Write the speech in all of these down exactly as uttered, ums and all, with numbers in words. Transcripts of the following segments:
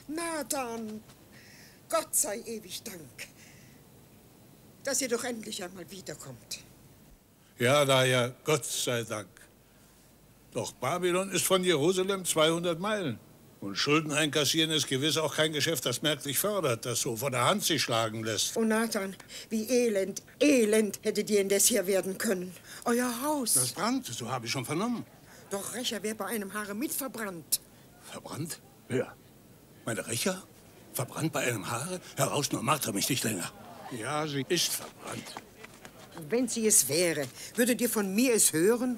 Nathan, Gott sei ewig Dank, dass ihr doch endlich einmal wiederkommt. Ja, daher Gott sei Dank. Doch Babylon ist von Jerusalem zweihundert Meilen. Und Schulden einkassieren ist gewiss auch kein Geschäft, das merklich fördert, das so von der Hand sich schlagen lässt. Oh, Nathan, wie elend, elend hättet ihr indes hier werden können. Euer Haus. Das brannte, so habe ich schon vernommen. Doch Recha wäre bei einem Haare mit verbrannt. Verbrannt? Wer? Meine Recha? Verbrannt bei einem Haare? Herr Rauschner, marter mich nicht länger. Ja, sie ist verbrannt. Wenn sie es wäre, würdet ihr von mir es hören?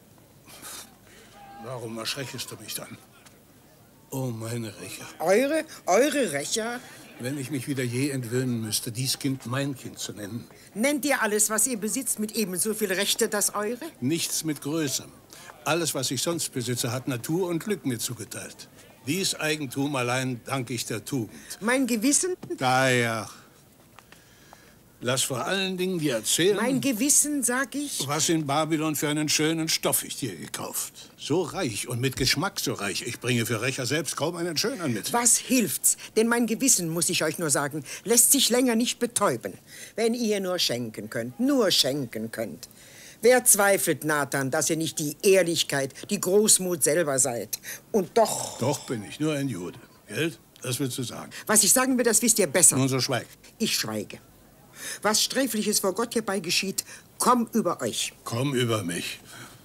Warum erschreckst du mich dann? Oh, meine Recha. Eure, eure Recha? Wenn ich mich wieder je entwöhnen müsste, dies Kind mein Kind zu nennen. Nennt ihr alles, was ihr besitzt, mit ebenso viel Rechte das eure? Nichts mit Größerem. Alles, was ich sonst besitze, hat Natur und Glück mir zugeteilt. Dies Eigentum allein danke ich der Tugend. Mein Gewissen? Daher. Lass vor allen Dingen dir erzählen... Mein Gewissen, sag ich? Was in Babylon für einen schönen Stoff ich dir gekauft. So reich und mit Geschmack so reich. Ich bringe für Recha selbst kaum einen schöneren mit. Was hilft's? Denn mein Gewissen, muss ich euch nur sagen, lässt sich länger nicht betäuben. Wenn ihr nur schenken könnt, nur schenken könnt. Wer zweifelt, Nathan, dass ihr nicht die Ehrlichkeit, die Großmut selber seid? Und doch... Doch bin ich nur ein Jude. Gell? Das willst du sagen. Was ich sagen will, das wisst ihr besser. Nun so schweig. Ich schweige. Was Sträfliches vor Gott hierbei geschieht, komm über euch. Komm über mich.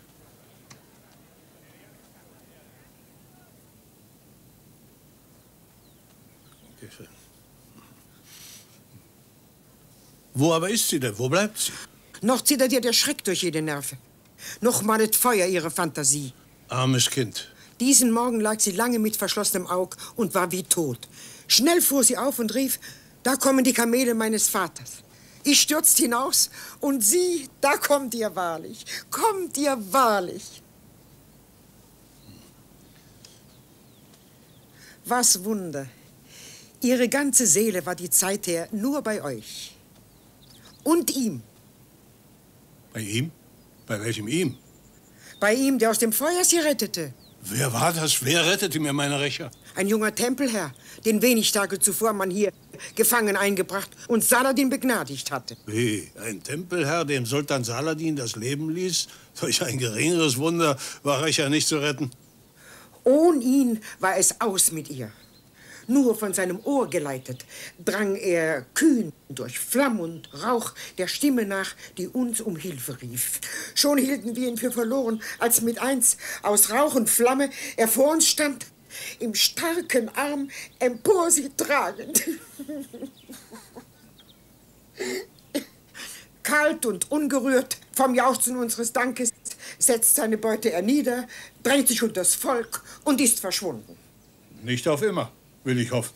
Wo aber ist sie denn? Wo bleibt sie? Noch zittert ihr der Schreck durch jede Nerve. Noch malet Feuer ihre Fantasie. Armes Kind. Diesen Morgen lag sie lange mit verschlossenem Aug und war wie tot. Schnell fuhr sie auf und rief, da kommen die Kamele meines Vaters. Ich stürzt hinaus und sieh, da kommt ihr wahrlich, kommt ihr wahrlich. Was Wunder. Ihre ganze Seele war die Zeit her nur bei euch. Und ihm. Bei ihm? Bei welchem ihm? Bei ihm, der aus dem Feuer sie rettete. Wer war das? Wer rettete mir meine Recha? Ein junger Tempelherr, den wenig Tage zuvor man hier gefangen eingebracht und Saladin begnadigt hatte. Wie? Ein Tempelherr, dem Sultan Saladin das Leben ließ? Durch ein geringeres Wunder war Recha nicht zu retten. Ohne ihn war es aus mit ihr. Nur von seinem Ohr geleitet, drang er kühn durch Flamm und Rauch der Stimme nach, die uns um Hilfe rief. Schon hielten wir ihn für verloren, als mit eins aus Rauch und Flamme er vor uns stand, im starken Arm empor sie tragend. Kalt und ungerührt vom Jauchzen unseres Dankes setzt seine Beute er nieder, drängt sich unters Volk und ist verschwunden. Nicht auf immer, will ich hoffen.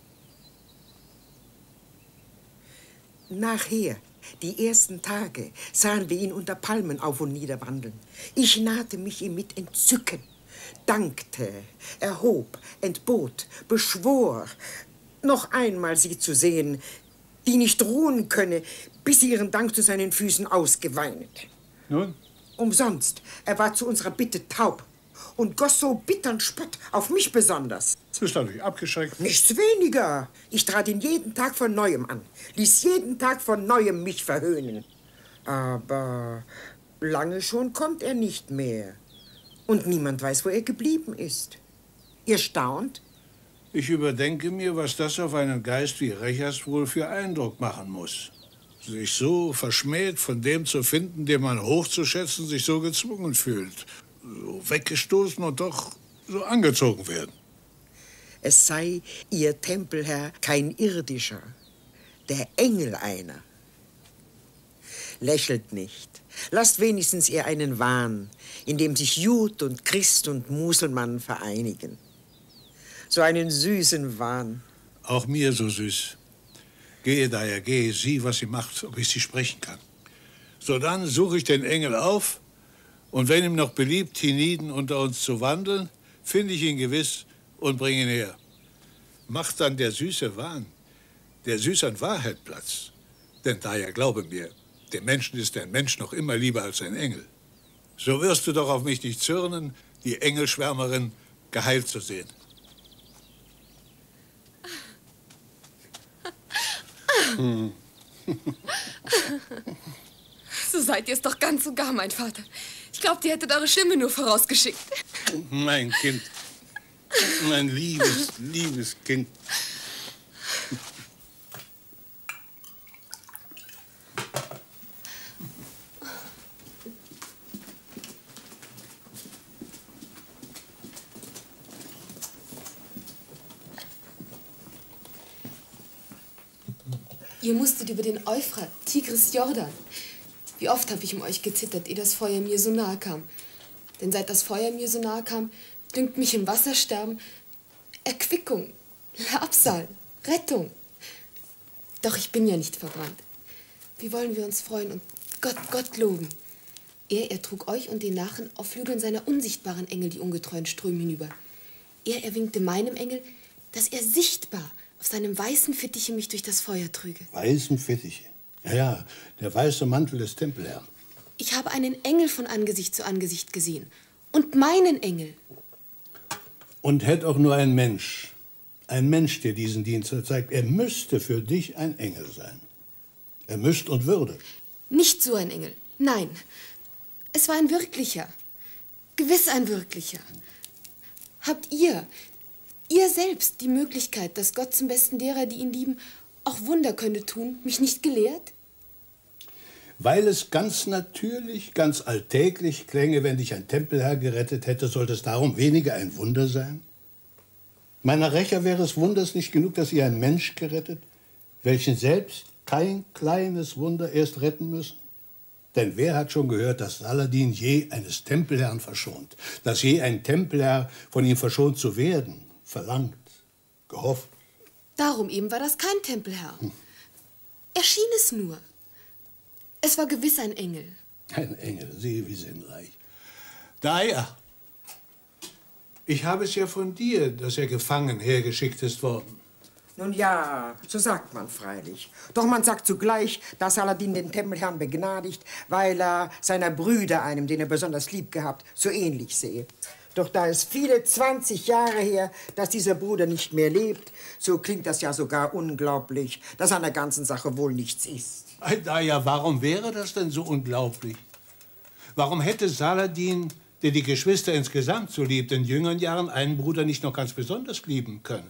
Nachher, die ersten Tage, sahen wir ihn unter Palmen auf und nieder wandeln. Ich nahte mich ihm mit Entzücken, dankte, erhob, entbot, beschwor, noch einmal sie zu sehen, die nicht ruhen könne, bis sie ihren Dank zu seinen Füßen ausgeweinet. Nun? Umsonst, er war zu unserer Bitte taub und goss so bittern Spott, auf mich besonders. Bist dadurch abgeschreckt? Nichts weniger. Ich trat ihn jeden Tag von Neuem an, ließ jeden Tag von Neuem mich verhöhnen. Aber lange schon kommt er nicht mehr. Und niemand weiß, wo er geblieben ist. Ihr staunt? Ich überdenke mir, was das auf einen Geist wie Rechas wohl für Eindruck machen muss. Sich so verschmäht von dem zu finden, den man hochzuschätzen, sich so gezwungen fühlt. So weggestoßen und doch so angezogen werden. Es sei ihr Tempelherr kein irdischer, der Engel einer. Lächelt nicht. Lasst wenigstens ihr einen Wahn, in dem sich Jud und Christ und Muselmann vereinigen. So einen süßen Wahn. Auch mir so süß. Gehe daher, gehe, sieh, was sie macht, ob ich sie sprechen kann. Sodann suche ich den Engel auf, und wenn ihm noch beliebt, hienieden unter uns zu wandeln, finde ich ihn gewiss und bringe ihn her. Macht dann der süße Wahn, der süß an Wahrheit Platz. Denn daher glaube mir, dem Menschen ist ein Mensch noch immer lieber als ein Engel. So wirst du doch auf mich nicht zürnen, die Engelschwärmerin geheilt zu sehen. Hm. So seid ihr es doch ganz und gar, mein Vater. Ich glaubte, ihr hättet eure Stimme nur vorausgeschickt. Mein Kind. Mein liebes, liebes Kind. Ihr musstet über den Euphrat, Tigris, Jordan. Wie oft habe ich um euch gezittert, ehe das Feuer mir so nahe kam. Denn seit das Feuer mir so nahe kam, dünkt mich im Wassersterben Erquickung, Labsal, Rettung. Doch ich bin ja nicht verbrannt. Wie wollen wir uns freuen und Gott, Gott loben? Er ertrug euch und den Nachen auf Flügeln seiner unsichtbaren Engel die ungetreuen Ströme hinüber. Er erwinkte meinem Engel, dass er sichtbar auf seinem weißen Fittiche mich durch das Feuer trüge. Weißen Fittiche? Ja, ja, der weiße Mantel des Tempelherrn. Ich habe einen Engel von Angesicht zu Angesicht gesehen. Und meinen Engel. Und hätte auch nur ein Mensch, ein Mensch dir diesen Dienst erzeigt, er müsste für dich ein Engel sein. Er müsste und würde. Nicht so ein Engel, nein. Es war ein wirklicher. Gewiss ein wirklicher. Habt ihr, ihr selbst die Möglichkeit, dass Gott zum Besten derer, die ihn lieben, auch Wunder könne tun, mich nicht gelehrt? Weil es ganz natürlich, ganz alltäglich klänge, wenn dich ein Tempelherr gerettet hätte, sollte es darum weniger ein Wunder sein? Meiner Rächer wäre es Wunders nicht genug, dass ihr einen Mensch gerettet, welchen selbst kein kleines Wunder erst retten müssen? Denn wer hat schon gehört, dass Saladin je eines Tempelherrn verschont, dass je ein Tempelherr von ihm verschont zu werden, verlangt, gehofft? Darum eben war das kein Tempelherr. Hm. Er schien es nur. Es war gewiss ein Engel. Ein Engel, sieh wie sinnreich. Daher, ich habe es ja von dir, dass er gefangen hergeschickt ist worden. Nun ja, so sagt man freilich. Doch man sagt zugleich, dass Saladin den Tempelherrn begnadigt, weil er seiner Brüder, einem, den er besonders lieb gehabt, so ähnlich sehe. Doch da es viele zwanzig Jahre her, dass dieser Bruder nicht mehr lebt, so klingt das ja sogar unglaublich, dass an der ganzen Sache wohl nichts ist. Na ja, warum wäre das denn so unglaublich? Warum hätte Saladin, der die Geschwister insgesamt so liebt, in jüngeren Jahren einen Bruder nicht noch ganz besonders lieben können?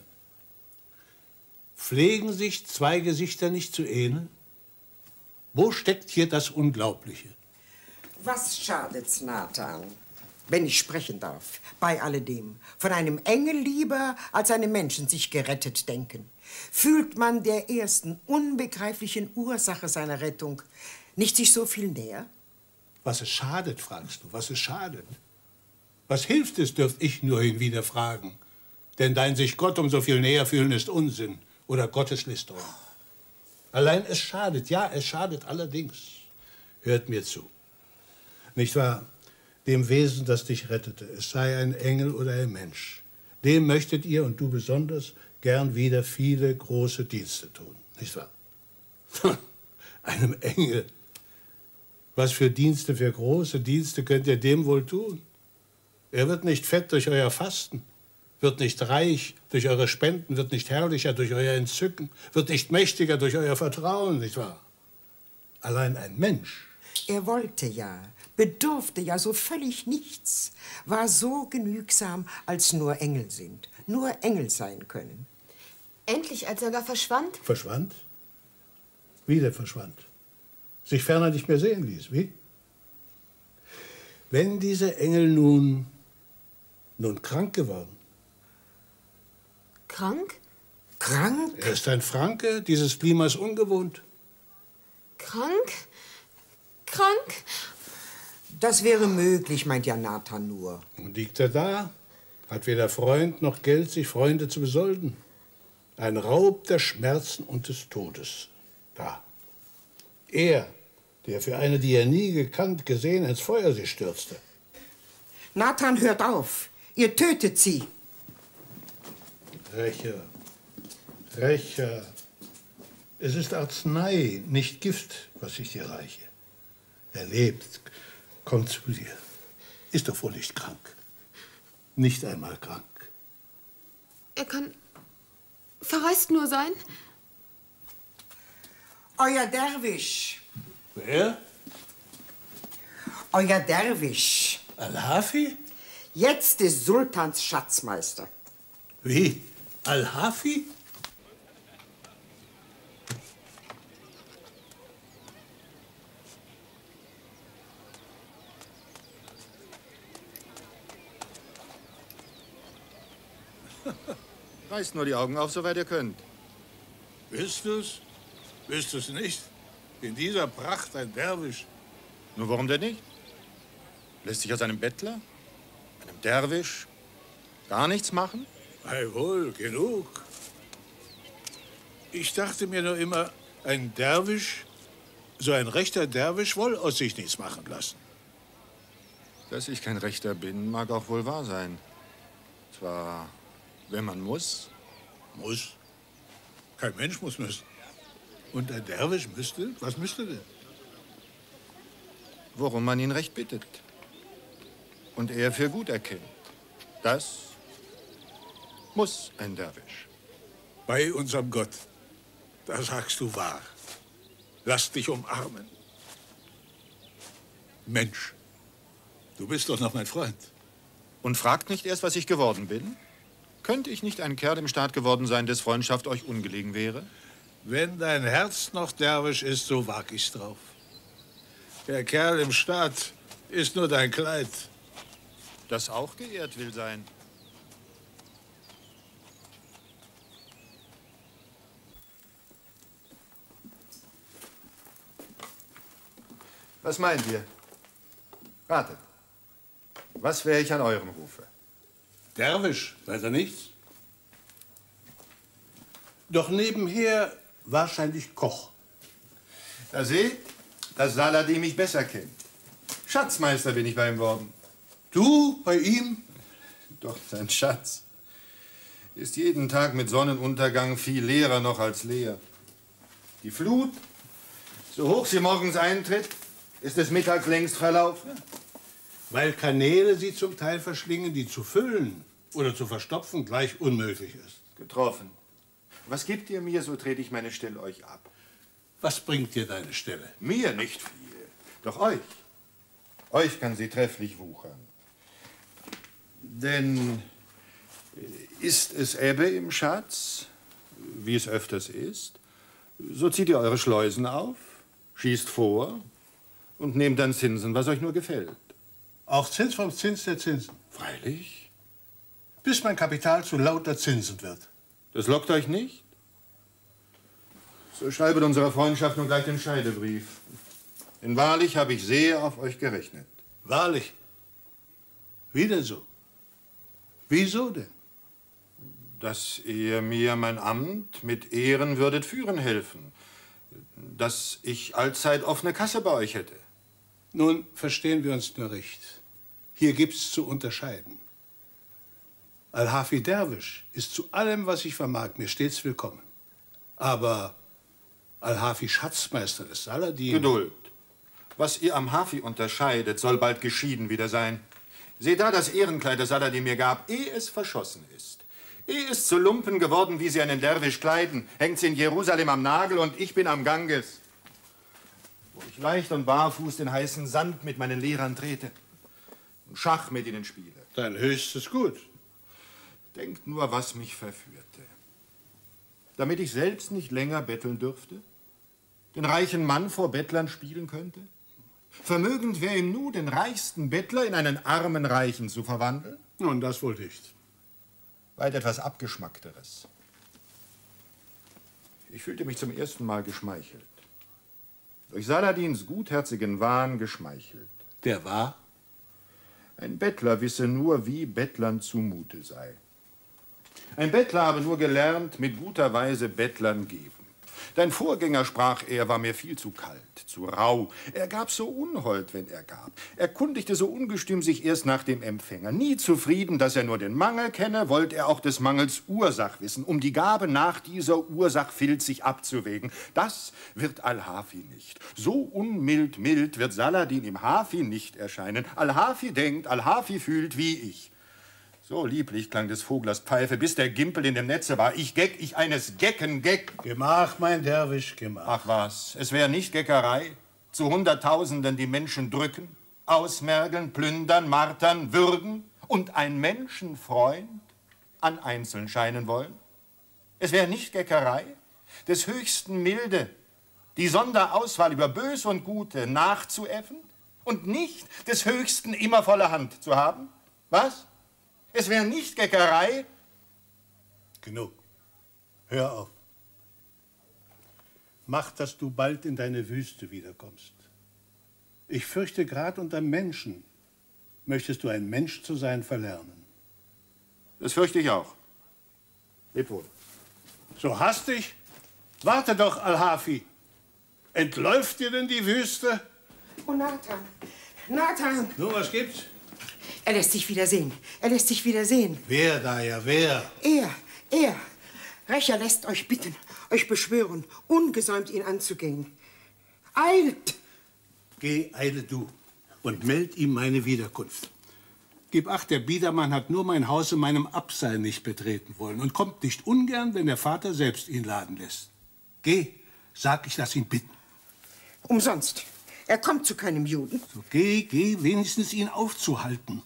Pflegen sich zwei Gesichter nicht zu ähneln? Wo steckt hier das Unglaubliche? Was schadet's, Nathan, wenn ich sprechen darf, bei alledem, von einem Engel lieber als einem Menschen sich gerettet denken? Fühlt man der ersten unbegreiflichen Ursache seiner Rettung nicht sich so viel näher? Was es schadet, fragst du, was es schadet? Was hilft es, dürft ich nur hinwieder fragen. Denn dein sich Gott um so viel näher fühlen ist Unsinn oder Gotteslästerung. Allein es schadet, ja, es schadet allerdings. Hört mir zu. Nicht wahr? Dem Wesen, das dich rettete, es sei ein Engel oder ein Mensch, dem möchtet ihr, und du besonders, gern wieder viele große Dienste tun, nicht wahr? Einem Engel. Was für Dienste, für große Dienste könnt ihr dem wohl tun? Er wird nicht fett durch euer Fasten, wird nicht reich durch eure Spenden, wird nicht herrlicher durch euer Entzücken, wird nicht mächtiger durch euer Vertrauen, nicht wahr? Allein ein Mensch. Er wollte ja, bedurfte ja so völlig nichts, war so genügsam, als nur Engel sind, nur Engel sein können. Endlich, als er gar verschwand? Verschwand? Wieder verschwand. Sich ferner nicht mehr sehen ließ, wie? Wenn dieser Engel nun, nun krank geworden. Krank? Krank? Er ist ein Franke, dieses Klimas ungewohnt. Krank? Krank? Das wäre möglich, meint ja Nathan nur. Und liegt er da, hat weder Freund noch Geld, sich Freunde zu besolden. Ein Raub der Schmerzen und des Todes. Da. Er, der für eine, die er nie gekannt, gesehen, ins Feuer sie stürzte. Nathan, hört auf. Ihr tötet sie. Rächer, Rächer. Es ist Arznei, nicht Gift, was ich dir reiche. Er lebt, kommt zu dir. Ist doch wohl nicht krank. Nicht einmal krank. Er kann verreist nur sein? Euer Derwisch. Wer? Euer Derwisch. Al-Hafi? Jetzt des Sultans Schatzmeister. Wie? Al-Hafi? Reißt nur die Augen auf, soweit ihr könnt. Bist du's? Bist du's nicht? In dieser Pracht ein Derwisch. Nur warum denn nicht? Lässt sich aus einem Bettler, einem Derwisch, gar nichts machen? Ei wohl, genug. Ich dachte mir nur immer, ein Derwisch, so ein rechter Derwisch, woll aus sich nichts machen lassen. Dass ich kein Rechter bin, mag auch wohl wahr sein. Zwar, wenn man muss. Muss? Kein Mensch muss müssen. Und ein Derwisch müsste? Was müsste denn? Worum man ihn recht bittet. Und er für gut erkennt. Das muss ein Derwisch. Bei unserem Gott, da sagst du wahr. Lass dich umarmen. Mensch, du bist doch noch mein Freund. Und fragt nicht erst, was ich geworden bin? Könnte ich nicht ein Kerl im Staat geworden sein, des Freundschaft euch ungelegen wäre? Wenn dein Herz noch derwisch ist, so wag ich's drauf. Der Kerl im Staat ist nur dein Kleid. Das auch geehrt will sein. Was meint ihr? Ratet. Was wäre ich an eurem Rufe? Derwisch, weiter nichts? Doch nebenher wahrscheinlich Koch. Da seht, dass Saladin mich besser kennt. Schatzmeister bin ich bei ihm worden. Du bei ihm? Doch sein Schatz ist jeden Tag mit Sonnenuntergang viel leerer noch als leer. Die Flut, so hoch sie morgens eintritt, ist es mittags längst verlaufen. Weil Kanäle sie zum Teil verschlingen, die zu füllen oder zu verstopfen gleich unmöglich ist. Getroffen. Was gebt ihr mir, so trete ich meine Stelle euch ab. Was bringt dir deine Stelle? Mir nicht viel, doch euch. Euch kann sie trefflich wuchern. Denn ist es Ebbe im Schatz, wie es öfters ist, so zieht ihr eure Schleusen auf, schießt vor und nehmt dann Zinsen, was euch nur gefällt. Auch Zins vom Zins der Zinsen. Freilich. Bis mein Kapital zu lauter Zinsen wird. Das lockt euch nicht? So schreibet unserer Freundschaft nun gleich den Scheidebrief. Denn wahrlich habe ich sehr auf euch gerechnet. Wahrlich. Wie denn so? Wieso denn? Dass ihr mir mein Amt mit Ehren würdet führen helfen. Dass ich allzeit offene Kasse bei euch hätte. Nun verstehen wir uns nur recht. Hier gibt's zu unterscheiden. Al-Hafi Derwisch ist zu allem, was ich vermag, mir stets willkommen. Aber Al-Hafi Schatzmeister des Saladin... Geduld. Was ihr am Hafi unterscheidet, soll bald geschieden wieder sein. Seht da das Ehrenkleid, das Saladin mir gab, ehe es verschossen ist. Ehe es zu Lumpen geworden, wie sie einen Derwisch kleiden, hängt's in Jerusalem am Nagel und ich bin am Ganges, wo ich leicht und barfuß den heißen Sand mit meinen Lehrern trete und Schach mit ihnen spiele. Dein höchstes Gut. Denkt nur, was mich verführte. Damit ich selbst nicht länger betteln dürfte, den reichen Mann vor Bettlern spielen könnte. Vermögend wäre ihm nur, den reichsten Bettler in einen armen Reichen zu verwandeln. Nun, das wohl nicht. Weit etwas Abgeschmackteres. Ich fühlte mich zum ersten Mal geschmeichelt. Durch Saladins gutherzigen Wahn geschmeichelt. Der war? Ein Bettler wisse nur, wie Bettlern zumute sei. Ein Bettler habe nur gelernt, mit guter Weise Bettlern geben. Dein Vorgänger, sprach er, war mir viel zu kalt, zu rau. Er gab so unhold, wenn er gab. Er kundigte so ungestüm sich erst nach dem Empfänger. Nie zufrieden, dass er nur den Mangel kenne, wollte er auch des Mangels Ursach wissen, um die Gabe nach dieser Ursach filzig abzuwägen. Das wird Al-Hafi nicht. So unmild mild wird Saladin im Hafi nicht erscheinen. Al-Hafi denkt, Al-Hafi fühlt wie ich. So lieblich klang des Voglers Pfeife, bis der Gimpel in dem Netze war. Ich Geck, ich eines Gecken Geck. Gemach, mein Derwisch, gemach. Ach was, es wäre nicht Geckerei, zu Hunderttausenden die Menschen drücken, ausmergeln, plündern, martern, würgen und ein Menschenfreund an Einzeln scheinen wollen? Es wäre nicht Geckerei, des Höchsten Milde, die Sonderauswahl über Bös und Gute nachzuäffen und nicht des Höchsten immer volle Hand zu haben? Was? Es wäre nicht Geckerei? Genug. Hör auf. Mach, dass du bald in deine Wüste wiederkommst. Ich fürchte, gerade unter Menschen möchtest du ein Mensch zu sein verlernen. Das fürchte ich auch. Leb wohl. So hastig? Warte doch, Al-Hafi. Entläuft dir denn die Wüste? Oh, Nathan, Nathan! Nun, was gibt's? Er lässt sich wieder sehen. Er lässt sich wieder sehen. Wer da ja, wer? Er, er. Rächer lässt euch bitten, euch beschwören, ungesäumt ihn anzugehen. Eilt! Geh, eile du und meld ihm meine Wiederkunft. Gib acht, der Biedermann hat nur mein Haus in meinem Abseil nicht betreten wollen und kommt nicht ungern, wenn der Vater selbst ihn laden lässt. Geh, sag, ich lass ihn bitten. Umsonst. Er kommt zu keinem Juden. So geh, geh, wenigstens ihn aufzuhalten.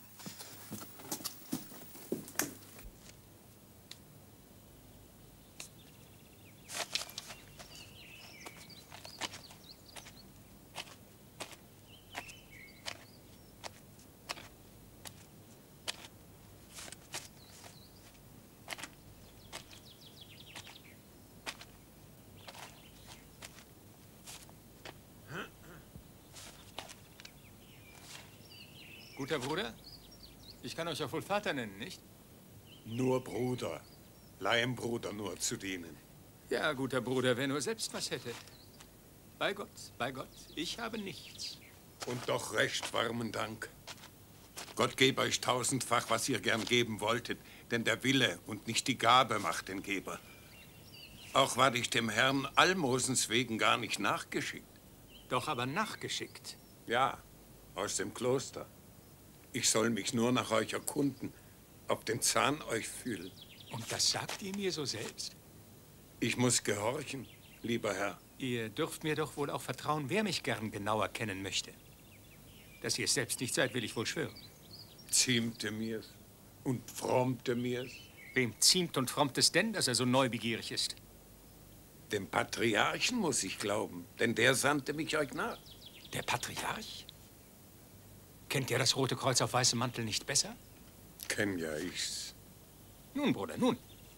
Guter Bruder? Ich kann euch auch wohl Vater nennen, nicht? Nur Bruder. Laienbruder nur zu dienen. Ja, guter Bruder, wer nur selbst was hätte. Bei Gott, bei Gott, ich habe nichts. Und doch recht warmen Dank. Gott gebe euch tausendfach, was ihr gern geben wolltet, denn der Wille und nicht die Gabe macht den Geber. Auch war ich dem Herrn Almosens wegen gar nicht nachgeschickt. Doch aber nachgeschickt. Ja, aus dem Kloster. Ich soll mich nur nach euch erkunden, auf den Zahn euch fühlen. Und das sagt ihr mir so selbst? Ich muss gehorchen, lieber Herr. Ihr dürft mir doch wohl auch vertrauen, wer mich gern genauer kennen möchte. Dass ihr es selbst nicht seid, will ich wohl schwören. Ziemte mir's und frommte mir's. Wem ziemt und frommt es denn, dass er so neubegierig ist? Dem Patriarchen muss ich glauben, denn der sandte mich euch nach. Der Patriarch? Kennt ihr das Rote Kreuz auf weißem Mantel nicht besser? Kenn ja ich's. Nun, Bruder, nun.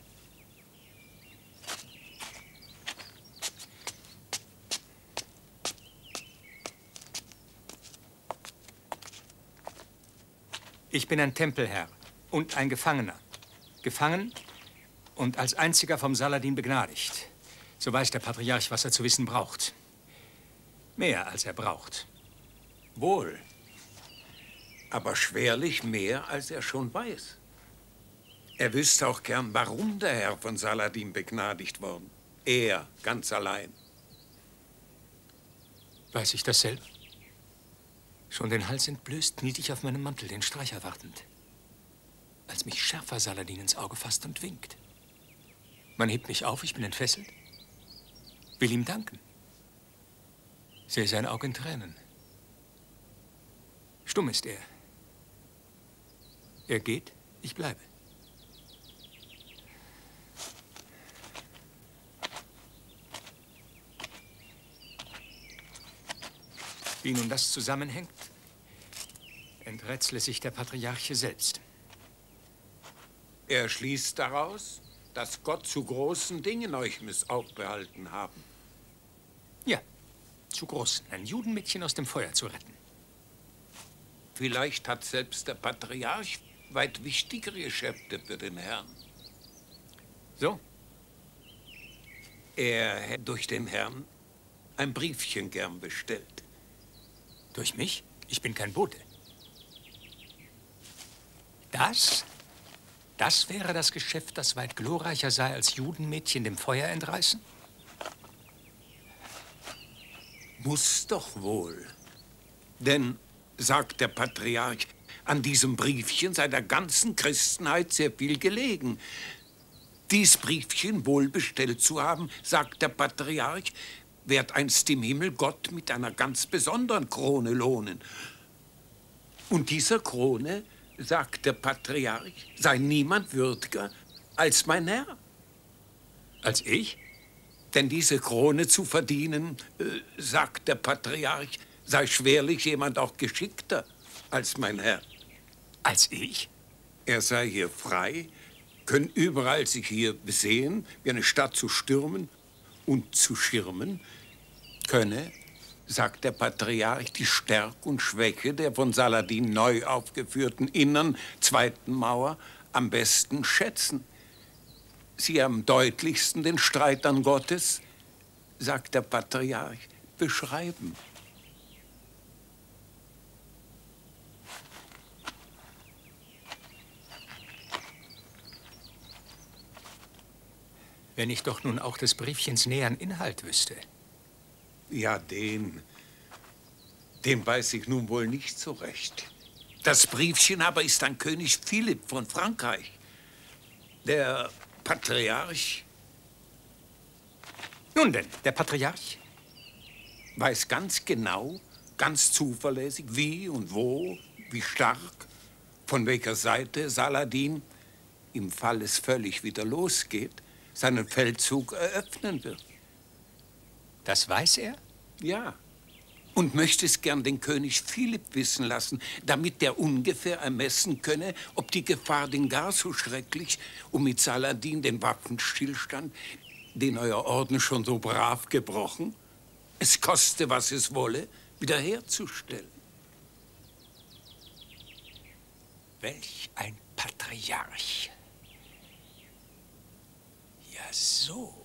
Ich bin ein Tempelherr und ein Gefangener. Gefangen und als einziger vom Saladin begnadigt. So weiß der Patriarch, was er zu wissen braucht. Mehr, als er braucht. Wohl. Aber schwerlich mehr, als er schon weiß. Er wüsste auch gern, warum der Herr von Saladin begnadigt worden. Er, ganz allein. Weiß ich das selber? Schon den Hals entblößt, kniet ich auf meinem Mantel, den Streich erwartend. Als mich schärfer Saladin ins Auge fasst und winkt. Man hebt mich auf, ich bin entfesselt. Will ihm danken. Sehe sein Auge in Tränen. Stumm ist er. Er geht, ich bleibe. Wie nun das zusammenhängt, enträtsele sich der Patriarch selbst. Er schließt daraus, dass Gott zu großen Dingen euch missaufbehalten haben. Ja, zu großen, ein Judenmädchen aus dem Feuer zu retten. Vielleicht hat selbst der Patriarch weit wichtigere Geschäfte für den Herrn. So? Er hätte durch den Herrn ein Briefchen gern bestellt. Durch mich? Ich bin kein Bote. Das? Das wäre das Geschäft, das weit glorreicher sei, als Judenmädchen dem Feuer entreißen? Muss doch wohl. Denn, sagt der Patriarch, an diesem Briefchen sei der ganzen Christenheit sehr viel gelegen. Dies Briefchen wohlbestellt zu haben, sagt der Patriarch, wird einst im Himmel Gott mit einer ganz besonderen Krone lohnen. Und dieser Krone, sagt der Patriarch, sei niemand würdiger als mein Herr. Als ich? Denn diese Krone zu verdienen, äh, sagt der Patriarch, sei schwerlich jemand auch geschickter als mein Herr. Als ich? Er sei hier frei, könne überall sich hier besehen, wie eine Stadt zu stürmen und zu schirmen, könne, sagt der Patriarch, die Stärke und Schwäche der von Saladin neu aufgeführten inneren zweiten Mauer am besten schätzen. Sie am deutlichsten den Streitern Gottes, sagt der Patriarch, beschreiben. Wenn ich doch nun auch des Briefchens näheren Inhalt wüsste. Ja, den, den weiß ich nun wohl nicht so recht. Das Briefchen aber ist an König Philipp von Frankreich. Der Patriarch. Nun denn, der Patriarch? Weiß ganz genau, ganz zuverlässig, wie und wo, wie stark, von welcher Seite Saladin, im Fall es völlig wieder losgeht, seinen Feldzug eröffnen wird. Das weiß er? Ja. Und möchte es gern den König Philipp wissen lassen, damit der ungefähr ermessen könne, ob die Gefahr denn gar so schrecklich, um mit Saladin den Waffenstillstand, den euer Orden schon so brav gebrochen, es koste, was es wolle, wiederherzustellen. Welch ein Patriarch. Ja, so.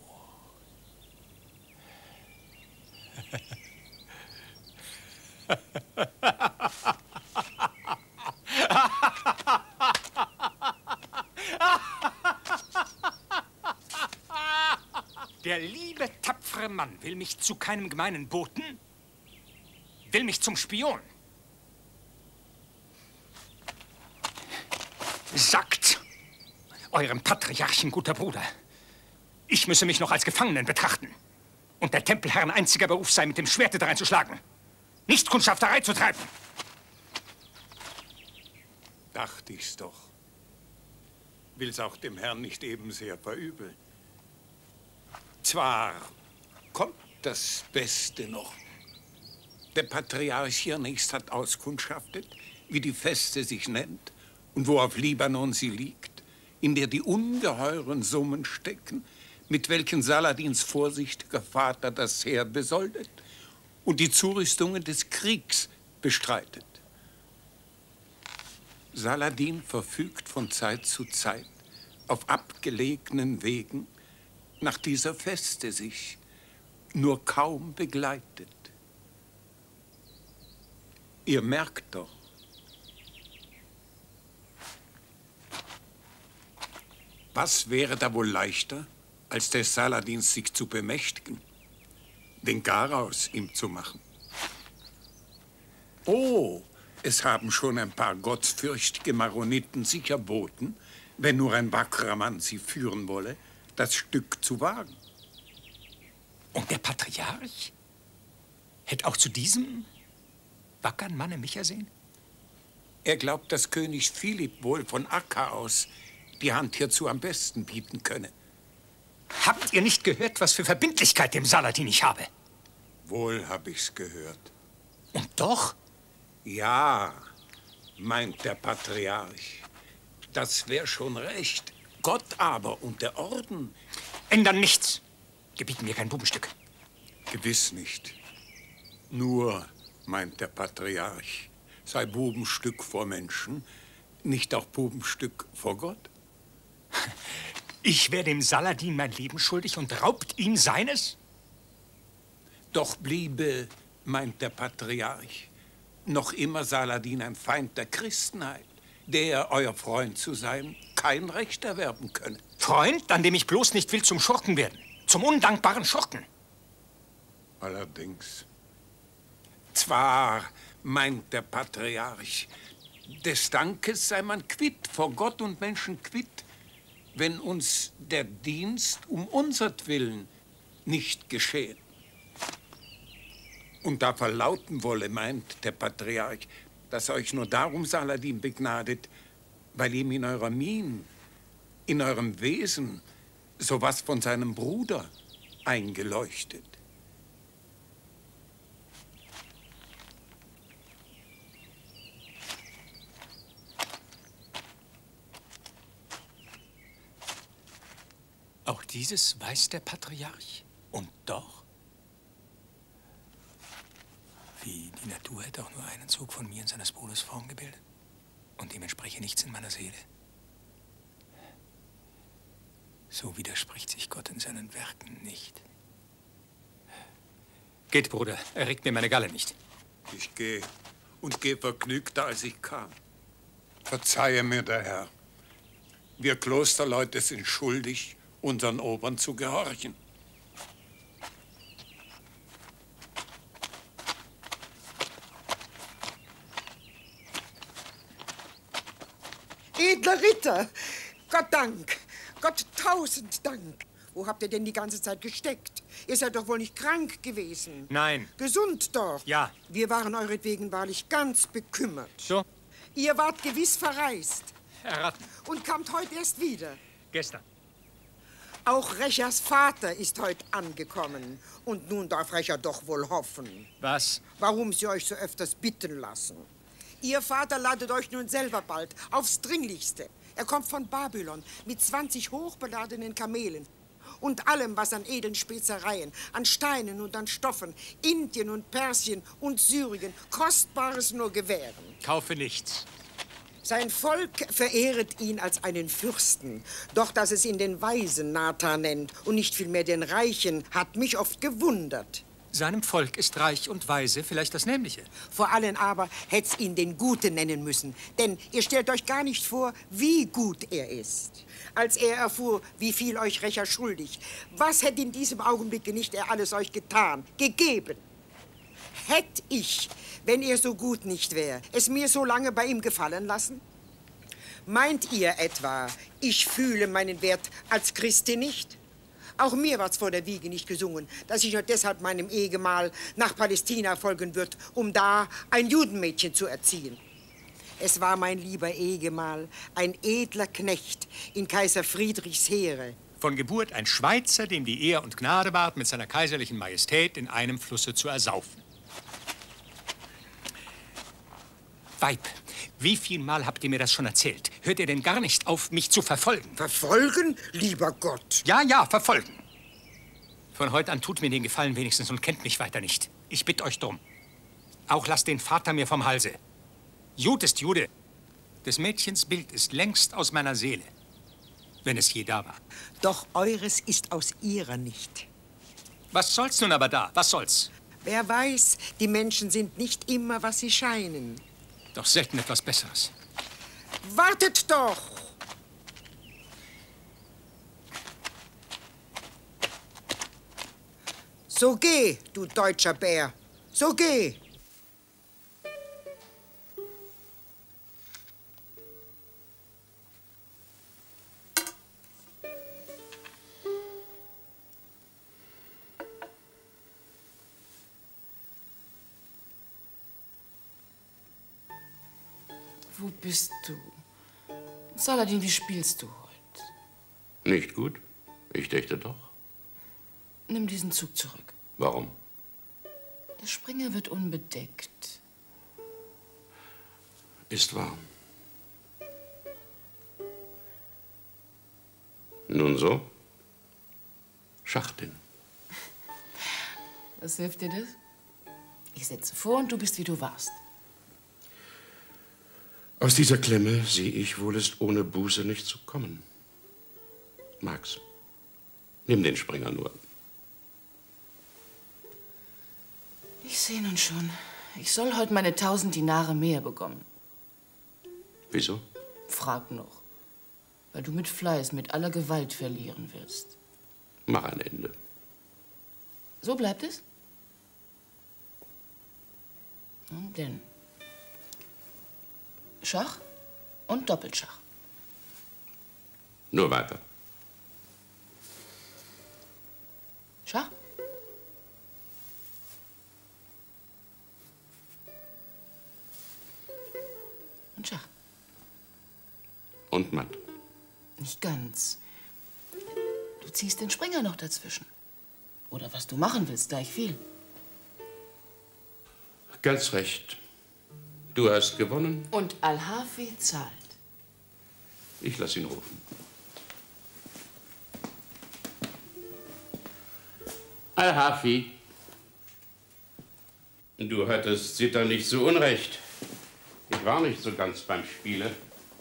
Der liebe, tapfere Mann will mich zu keinem gemeinen Boten, will mich zum Spion. Sagt eurem Patriarchen, guter Bruder, ich müsse mich noch als Gefangenen betrachten und der Tempelherrn einziger Beruf sei, mit dem Schwerte dreinzuschlagen, nicht Kundschafterei zu treiben. Dachte ich's doch. Will's auch dem Herrn nicht eben sehr verübeln. Zwar kommt das Beste noch. Der Patriarch hier nächst hat auskundschaftet, wie die Feste sich nennt und wo auf Libanon sie liegt, in der die ungeheuren Summen stecken, mit welchen Saladins vorsichtiger Vater das Heer besoldet und die Zurüstungen des Kriegs bestreitet. Saladin verfügt von Zeit zu Zeit auf abgelegenen Wegen nach dieser Feste sich, nur kaum begleitet. Ihr merkt doch, was wäre da wohl leichter, als des Saladins sich zu bemächtigen, den Garaus ihm zu machen? Oh, es haben schon ein paar gottesfürchtige Maroniten sich erboten, wenn nur ein wackerer Mann sie führen wolle, das Stück zu wagen. Und der Patriarch hätte auch zu diesem wackern Manne mich ersehen? Er glaubt, dass König Philipp wohl von Akka aus die Hand hierzu am besten bieten könne. Habt ihr nicht gehört, was für Verbindlichkeit dem Saladin ich habe? Wohl hab ich's gehört. Und doch? Ja, meint der Patriarch. Das wär schon recht. Gott aber und der Orden ändern nichts. Gebieten mir kein Bubenstück. Gewiss nicht. Nur, meint der Patriarch, sei Bubenstück vor Menschen, nicht auch Bubenstück vor Gott? Ich wär dem Saladin mein Leben schuldig und raubt ihm seines? Doch bliebe, meint der Patriarch, noch immer Saladin ein Feind der Christenheit, der, euer Freund zu sein, kein Recht erwerben könne. Freund, an dem ich bloß nicht will zum Schurken werden, zum undankbaren Schurken. Allerdings. Zwar, meint der Patriarch, Des Dankes sei man quitt, vor Gott und Menschen quitt, wenn uns der Dienst um unsertwillen nicht geschehe. Und da verlauten wolle, meint der Patriarch, dass euch nur darum Saladin begnadet, weil ihm in eurer Mien, in eurem Wesen, sowas von seinem Bruder eingeleuchtet. Auch dieses weiß der Patriarch. Und doch? Wie, die Natur hätte auch nur einen Zug von mir in seines Bruders Form gebildet. Und dem entspreche nichts in meiner Seele. So widerspricht sich Gott in seinen Werken nicht. Geht, Bruder, erregt mir meine Galle nicht. Ich gehe und gehe vergnügter, als ich kam. Verzeihe mir der Herr. Wir Klosterleute sind schuldig, unseren Obern zu gehorchen. Edler Ritter, Gott Dank, Gott tausend Dank. Wo habt ihr denn die ganze Zeit gesteckt? Ihr seid doch wohl nicht krank gewesen. Nein. Gesund doch. Ja. Wir waren euretwegen wahrlich ganz bekümmert. So? Ihr wart gewiss verreist. Erraten. Und kamt heute erst wieder. Gestern. Auch Rechers Vater ist heute angekommen. Und nun darf Recher doch wohl hoffen. Was? Warum sie euch so öfters bitten lassen. Ihr Vater ladet euch nun selber bald, aufs Dringlichste. Er kommt von Babylon mit zwanzig hochbeladenen Kamelen und allem, was an edlen Spezereien, an Steinen und an Stoffen, Indien und Persien und Syrien Kostbares nur gewähren. Kaufe nichts. Sein Volk verehret ihn als einen Fürsten. Doch, dass es ihn den Weisen Nathan nennt und nicht vielmehr den Reichen, hat mich oft gewundert. Seinem Volk ist reich und weise vielleicht das Nämliche. Vor allem aber hätt's ihn den Guten nennen müssen. Denn ihr stellt euch gar nicht vor, wie gut er ist. Als er erfuhr, wie viel euch Recher schuldig, was hätte in diesem Augenblicke nicht er alles euch getan, gegeben? Hätt ich, wenn er so gut nicht wäre, es mir so lange bei ihm gefallen lassen? Meint ihr etwa, ich fühle meinen Wert als Christin nicht? Auch mir war's vor der Wiege nicht gesungen, dass ich nur deshalb meinem Ehegemahl nach Palästina folgen wird, um da ein Judenmädchen zu erziehen. Es war mein lieber Ehegemahl, ein edler Knecht in Kaiser Friedrichs Heere. Von Geburt ein Schweizer, dem die Ehr und Gnade ward, mit seiner kaiserlichen Majestät in einem Flusse zu ersaufen. Weib, wie viel Mal habt ihr mir das schon erzählt? Hört ihr denn gar nicht auf, mich zu verfolgen? Verfolgen? Lieber Gott. Ja, ja, verfolgen. Von heute an tut mir den Gefallen wenigstens und kennt mich weiter nicht. Ich bitt euch drum. Auch lasst den Vater mir vom Halse. Jud ist Jude. Des Mädchens Bild ist längst aus meiner Seele, wenn es je da war. Doch eures ist aus ihrer nicht. Was soll's nun aber da? Was soll's? Wer weiß, die Menschen sind nicht immer, was sie scheinen. Doch selten etwas Besseres. Wartet doch! So geh, du deutscher Bär. So geh. Wo bist du? Saladin, wie spielst du heute? Nicht gut. Ich dächte doch. Nimm diesen Zug zurück. Warum? Der Springer wird unbedeckt. Ist wahr. Nun so? Schachteln. Was hilft dir das? Ich setze vor und du bist, wie du warst. Aus dieser Klemme sehe ich wohl, ist ohne Buße nicht zu kommen. Max, nimm den Springer nur. Ich sehe nun schon. Ich soll heute meine tausend Dinare mehr bekommen. Wieso? Frag noch. Weil du mit Fleiß, mit aller Gewalt verlieren wirst. Mach ein Ende. So bleibt es? Nun denn. Schach und Doppelschach. Nur weiter. Schach. Und Schach. Und Matt. Nicht ganz. Du ziehst den Springer noch dazwischen. Oder was du machen willst, gleich viel. Ganz recht. Du hast gewonnen. Und Al-Hafi zahlt. Ich lass ihn rufen. Al-Hafi, du hattest Zita nicht so unrecht. Ich war nicht so ganz beim Spiele.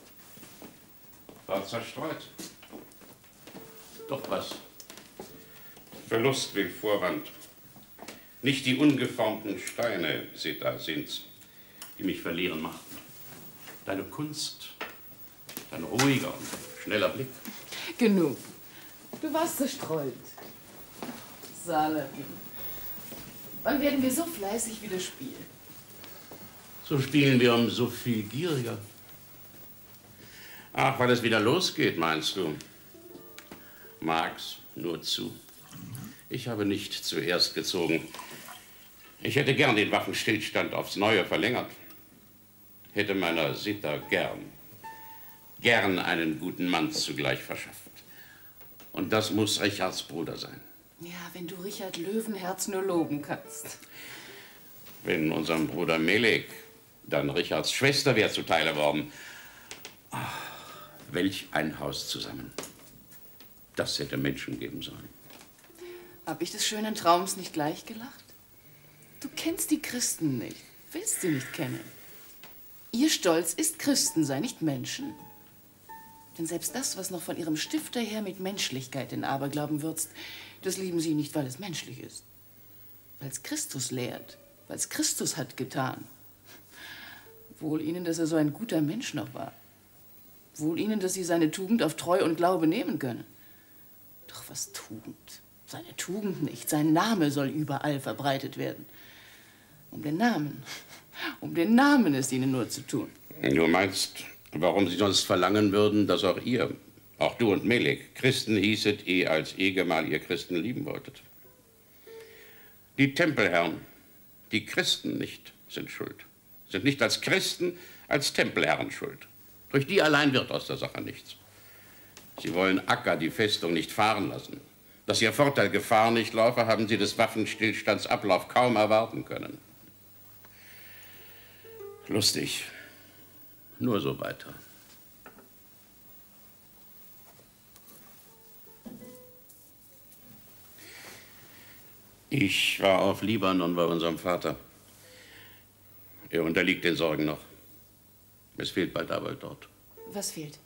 War zerstreut. Doch was? Verlust will Vorwand. Nicht die ungeformten Steine, Zita, sind's, die mich verlieren machten. Deine Kunst, dein ruhiger und schneller Blick. Genug. Du warst zerstreut. Saladin. Wann werden wir so fleißig wieder spielen? So spielen wir um so viel gieriger. Ach, weil es wieder losgeht, meinst du? Max, nur zu. Ich habe nicht zuerst gezogen. Ich hätte gern den Waffenstillstand aufs Neue verlängert. Hätte meiner Zita gern, gern einen guten Mann zugleich verschafft. Und das muss Richards Bruder sein. Ja, wenn du Richard Löwenherz nur loben kannst. Wenn unserem Bruder Melek dann Richards Schwester wäre zuteil worden. Ach, welch ein Haus zusammen. Das hätte Menschen geben sollen. Hab ich des schönen Traums nicht gleich gelacht? Du kennst die Christen nicht, willst sie nicht kennen. Ihr Stolz ist Christensein, nicht Menschen. Denn selbst das, was noch von ihrem Stifter her mit Menschlichkeit in Aberglauben würzt, das lieben sie nicht, weil es menschlich ist. Weil es Christus lehrt, weil es Christus hat getan. Wohl ihnen, dass er so ein guter Mensch noch war. Wohl ihnen, dass sie seine Tugend auf Treu und Glaube nehmen können. Doch was Tugend? Seine Tugend nicht. Sein Name soll überall verbreitet werden. Um den Namen, um den Namen ist ihnen nur zu tun. Du meinst, warum sie sonst verlangen würden, dass auch ihr, auch du und Melek, Christen hießet, ehe als Ehegemahl ihr Christen lieben wolltet. Die Tempelherren, die Christen nicht, sind schuld. Sind nicht als Christen, als Tempelherren schuld. Durch die allein wird aus der Sache nichts. Sie wollen Akka, die Festung, nicht fahren lassen. Dass ihr Vorteil Gefahr nicht laufe, haben sie des Waffenstillstandsablauf kaum erwarten können. Lustig. Nur so weiter. Ich war auf Libanon bei unserem Vater. Er unterliegt den Sorgen noch. Es fehlt bald Arbeit dort. Was fehlt?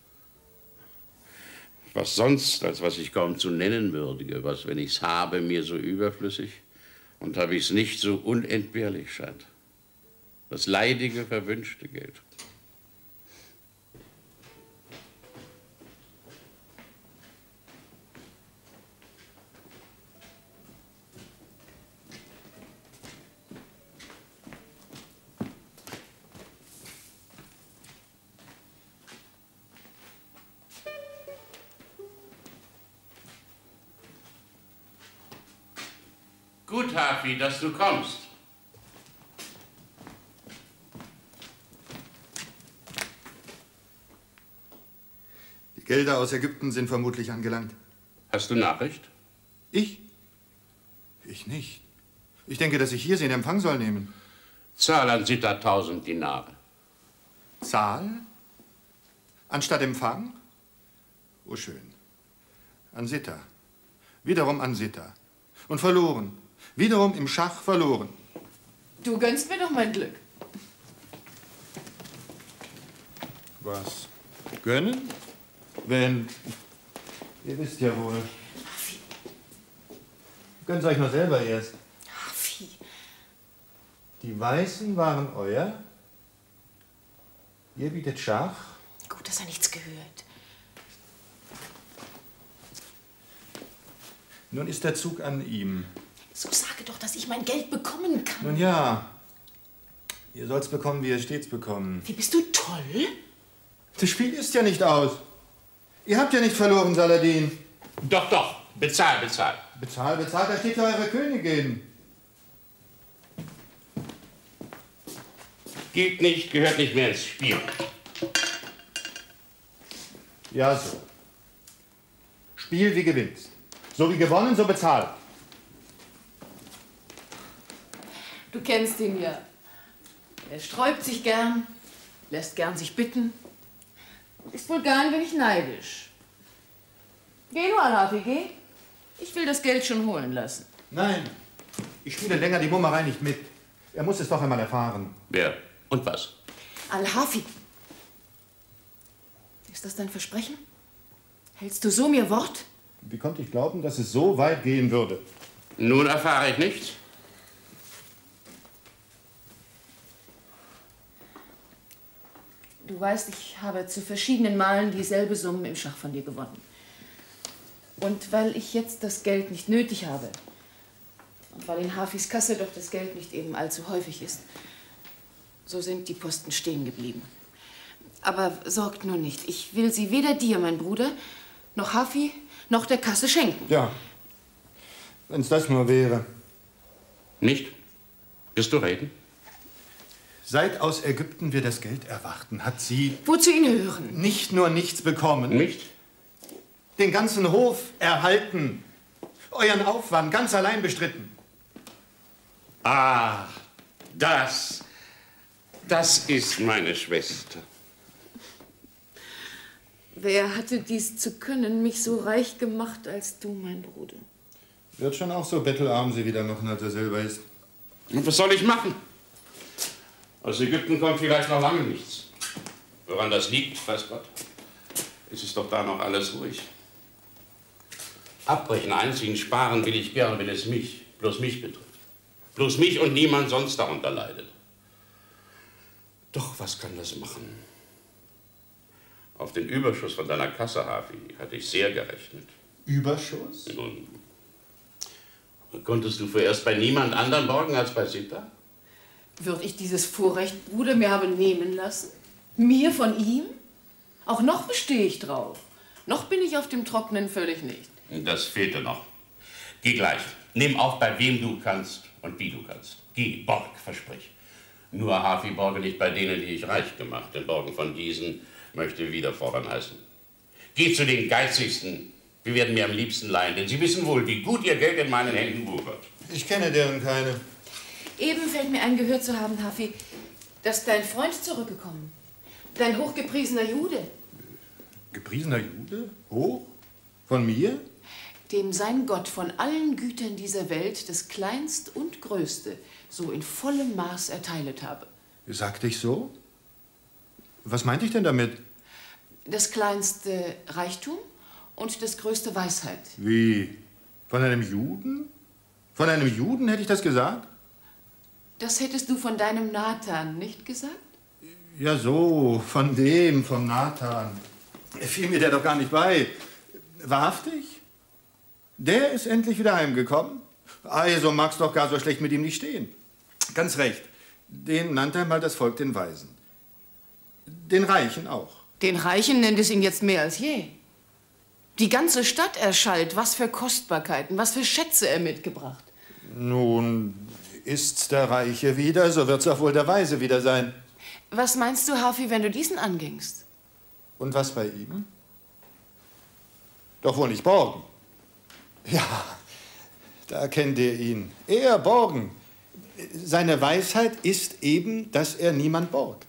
Was sonst, als was ich kaum zu nennen würdige, was, wenn ich's habe, mir so überflüssig und habe ich's nicht, so unentbehrlich scheint. Das leidige, verwünschte Geld. Gut, Hafi, dass du kommst. Die Gelder aus Ägypten sind vermutlich angelangt. Hast du Nachricht? Ich? Ich nicht. Ich denke, dass ich hier sie in Empfang soll nehmen. Zahl an Zita tausend Dinare. Zahl? Anstatt Empfang? Oh, schön. An Zita. Wiederum an Zita. Und verloren. Wiederum im Schach verloren. Du gönnst mir doch mein Glück. Was? Gönnen? Wenn... Ihr wisst ja wohl. Hafi. Gönnt euch noch selber erst. Hafi. Die Weißen waren euer. Ihr bietet Schach. Gut, dass er nichts gehört. Nun ist der Zug an ihm. So sage doch, dass ich mein Geld bekommen kann. Nun ja, Ihr sollt's bekommen, wie ihr stets bekommen. Wie bist du toll? Das Spiel ist ja nicht aus. Ihr habt ja nicht verloren, Saladin. Doch, doch. Bezahl, bezahl. Bezahl, bezahl, da steht ja eure Königin. Gilt nicht, gehört nicht mehr ins Spiel. Ja, so. Spiel wie gewinnst. So wie gewonnen, so bezahlt. Du kennst ihn ja. Er sträubt sich gern, lässt gern sich bitten und ist wohl gar ein wenig neidisch. Geh nur, Al-Hafi, geh. Ich will das Geld schon holen lassen. Nein, ich spiele länger die Mummerei nicht mit. Er muss es doch einmal erfahren. Wer? Und was? Al-Hafi. Ist das dein Versprechen? Hältst du so mir Wort? Wie konnte ich glauben, dass es so weit gehen würde? Nun erfahre ich nichts. Du weißt, ich habe zu verschiedenen Malen dieselbe Summe im Schach von dir gewonnen. Und weil ich jetzt das Geld nicht nötig habe und weil in Hafis Kasse doch das Geld nicht eben allzu häufig ist, so sind die Posten stehen geblieben. Aber sorgt nur nicht, ich will sie weder dir, mein Bruder, noch Hafi, noch der Kasse schenken. Ja, wenn es das nur wäre. Nicht? Wirst du reden? Seit aus Ägypten wir das Geld erwarten, hat sie... Wozu ihn hören? Nicht nur nichts bekommen. Nicht? Den ganzen Hof erhalten. Euren Aufwand ganz allein bestritten. Ah, das... Das ist meine Schwester. Wer hatte dies zu können, mich so reich gemacht als du, mein Bruder? Wird schon auch so bettelarm sie wieder machen, als er selber ist. Und was soll ich machen? Aus Ägypten kommt vielleicht noch lange nichts. Woran das liegt, weiß Gott. Es ist doch da noch alles ruhig. Abbrechen, einziehen, sparen will ich gern, wenn es mich, bloß mich betrifft. Bloß mich und niemand sonst darunter leidet. Doch, was kann das machen? Auf den Überschuss von deiner Kasse, Hafi, hatte ich sehr gerechnet. Überschuss? Nun, konntest du vorerst bei niemand anderem borgen als bei Sita? Würde ich dieses Vorrecht, Bruder, mir habe nehmen lassen? Mir von ihm? Auch noch bestehe ich drauf. Noch bin ich auf dem Trockenen völlig nicht. Das fehlte noch. Geh gleich. Nimm auf, bei wem du kannst und wie du kannst. Geh, borg, versprich. Nur Hafi, borge nicht bei denen, die ich reich gemacht. Denn borgen von diesen möchte wiederfordern heißen. Geh zu den Geizigsten. Wir werden mir am liebsten leihen, denn sie wissen wohl, wie gut ihr Geld in meinen Händen wuchert. Ich kenne deren keine. Eben fällt mir ein, gehört zu haben, Hafi, dass dein Freund zurückgekommen. Dein hochgepriesener Jude. Gepriesener Jude? Hoch? Von mir? Dem sein Gott von allen Gütern dieser Welt das Kleinst und Größte so in vollem Maß erteilet habe. Sagte ich so? Was meinte ich denn damit? Das kleinste Reichtum und das größte Weisheit. Wie? Von einem Juden? Von einem Juden hätte ich das gesagt? Das hättest du von deinem Nathan nicht gesagt? Ja, so, von dem, vom Nathan. Fiel mir der doch gar nicht bei. Wahrhaftig? Der ist endlich wieder heimgekommen? Also mag's doch gar so schlecht mit ihm nicht stehen. Ganz recht. Den nannte einmal das Volk den Weisen. Den Reichen auch. Den Reichen nennt es ihn jetzt mehr als je. Die ganze Stadt erschallt, was für Kostbarkeiten, was für Schätze er mitgebracht. Nun, ist's der Reiche wieder, so wird's auch wohl der Weise wieder sein. Was meinst du, Hafi, wenn du diesen angingst? Und was bei ihm? Doch wohl nicht borgen. Ja, da kennt ihr ihn. Er borgen. Seine Weisheit ist eben, dass er niemand borgt.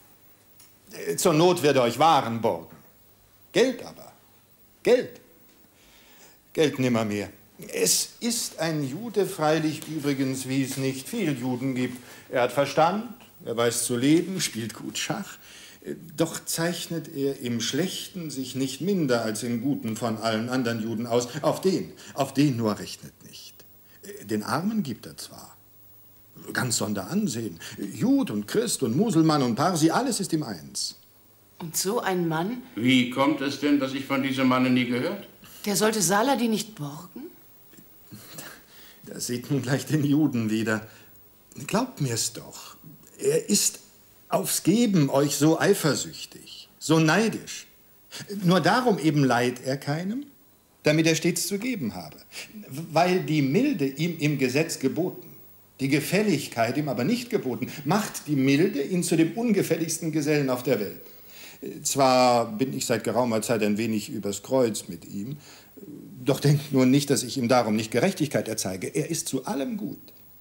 Zur Not wird er euch Waren borgen. Geld aber. Geld. Geld nimmermehr. Es ist ein Jude freilich übrigens, wie es nicht viel Juden gibt. Er hat Verstand, er weiß zu leben, spielt gut Schach. Doch zeichnet er im Schlechten sich nicht minder als im Guten von allen anderen Juden aus. Auf den, auf den nur rechnet nicht. Den Armen gibt er zwar. Ganz sonder Ansehen. Jud und Christ und Muselmann und Parsi, alles ist ihm eins. Und so ein Mann? Wie kommt es denn, dass ich von diesem Manne nie gehört? Der sollte Saladin nicht borgen? Da sieht nun gleich den Juden wieder. Glaubt mir's doch. Er ist aufs Geben euch so eifersüchtig, so neidisch. Nur darum eben leiht er keinem, damit er stets zu geben habe. Weil die Milde ihm im Gesetz geboten, die Gefälligkeit ihm aber nicht geboten, macht die Milde ihn zu dem ungefälligsten Gesellen auf der Welt. Zwar bin ich seit geraumer Zeit ein wenig übers Kreuz mit ihm, doch denkt nur nicht, dass ich ihm darum nicht Gerechtigkeit erzeige. Er ist zu allem gut.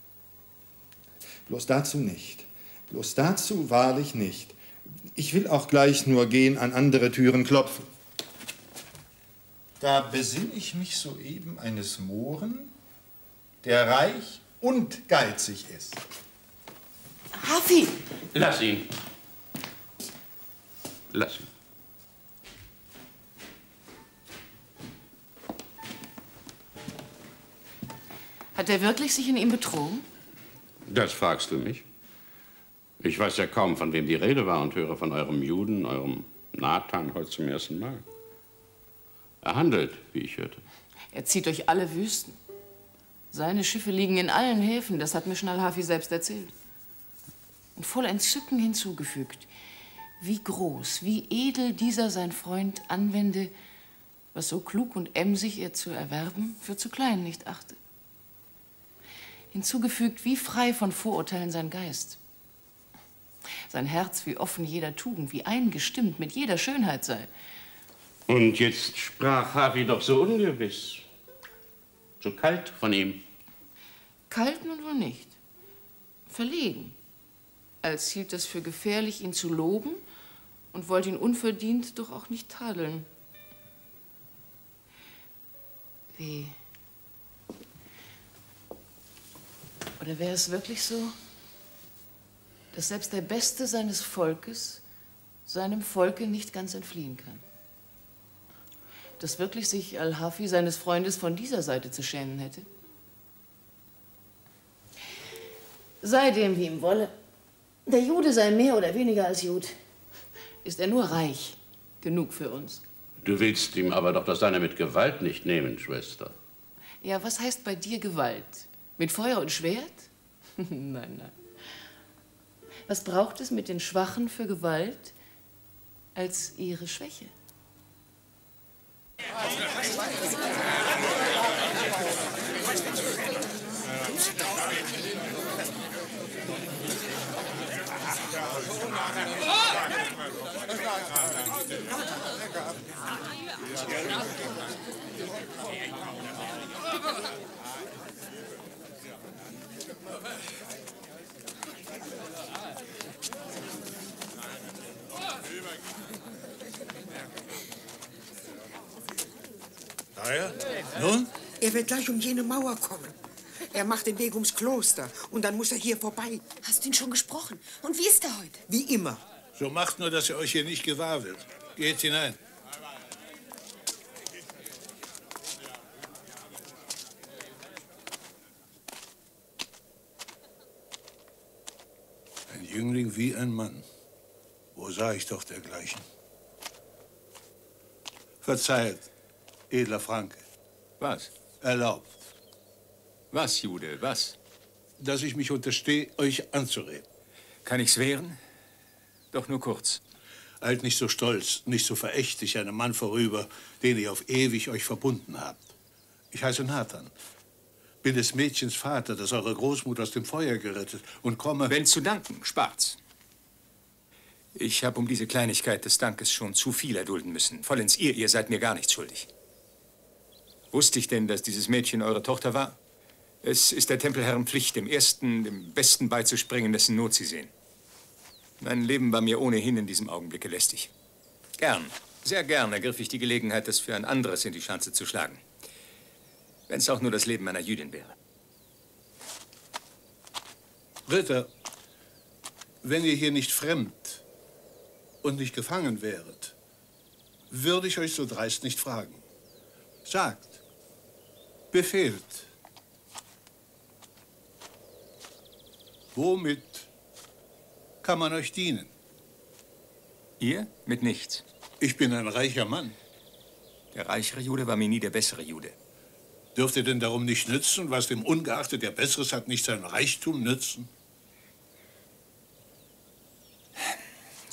Bloß dazu nicht. Bloß dazu wahrlich nicht. Ich will auch gleich nur gehen, an andere Türen klopfen. Da besinn ich mich soeben eines Mohren, der reich und geizig ist. Hafi! Lass ihn. Lass ihn. Hat er wirklich sich in ihm betrogen? Das fragst du mich? Ich weiß ja kaum, von wem die Rede war und höre von eurem Juden, eurem Nathan, heute zum ersten Mal. Er handelt, wie ich hörte. Er zieht durch alle Wüsten. Seine Schiffe liegen in allen Häfen, das hat mir schon Al-Hafi selbst erzählt. Und voll Entzücken hinzugefügt, wie groß, wie edel dieser sein Freund anwende, was so klug und emsig er zu erwerben für zu klein nicht achte. Hinzugefügt, wie frei von Vorurteilen sein Geist. Sein Herz, wie offen jeder Tugend, wie eingestimmt mit jeder Schönheit sei. Und jetzt sprach Hafi doch so ungewiss, so kalt von ihm. Kalt nun wohl nicht, verlegen, als hielt es für gefährlich, ihn zu loben und wollte ihn unverdient doch auch nicht tadeln. Wie? Oder wäre es wirklich so, dass selbst der Beste seines Volkes seinem Volke nicht ganz entfliehen kann? Dass wirklich sich Al-Hafi seines Freundes von dieser Seite zu schämen hätte? Sei dem, wie ihm wolle. Der Jude sei mehr oder weniger als Jud. Ist er nur reich, genug für uns. Du willst ihm aber doch das Seine mit Gewalt nicht nehmen, Schwester. Ja, was heißt bei dir Gewalt? Mit Feuer und Schwert? Nein, nein. Was braucht es mit den Schwachen für Gewalt als ihre Schwäche? Daher? Nun? Er wird gleich um jene Mauer kommen. Er macht den Weg ums Kloster und dann muss er hier vorbei. Hast du ihn schon gesprochen? Und wie ist er heute? Wie immer. So macht nur, dass er euch hier nicht gewahr wird. Geht hinein. Ein Jüngling wie ein Mann. Wo sah ich doch dergleichen? Verzeiht, edler Franke. Was? Erlaubt, Was, Jude, was? dass ich mich unterstehe, euch anzureden. Kann ich's wehren? Doch nur kurz. Eilt nicht so stolz, nicht so verächtlich einem Mann vorüber, den ihr auf ewig euch verbunden habt. Ich heiße Nathan, bin des Mädchens Vater, das eure Großmutter aus dem Feuer gerettet und komme... Wenn zu danken, spart's. Ich habe um diese Kleinigkeit des Dankes schon zu viel erdulden müssen. Vollends ihr, ihr seid mir gar nichts schuldig. Wusste ich denn, dass dieses Mädchen eure Tochter war? Es ist der Tempelherren Pflicht, dem Ersten, dem Besten beizuspringen, dessen Not sie sehen. Mein Leben war mir ohnehin in diesem Augenblicke lästig. Gern, sehr gern ergriff ich die Gelegenheit, das für ein anderes in die Schanze zu schlagen. Wenn es auch nur das Leben einer Jüdin wäre. Ritter, wenn ihr hier nicht fremd und nicht gefangen wäret, würde ich euch so dreist nicht fragen. Sagt, befehlt. Womit kann man euch dienen? Ihr? Mit nichts. Ich bin ein reicher Mann. Der reichere Jude war mir nie der bessere Jude. Dürft ihr denn darum nicht nützen, was dem ungeachtet der Besseres hat, nicht sein Reichtum nützen?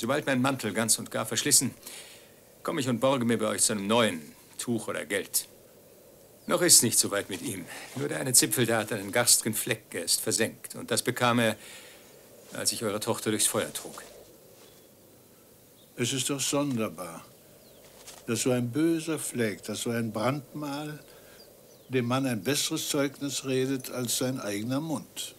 Sobald mein Mantel ganz und gar verschlissen, komme ich und borge mir bei euch zu einem neuen Tuch oder Geld. Noch ist nicht so weit mit ihm. Nur der eine Zipfel, der hat einen garstigen Fleck, er ist versenkt. Und das bekam er, als ich eure Tochter durchs Feuer trug. Es ist doch sonderbar, dass so ein böser Fleck, dass so ein Brandmal dem Mann ein besseres Zeugnis redet als sein eigener Mund.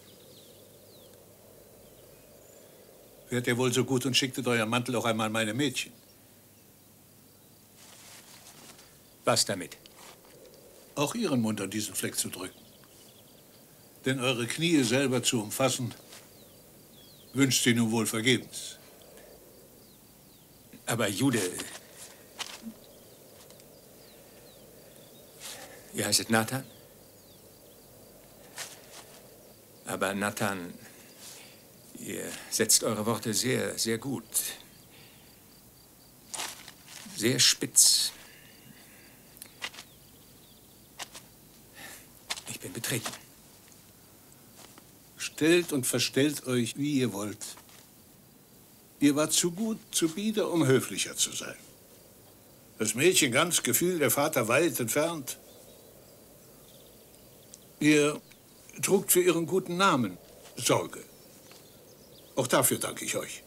Wärt ihr wohl so gut und schicktet euer Mantel auch einmal meine Mädchen? Was damit? Auch ihren Mund an diesen Fleck zu drücken. Denn eure Knie selber zu umfassen, wünscht sie nun wohl vergebens. Aber Jude, ihr heißet Nathan? Aber Nathan, ihr setzt eure Worte sehr, sehr gut. Sehr spitz. Ich bin betreten. Stellt und verstellt euch, wie ihr wollt. Ihr wart zu gut, zu bieder, um höflicher zu sein. Das Mädchen ganz gefühlt, der Vater weit entfernt. Ihr trugt für ihren guten Namen Sorge. Auch dafür danke ich euch.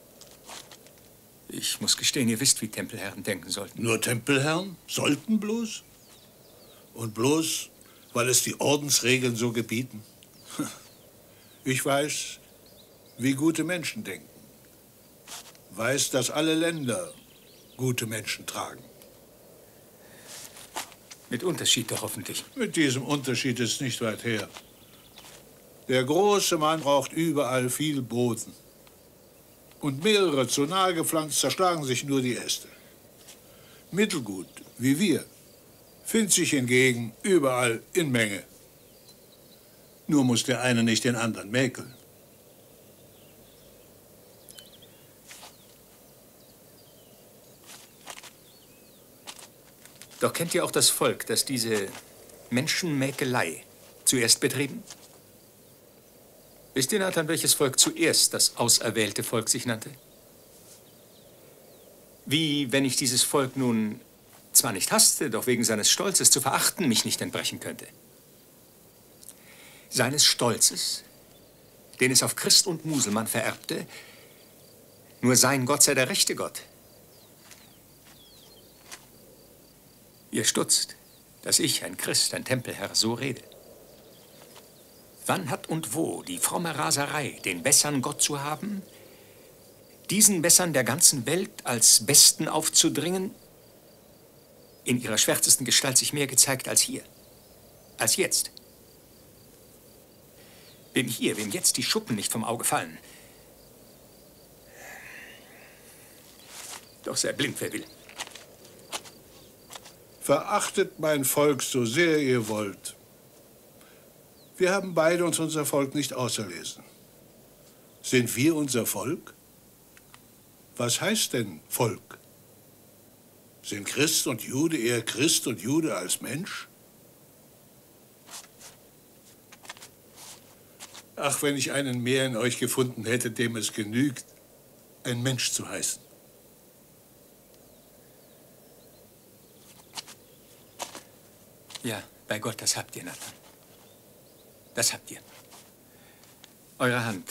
Ich muss gestehen, ihr wisst, wie Tempelherren denken sollten. Nur Tempelherren? Sollten bloß? Und bloß, weil es die Ordensregeln so gebieten? Ich weiß, wie gute Menschen denken. Weiß, dass alle Länder gute Menschen tragen. Mit Unterschied doch hoffentlich. Mit diesem Unterschied ist nicht weit her. Der große Mann braucht überall viel Boden. Und mehrere zu nahe gepflanzt zerschlagen sich nur die Äste. Mittelgut, wie wir, findet sich hingegen überall in Menge. Nur muss der eine nicht den anderen mäkeln. Doch kennt ihr auch das Volk, das diese Menschenmäkelei zuerst betrieben? Wisst ihr, Nathan, welches Volk zuerst das auserwählte Volk sich nannte? Wie, wenn ich dieses Volk nun zwar nicht hasste, doch wegen seines Stolzes zu verachten, mich nicht entbrechen könnte. Seines Stolzes, den es auf Christ und Muselmann vererbte, nur sein Gott sei der rechte Gott. Ihr stutzt, dass ich, ein Christ, ein Tempelherr, so rede. Wann hat und wo die fromme Raserei, den bessern Gott zu haben, diesen Bessern der ganzen Welt als Besten aufzudringen, in ihrer schwärzesten Gestalt sich mehr gezeigt als hier, als jetzt? Wem hier, wem jetzt die Schuppen nicht vom Auge fallen. Doch sei blind, wer will. Verachtet mein Volk so sehr ihr wollt. Wir haben beide uns unser Volk nicht auserlesen. Sind wir unser Volk? Was heißt denn Volk? Sind Christ und Jude eher Christ und Jude als Mensch? Ach, wenn ich einen mehr in euch gefunden hätte, dem es genügt, ein Mensch zu heißen. Ja, bei Gott, das habt ihr, Nathan. Das habt ihr. Eure Hand.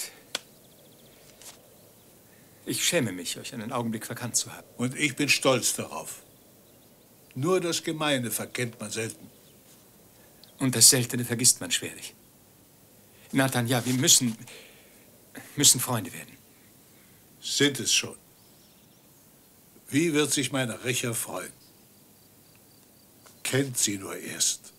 Ich schäme mich, euch einen Augenblick verkannt zu haben. Und ich bin stolz darauf. Nur das Gemeine verkennt man selten. Und das Seltene vergisst man schwerlich. Nathan, ja, wir müssen, müssen Freunde werden. Sind es schon. Wie wird sich mein Rächer freuen? Kennt sie nur erst.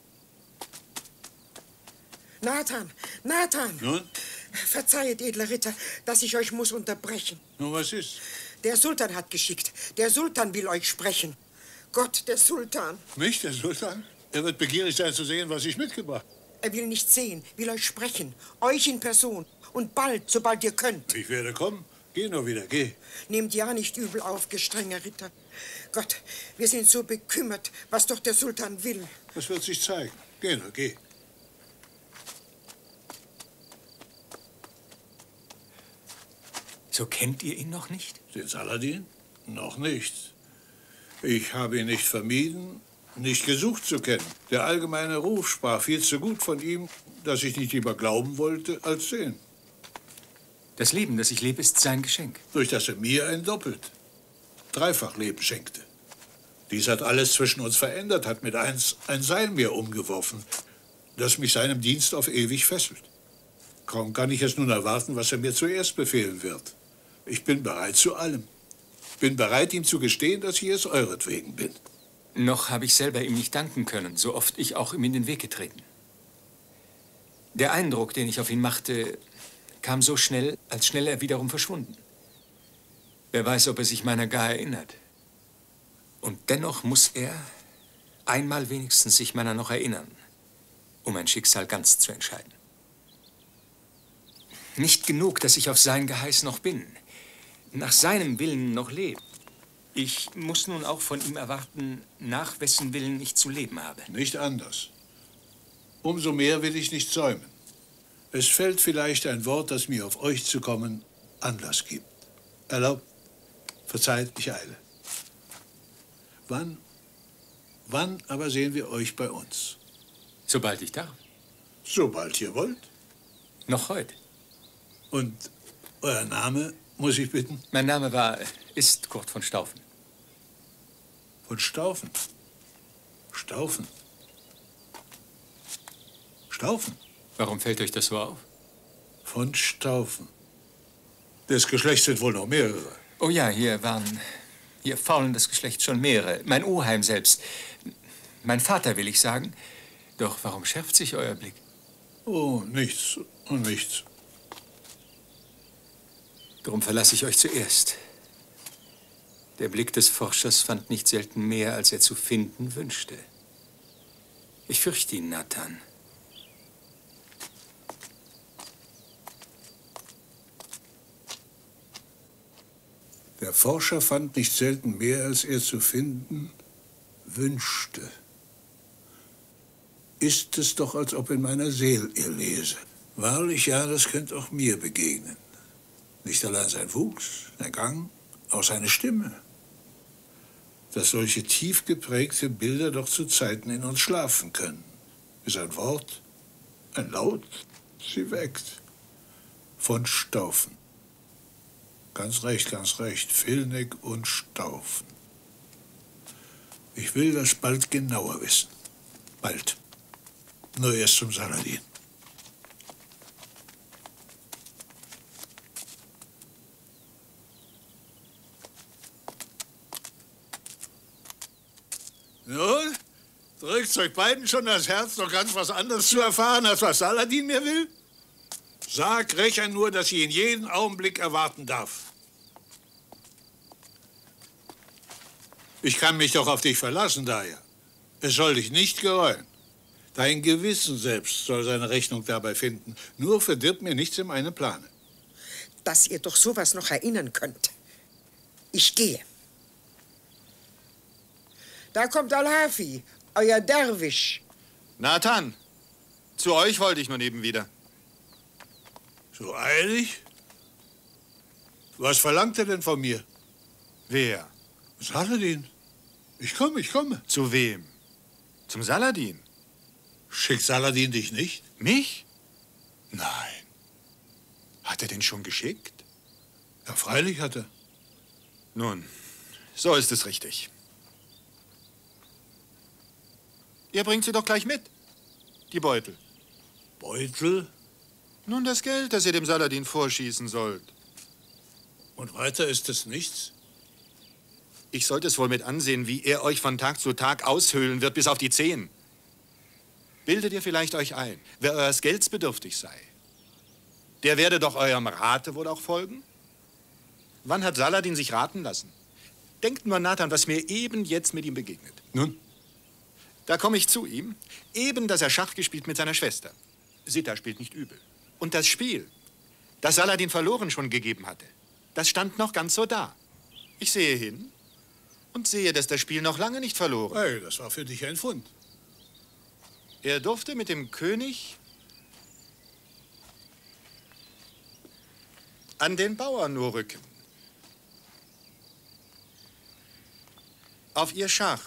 Nathan, Nathan! Nun? Verzeiht, edler Ritter, dass ich euch muss unterbrechen. Nun, was ist? Der Sultan hat geschickt. Der Sultan will euch sprechen. Gott, der Sultan. Mich, der Sultan? Er wird begierig sein zu sehen, was ich mitgebracht habe. Er will nicht sehen, will euch sprechen. Euch in Person. Und bald, sobald ihr könnt. Ich werde kommen. Geh nur wieder, geh. Nehmt ja nicht übel auf, gestrenger Ritter. Gott, wir sind so bekümmert, was doch der Sultan will. Das wird sich zeigen. Geh nur, geh. So kennt ihr ihn noch nicht? Den Saladin? Noch nicht. Ich habe ihn nicht vermieden, nicht gesucht zu kennen. Der allgemeine Ruf sprach viel zu gut von ihm, dass ich nicht lieber glauben wollte, als sehen. Das Leben, das ich lebe, ist sein Geschenk. Durch das er mir ein doppelt, dreifach Leben schenkte. Dies hat alles zwischen uns verändert, hat mit eins ein Seil mir umgeworfen, das mich seinem Dienst auf ewig fesselt. Kaum kann ich es nun erwarten, was er mir zuerst befehlen wird. Ich bin bereit zu allem. Bin bereit, ihm zu gestehen, dass ich es euretwegen bin. Noch habe ich selber ihm nicht danken können, so oft ich auch ihm in den Weg getreten. Der Eindruck, den ich auf ihn machte, kam so schnell, als schnell er wiederum verschwunden. Wer weiß, ob er sich meiner gar erinnert. Und dennoch muss er einmal wenigstens sich meiner noch erinnern, um mein Schicksal ganz zu entscheiden. Nicht genug, dass ich auf sein Geheiß noch bin, nach seinem Willen noch lebe. Ich muss nun auch von ihm erwarten, nach wessen Willen ich zu leben habe. Nicht anders. Umso mehr will ich nicht säumen. Es fällt vielleicht ein Wort, das mir auf euch zu kommen Anlass gibt. Erlaubt, verzeiht, ich eile. Wann, wann aber sehen wir euch bei uns? Sobald ich darf. Sobald ihr wollt. Noch heute. Und euer Name, muss ich bitten? Mein Name war, ist Kurt von Staufen. Von Staufen? Staufen? Staufen? Warum fällt euch das so auf? Von Staufen. Des Geschlechts sind wohl noch mehrere. Oh ja, hier waren, hier faulen das Geschlecht schon mehrere. Mein Oheim selbst. Mein Vater, will ich sagen. Doch warum schärft sich euer Blick? Oh, nichts und nichts. Darum verlasse ich euch zuerst. Der Blick des Forschers fand nicht selten mehr, als er zu finden wünschte. Ich fürchte ihn, Nathan. Der Forscher fand nicht selten mehr, als er zu finden wünschte. Ist es doch, als ob in meiner Seele er lese. Wahrlich, ja, das könnte auch mir begegnen. Nicht allein sein Wuchs, der Gang, auch seine Stimme. Dass solche tief geprägte Bilder doch zu Zeiten in uns schlafen können. Bis ein Wort, ein Laut sie weckt. Von Staufen. Ganz recht, ganz recht. Vilneck und Staufen. Ich will das bald genauer wissen. Bald. Nur erst zum Saladin. Nun, drückt's euch beiden schon das Herz, noch ganz was anderes zu erfahren, als was Saladin mir will? Sag Recha nur, dass ich ihn jeden Augenblick erwarten darf. Ich kann mich doch auf dich verlassen, daher. Es soll dich nicht gereuen. Dein Gewissen selbst soll seine Rechnung dabei finden. Nur verdirbt mir nichts in meinem Plane. Dass ihr doch sowas noch erinnern könnt. Ich gehe. Da kommt Al-Hafi, euer Derwisch. Nathan, zu euch wollte ich nur eben wieder. So eilig? Was verlangt er denn von mir? Wer? Saladin. Ich komme, ich komme. Zu wem? Zum Saladin? Schickt Saladin dich nicht? Mich? Nein. Hat er denn schon geschickt? Ja, freilich hat er. Nun, so ist es richtig. Ihr bringt sie doch gleich mit, die Beutel. Beutel? Nun, das Geld, das ihr dem Saladin vorschießen sollt. Und weiter ist es nichts? Ich sollte es wohl mit ansehen, wie er euch von Tag zu Tag aushöhlen wird, bis auf die Zehen. Bildet ihr vielleicht euch ein, wer eures Gelds bedürftig sei, der werde doch eurem Rate wohl auch folgen? Wann hat Saladin sich raten lassen? Denkt nur, Nathan, was mir eben jetzt mit ihm begegnet. Nun? Da komme ich zu ihm, eben, dass er Schach gespielt mit seiner Schwester. Sita spielt nicht übel. Und das Spiel, das Saladin verloren schon gegeben hatte, das stand noch ganz so da. Ich sehe hin und sehe, dass das Spiel noch lange nicht verloren. Hey, das war für dich ein Fund. Er durfte mit dem König An den Bauern nur rücken. Auf ihr Schach.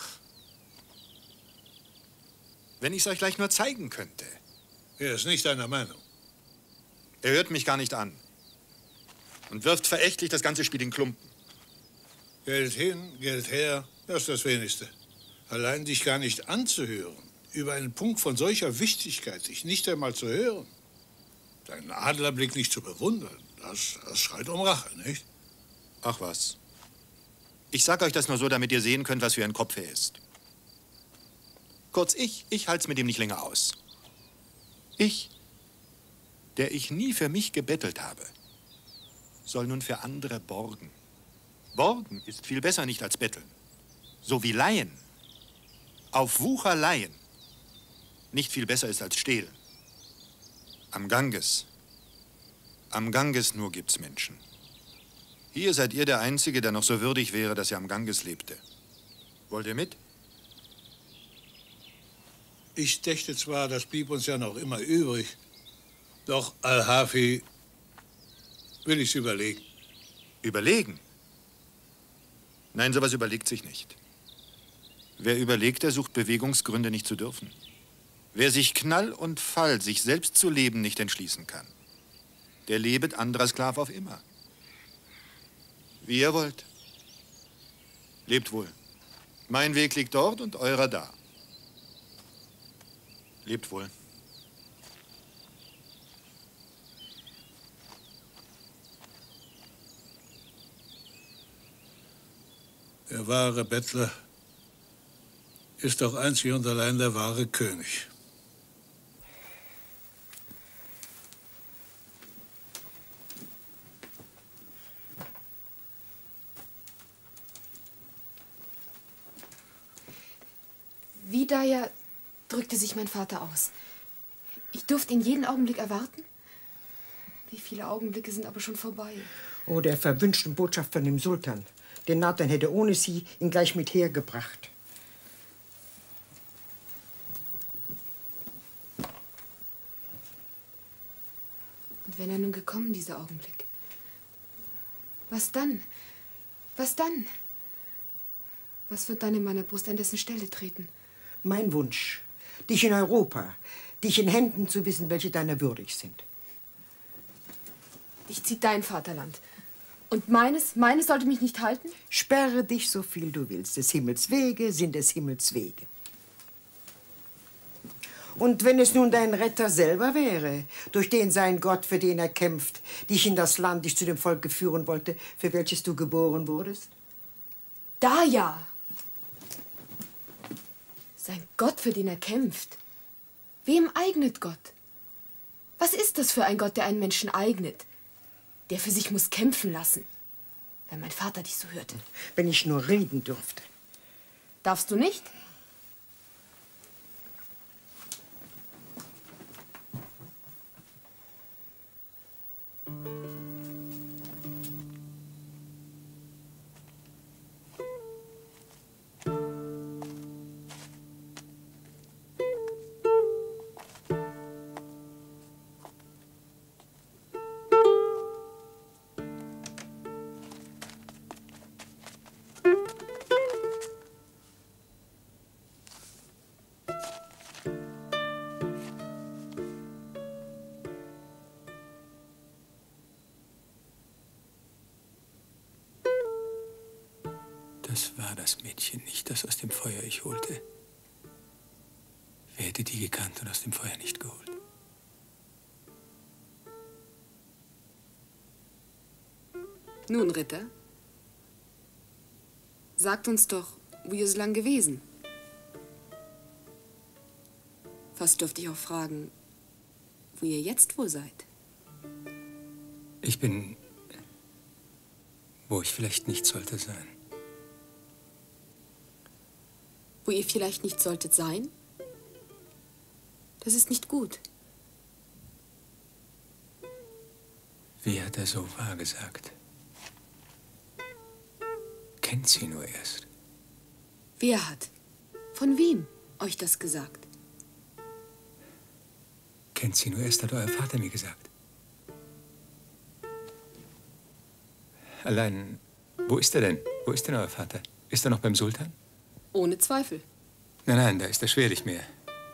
Wenn ich es euch gleich nur zeigen könnte. Er ist nicht deiner Meinung. Er hört mich gar nicht an. Und wirft verächtlich das ganze Spiel in Klumpen. Geld hin, Geld her, das ist das Wenigste. Allein dich gar nicht anzuhören, über einen Punkt von solcher Wichtigkeit, dich nicht einmal zu hören, deinen Adlerblick nicht zu bewundern, das, das schreit um Rache, nicht? Ach was. Ich sag euch das nur so, damit ihr sehen könnt, was für ein Kopf er ist. Kurz, ich, ich halt's mit ihm nicht länger aus. Ich, der ich nie für mich gebettelt habe, soll nun für andere borgen. Borgen ist viel besser nicht als betteln. So wie Leihen. Auf Wucher leihen. Nicht viel besser ist als stehlen. Am Ganges. Am Ganges nur gibt's Menschen. Hier seid ihr der Einzige, der noch so würdig wäre, dass er am Ganges lebte. Wollt ihr mit? Ich dächte zwar, das blieb uns ja noch immer übrig, doch Al-Hafi will ich's überlegen. Überlegen? Nein, sowas überlegt sich nicht. Wer überlegt, der sucht Bewegungsgründe, nicht zu dürfen. Wer sich Knall und Fall, sich selbst zu leben, nicht entschließen kann, der lebet anderer Sklav auf immer. Wie ihr wollt. Lebt wohl. Mein Weg liegt dort und eurer da. Lebt wohl. Der wahre Bettler ist doch einzig und allein der wahre König. Wie daher drückte sich mein Vater aus. Ich durfte ihn jeden Augenblick erwarten? Wie viele Augenblicke sind aber schon vorbei? Oh, der verwünschten Botschaft von dem Sultan. Den Nathan hätte ohne sie ihn gleich mit hergebracht. Und wenn er nun gekommen, dieser Augenblick? Was dann? Was dann? Was wird dann in meiner Brust an dessen Stelle treten? Mein Wunsch, dich in Europa, dich in Händen zu wissen, welche deiner würdig sind. Ich zieh dein Vaterland. Und meines, meines sollte mich nicht halten? Sperre dich so viel du willst. Des Himmels Wege sind des Himmels Wege. Und wenn es nun dein Retter selber wäre, durch den sein Gott, für den er kämpft, dich in das Land, dich zu dem Volke führen wollte, für welches du geboren wurdest? Da ja! Sein Gott, für den er kämpft. Wem eignet Gott? Was ist das für ein Gott, der einen Menschen eignet? Der für sich muss kämpfen lassen. Wenn mein Vater dich so hörte. Wenn ich nur reden dürfte. Darfst du nicht? Das war das Mädchen nicht, das aus dem Feuer ich holte. Wer hätte die gekannt und aus dem Feuer nicht geholt? Nun, Ritter, sagt uns doch, wo ihr so lang gewesen? Fast dürfte ich auch fragen, wo ihr jetzt wohl seid? Ich bin, wo ich vielleicht nicht sollte sein. Wo ihr vielleicht nicht solltet sein? Das ist nicht gut. Wie hat er so wahr gesagt? Kennt sie nur erst. Wer hat? Von wem euch das gesagt? Kennt sie nur erst, hat euer Vater mir gesagt. Allein, wo ist er denn? Wo ist denn euer Vater? Ist er noch beim Sultan? Ohne Zweifel. Nein, nein, da ist er schwerlich mehr.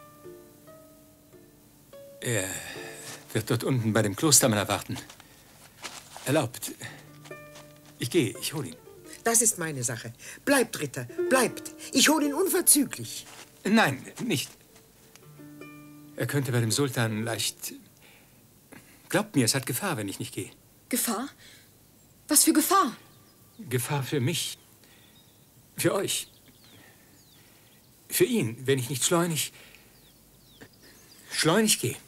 Er wird dort unten bei dem Klostermann erwarten. Erlaubt. Ich gehe, ich hole ihn. Das ist meine Sache. Bleibt, Ritter, bleibt. Ich hole ihn unverzüglich. Nein, nicht. Er könnte bei dem Sultan leicht... Glaubt mir, es hat Gefahr, wenn ich nicht gehe. Gefahr? Was für Gefahr? Gefahr für mich. Für euch. Für ihn, wenn ich nicht schleunig... schleunig gehe.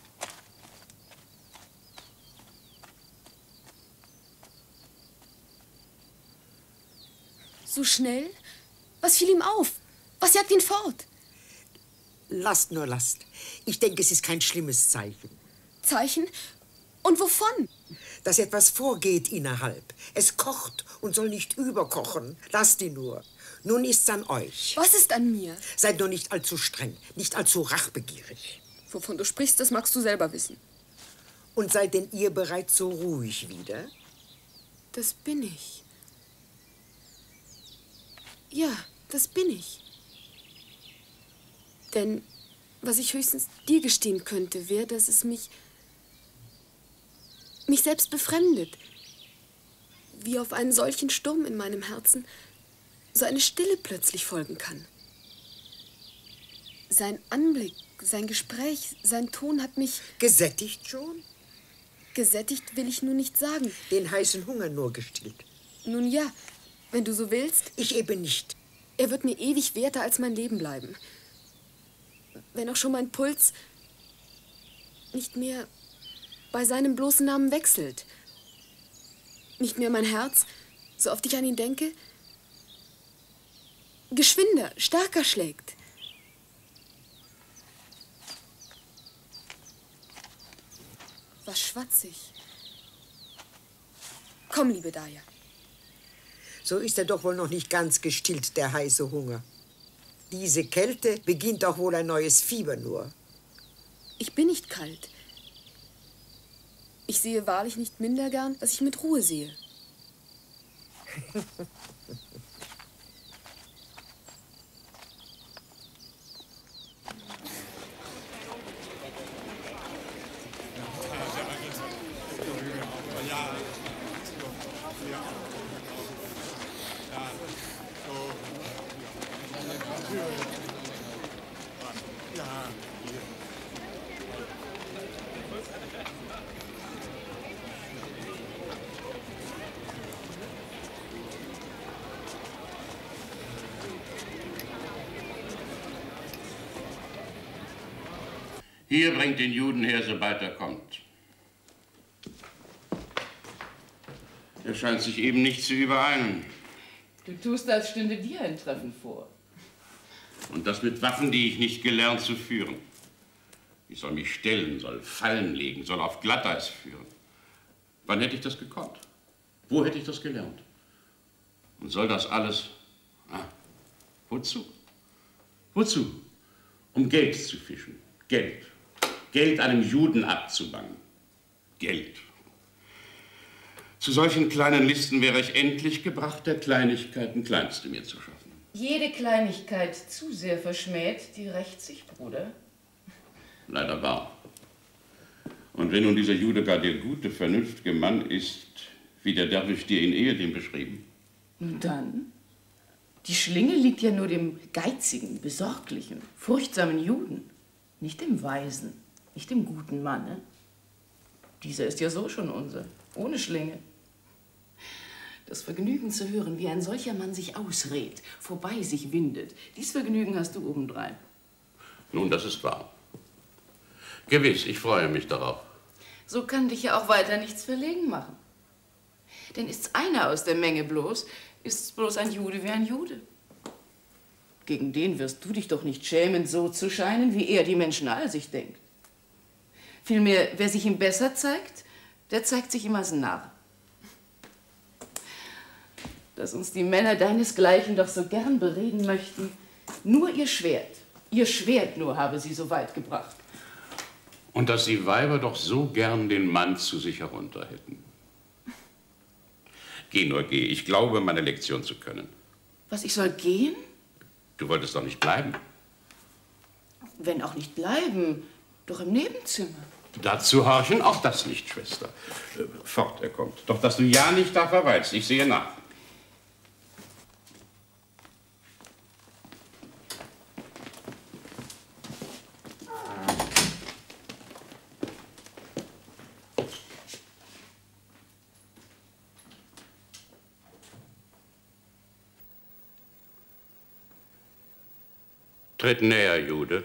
So schnell? Was fiel ihm auf? Was jagt ihn fort? Lasst nur, lasst. Ich denke, es ist kein schlimmes Zeichen. Zeichen? Und wovon? Dass etwas vorgeht innerhalb. Es kocht und soll nicht überkochen. Lasst ihn nur. Nun ist's an euch. Was ist an mir? Seid nur nicht allzu streng, nicht allzu rachbegierig. Wovon du sprichst, das magst du selber wissen. Und seid denn ihr bereits so ruhig wieder? Das bin ich. Ja, das bin ich. Denn was ich höchstens dir gestehen könnte, wäre, dass es mich... mich selbst befremdet. Wie auf einen solchen Sturm in meinem Herzen so eine Stille plötzlich folgen kann. Sein Anblick, sein Gespräch, sein Ton hat mich... Gesättigt schon? Gesättigt will ich nun nicht sagen. Den heißen Hunger nur gestillt. Nun ja, wenn du so willst. Ich eben nicht. Er wird mir ewig werter als mein Leben bleiben. Wenn auch schon mein Puls nicht mehr bei seinem bloßen Namen wechselt. Nicht mehr mein Herz, so oft ich an ihn denke, geschwinder, stärker schlägt. Was schwatz ich? Komm, liebe Daya. So ist er doch wohl noch nicht ganz gestillt, der heiße Hunger. Diese Kälte beginnt doch wohl ein neues Fieber nur. Ich bin nicht kalt. Ich sehe wahrlich nicht minder gern, was ich mit Ruhe sehe. Hier bringt den Juden her, sobald er kommt. Er scheint sich eben nicht zu übereilen. Du tust, als stünde dir ein Treffen vor. Und das mit Waffen, die ich nicht gelernt zu führen. Ich soll mich stellen, soll Fallen legen, soll auf Glatteis führen. Wann hätte ich das gekonnt? Wo hätte ich das gelernt? Und soll das alles... Ah, wozu? Wozu? Um Geld zu fischen. Geld. Geld einem Juden abzubangen. Geld. Zu solchen kleinen Listen wäre ich endlich gebracht, der Kleinigkeiten kleinste mir zu schaffen. Jede Kleinigkeit zu sehr verschmäht, die rächt sich, Bruder. Leider wahr. Und wenn nun dieser Jude gar der gute, vernünftige Mann ist, wie der Derwisch dir in Ehedem beschrieben? Nun dann, die Schlinge liegt ja nur dem geizigen, besorglichen, furchtsamen Juden, nicht dem Weisen, nicht dem guten Manne. Dieser ist ja so schon unser, ohne Schlinge. Das Vergnügen zu hören, wie ein solcher Mann sich ausredet, vorbei sich windet, dies Vergnügen hast du obendrein. Nun, das ist wahr. Gewiss, ich freue mich darauf. So kann dich ja auch weiter nichts verlegen machen. Denn ist's einer aus der Menge bloß, ist's bloß ein Jude wie ein Jude. Gegen den wirst du dich doch nicht schämen, so zu scheinen, wie er die Menschen all sich denkt. Vielmehr, wer sich ihm besser zeigt, der zeigt sich ihm als Narr. Dass uns die Männer deinesgleichen doch so gern bereden möchten, nur ihr Schwert, ihr Schwert nur habe sie so weit gebracht. Und dass die Weiber doch so gern den Mann zu sich herunter hätten. Geh nur, geh. Ich glaube, meine Lektion zu können. Was, ich soll gehen? Du wolltest doch nicht bleiben. Wenn auch nicht bleiben, doch im Nebenzimmer. Dazu horchen auch das nicht, Schwester. Äh, fort, er kommt. Doch, dass du ja nicht da verweilst. Ich sehe nach. Tritt näher, Jude.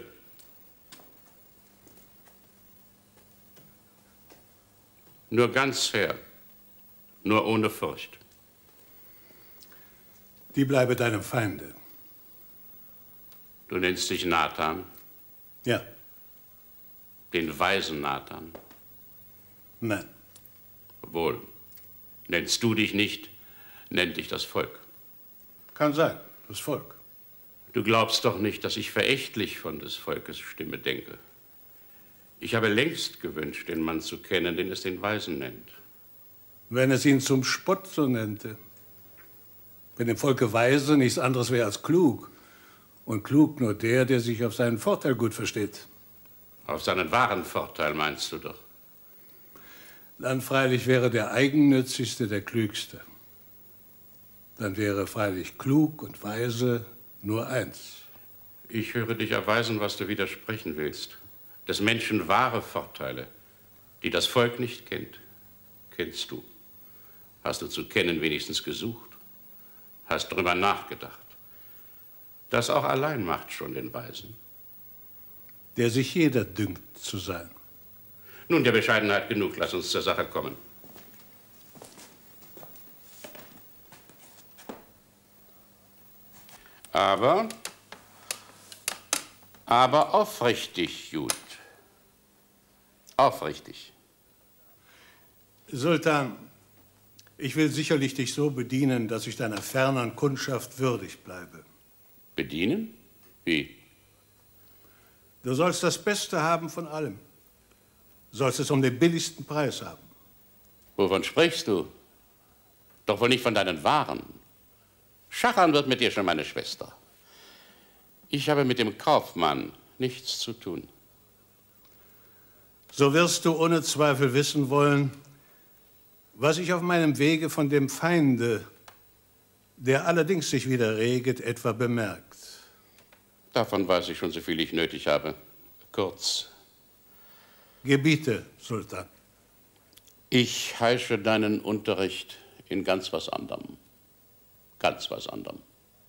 Nur ganz fair, nur ohne Furcht. Die bleibe deinem Feinde. Du nennst dich Nathan? Ja. Den weisen Nathan? Nein. Wohl. Nennst du dich nicht, nennt dich das Volk. Kann sein, das Volk. Du glaubst doch nicht, dass ich verächtlich von des Volkes Stimme denke. Ich habe längst gewünscht, den Mann zu kennen, den es den Weisen nennt. Wenn es ihn zum Spott so nennte. Wenn dem Volke weise nichts anderes wäre als klug. Und klug nur der, der sich auf seinen Vorteil gut versteht. Auf seinen wahren Vorteil meinst du doch? Dann freilich wäre der Eigennützigste der Klügste. Dann wäre freilich klug und weise nur eins. Ich höre dich erweisen, was du widersprechen willst. Des Menschen wahre Vorteile, die das Volk nicht kennt, kennst du. Hast du zu kennen wenigstens gesucht? Hast drüber nachgedacht? Das auch allein macht schon den Weisen. Der sich jeder dünkt zu sein. Nun, der Bescheidenheit genug, lass uns zur Sache kommen. Aber, aber aufrichtig, Jude. Aufrichtig. Sultan, ich will sicherlich dich so bedienen, dass ich deiner ferneren Kundschaft würdig bleibe. Bedienen? Wie? Du sollst das Beste haben von allem. Du sollst es um den billigsten Preis haben. Wovon sprichst du? Doch wohl nicht von deinen Waren. Schachern wird mit dir schon meine Schwester. Ich habe mit dem Kaufmann nichts zu tun. So wirst du ohne Zweifel wissen wollen, was ich auf meinem Wege von dem Feinde, der allerdings sich wieder reget, etwa bemerkt. Davon weiß ich schon, so viel ich nötig habe. Kurz. Gebiete, Sultan. Ich heische deinen Unterricht in ganz was anderem. Ganz was anderem.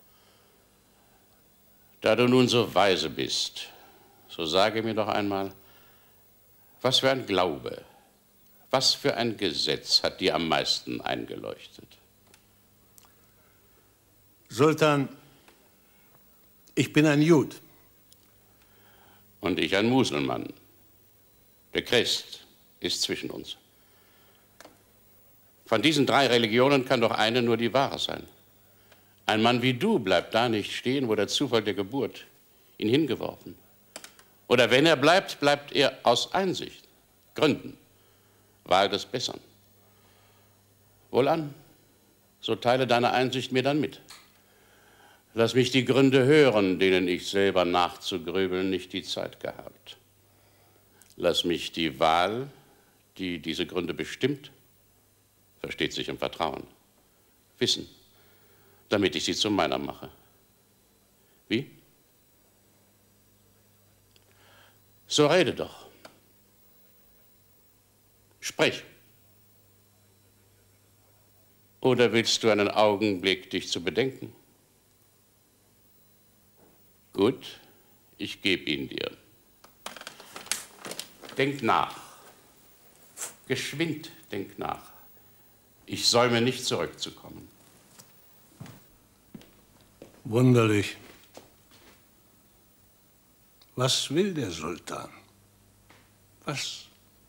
Da du nun so weise bist, so sage mir doch einmal, was für ein Glaube, was für ein Gesetz hat dir am meisten eingeleuchtet? Sultan, ich bin ein Jud. Und ich ein Muselmann. Der Christ ist zwischen uns. Von diesen drei Religionen kann doch eine nur die wahre sein. Ein Mann wie du bleibt da nicht stehen, wo der Zufall der Geburt ihn hingeworfen. Oder wenn er bleibt, bleibt er aus Einsicht, Gründen, Wahl des Bessern. Wohlan, so teile deine Einsicht mir dann mit. Lass mich die Gründe hören, denen ich selber nachzugrübeln nicht die Zeit gehabt. Lass mich die Wahl, die diese Gründe bestimmt, versteht sich im Vertrauen, wissen, damit ich sie zu meiner mache. Wie? So rede doch. Sprich. Oder willst du einen Augenblick dich zu bedenken? Gut, ich gebe ihn dir. Denk nach. Geschwind denk nach. Ich säume nicht zurückzukommen. Wunderlich. Was will der Sultan? Was?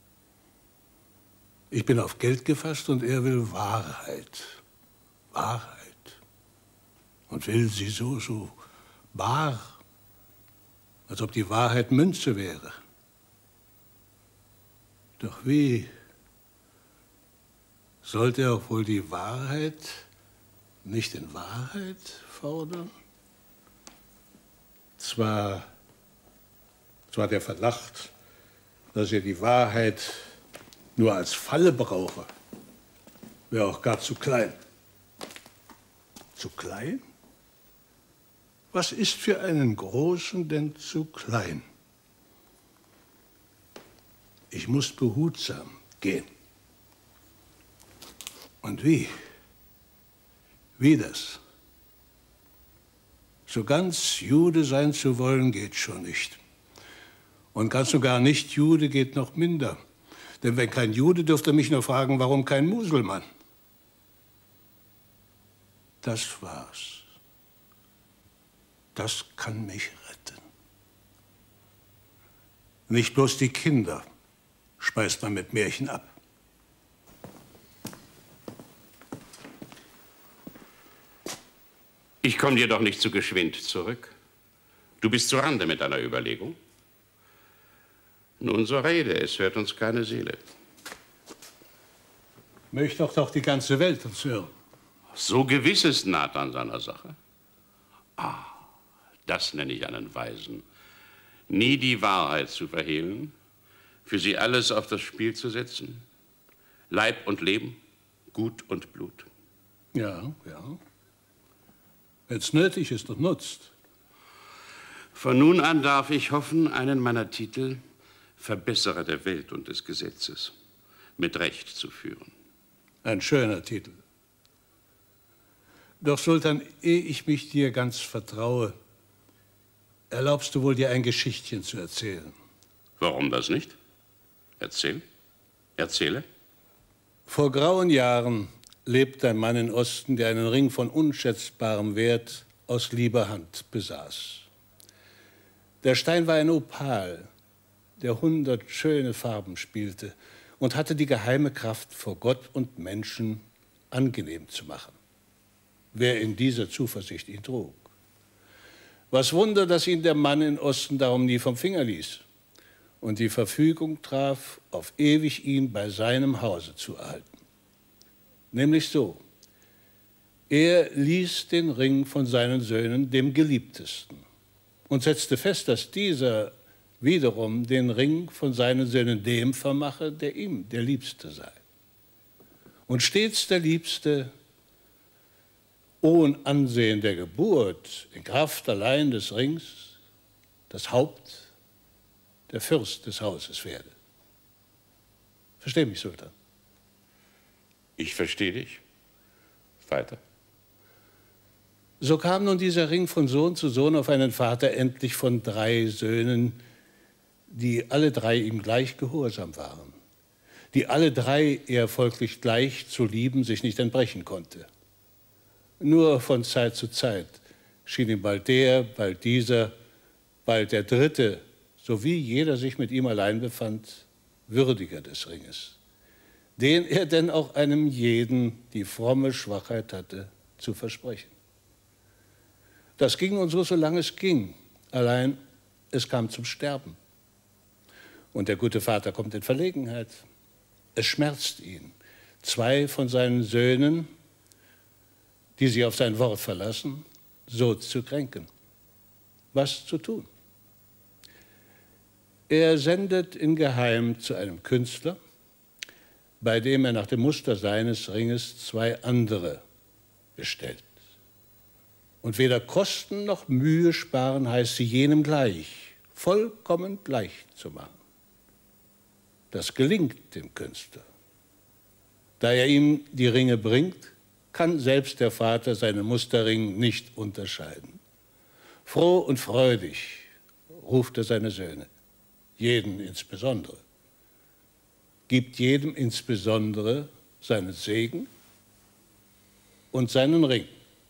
Ich bin auf Geld gefasst und er will Wahrheit. Wahrheit. Und will sie so, so bar, als ob die Wahrheit Münze wäre. Doch wie Sollte er auch wohl die Wahrheit nicht in Wahrheit fordern? Zwar, zwar der Verdacht, dass er die Wahrheit nur als Falle brauche, wäre auch gar zu klein. Zu klein? Was ist für einen Großen denn zu klein? Ich muss behutsam gehen. Und wie? Wie das? So ganz Jude sein zu wollen, geht schon nicht. Und ganz und gar nicht Jude geht noch minder. Denn wenn kein Jude, dürfte er mich nur fragen, warum kein Muselmann? Das war's. Das kann mich retten. Nicht bloß die Kinder speist man mit Märchen ab. Ich komme dir doch nicht zu geschwind zurück. Du bist zu Rande mit deiner Überlegung. Nun, so rede, es hört uns keine Seele. Möchte doch doch die ganze Welt uns hören. So gewiss ist Nathan seiner Sache. Ah, das nenne ich einen Weisen. Nie die Wahrheit zu verhehlen, für sie alles auf das Spiel zu setzen. Leib und Leben, Gut und Blut. Ja, ja. Wenn es nötig ist und nutzt. Von nun an darf ich hoffen, einen meiner Titel, Verbesserer der Welt und des Gesetzes, mit Recht zu führen. Ein schöner Titel. Doch, Sultan, ehe ich mich dir ganz vertraue, erlaubst du wohl, dir ein Geschichtchen zu erzählen? Warum das nicht? Erzähl. Erzähle. Vor grauen Jahren lebt ein Mann in Osten, der einen Ring von unschätzbarem Wert aus lieber Hand besaß. Der Stein war ein Opal, der hundert schöne Farben spielte und hatte die geheime Kraft, vor Gott und Menschen angenehm zu machen, wer in dieser Zuversicht ihn trug. Was Wunder, dass ihn der Mann in Osten darum nie vom Finger ließ und die Verfügung traf, auf ewig ihn bei seinem Hause zu erhalten. Nämlich so: Er ließ den Ring von seinen Söhnen dem Geliebtesten und setzte fest, dass dieser wiederum den Ring von seinen Söhnen dem vermache, der ihm der Liebste sei. Und stets der Liebste, ohne Ansehen der Geburt, in Kraft allein des Rings, das Haupt, der Fürst des Hauses werde. Versteh mich, Sultan? Ich verstehe dich. Weiter. So kam nun dieser Ring von Sohn zu Sohn auf einen Vater, endlich von drei Söhnen, die alle drei ihm gleich gehorsam waren, die alle drei er folglich gleich zu lieben sich nicht entbrechen konnte. Nur von Zeit zu Zeit schien ihm bald der, bald dieser, bald der Dritte, sowie jeder sich mit ihm allein befand, würdiger des Ringes, den er denn auch einem jeden die fromme Schwachheit hatte zu versprechen. Das ging und so, solange es ging, allein es kam zum Sterben. Und der gute Vater kommt in Verlegenheit. Es schmerzt ihn, zwei von seinen Söhnen, die sich auf sein Wort verlassen, so zu kränken. Was zu tun? Er sendet ingeheim zu einem Künstler, bei dem er nach dem Muster seines Ringes zwei andere bestellt. Und weder Kosten noch Mühe sparen heißt sie jenem gleich, vollkommen gleich zu machen. Das gelingt dem Künstler. Da er ihm die Ringe bringt, kann selbst der Vater seinen Musterring nicht unterscheiden. Froh und freudig ruft er seine Söhne, jeden insbesondere, gibt jedem insbesondere seinen Segen und seinen Ring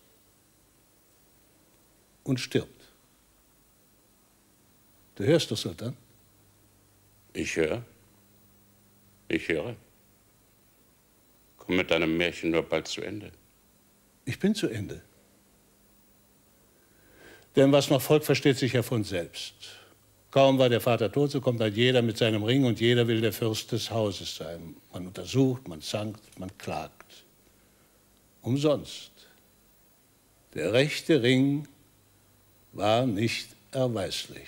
und stirbt. Du hörst doch, Sultan? Ich höre. Ich höre. Komm mit deinem Märchen nur bald zu Ende. Ich bin zu Ende. Denn was noch folgt, versteht sich ja von selbst. Kaum war der Vater tot, so kommt halt jeder mit seinem Ring und jeder will der Fürst des Hauses sein. Man untersucht, man zankt, man klagt. Umsonst. Der rechte Ring war nicht erweislich.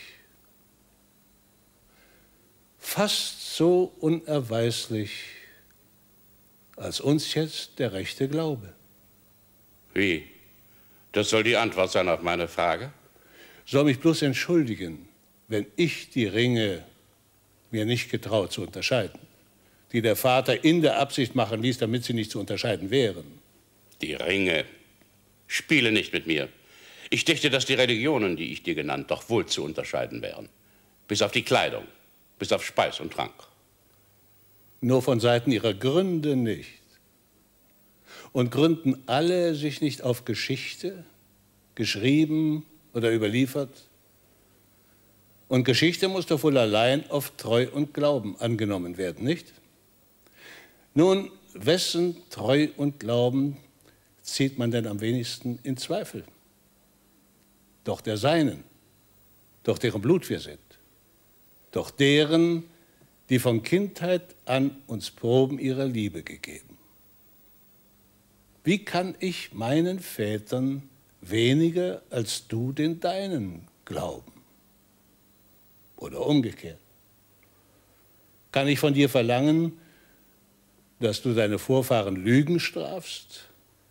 Fast so unerweislich, als uns jetzt der rechte Glaube. Wie? Das soll die Antwort sein auf meine Frage? Soll mich bloß entschuldigen, wenn ich die Ringe mir nicht getraut zu unterscheiden, die der Vater in der Absicht machen ließ, damit sie nicht zu unterscheiden wären. Die Ringe. Spiele nicht mit mir. Ich dächte, dass die Religionen, die ich dir genannt, doch wohl zu unterscheiden wären. Bis auf die Kleidung, bis auf Speis und Trank. Nur von Seiten ihrer Gründe nicht. Und gründen alle sich nicht auf Geschichte, geschrieben oder überliefert? Und Geschichte muss doch wohl allein auf Treu und Glauben angenommen werden, nicht? Nun, wessen Treu und Glauben zieht man denn am wenigsten in Zweifel? Doch der Seinen, doch deren Blut wir sind, doch deren, die von Kindheit an uns Proben ihrer Liebe gegeben. Wie kann ich meinen Vätern weniger als du den deinen glauben? Oder umgekehrt. Kann ich von dir verlangen, dass du deine Vorfahren Lügen strafst,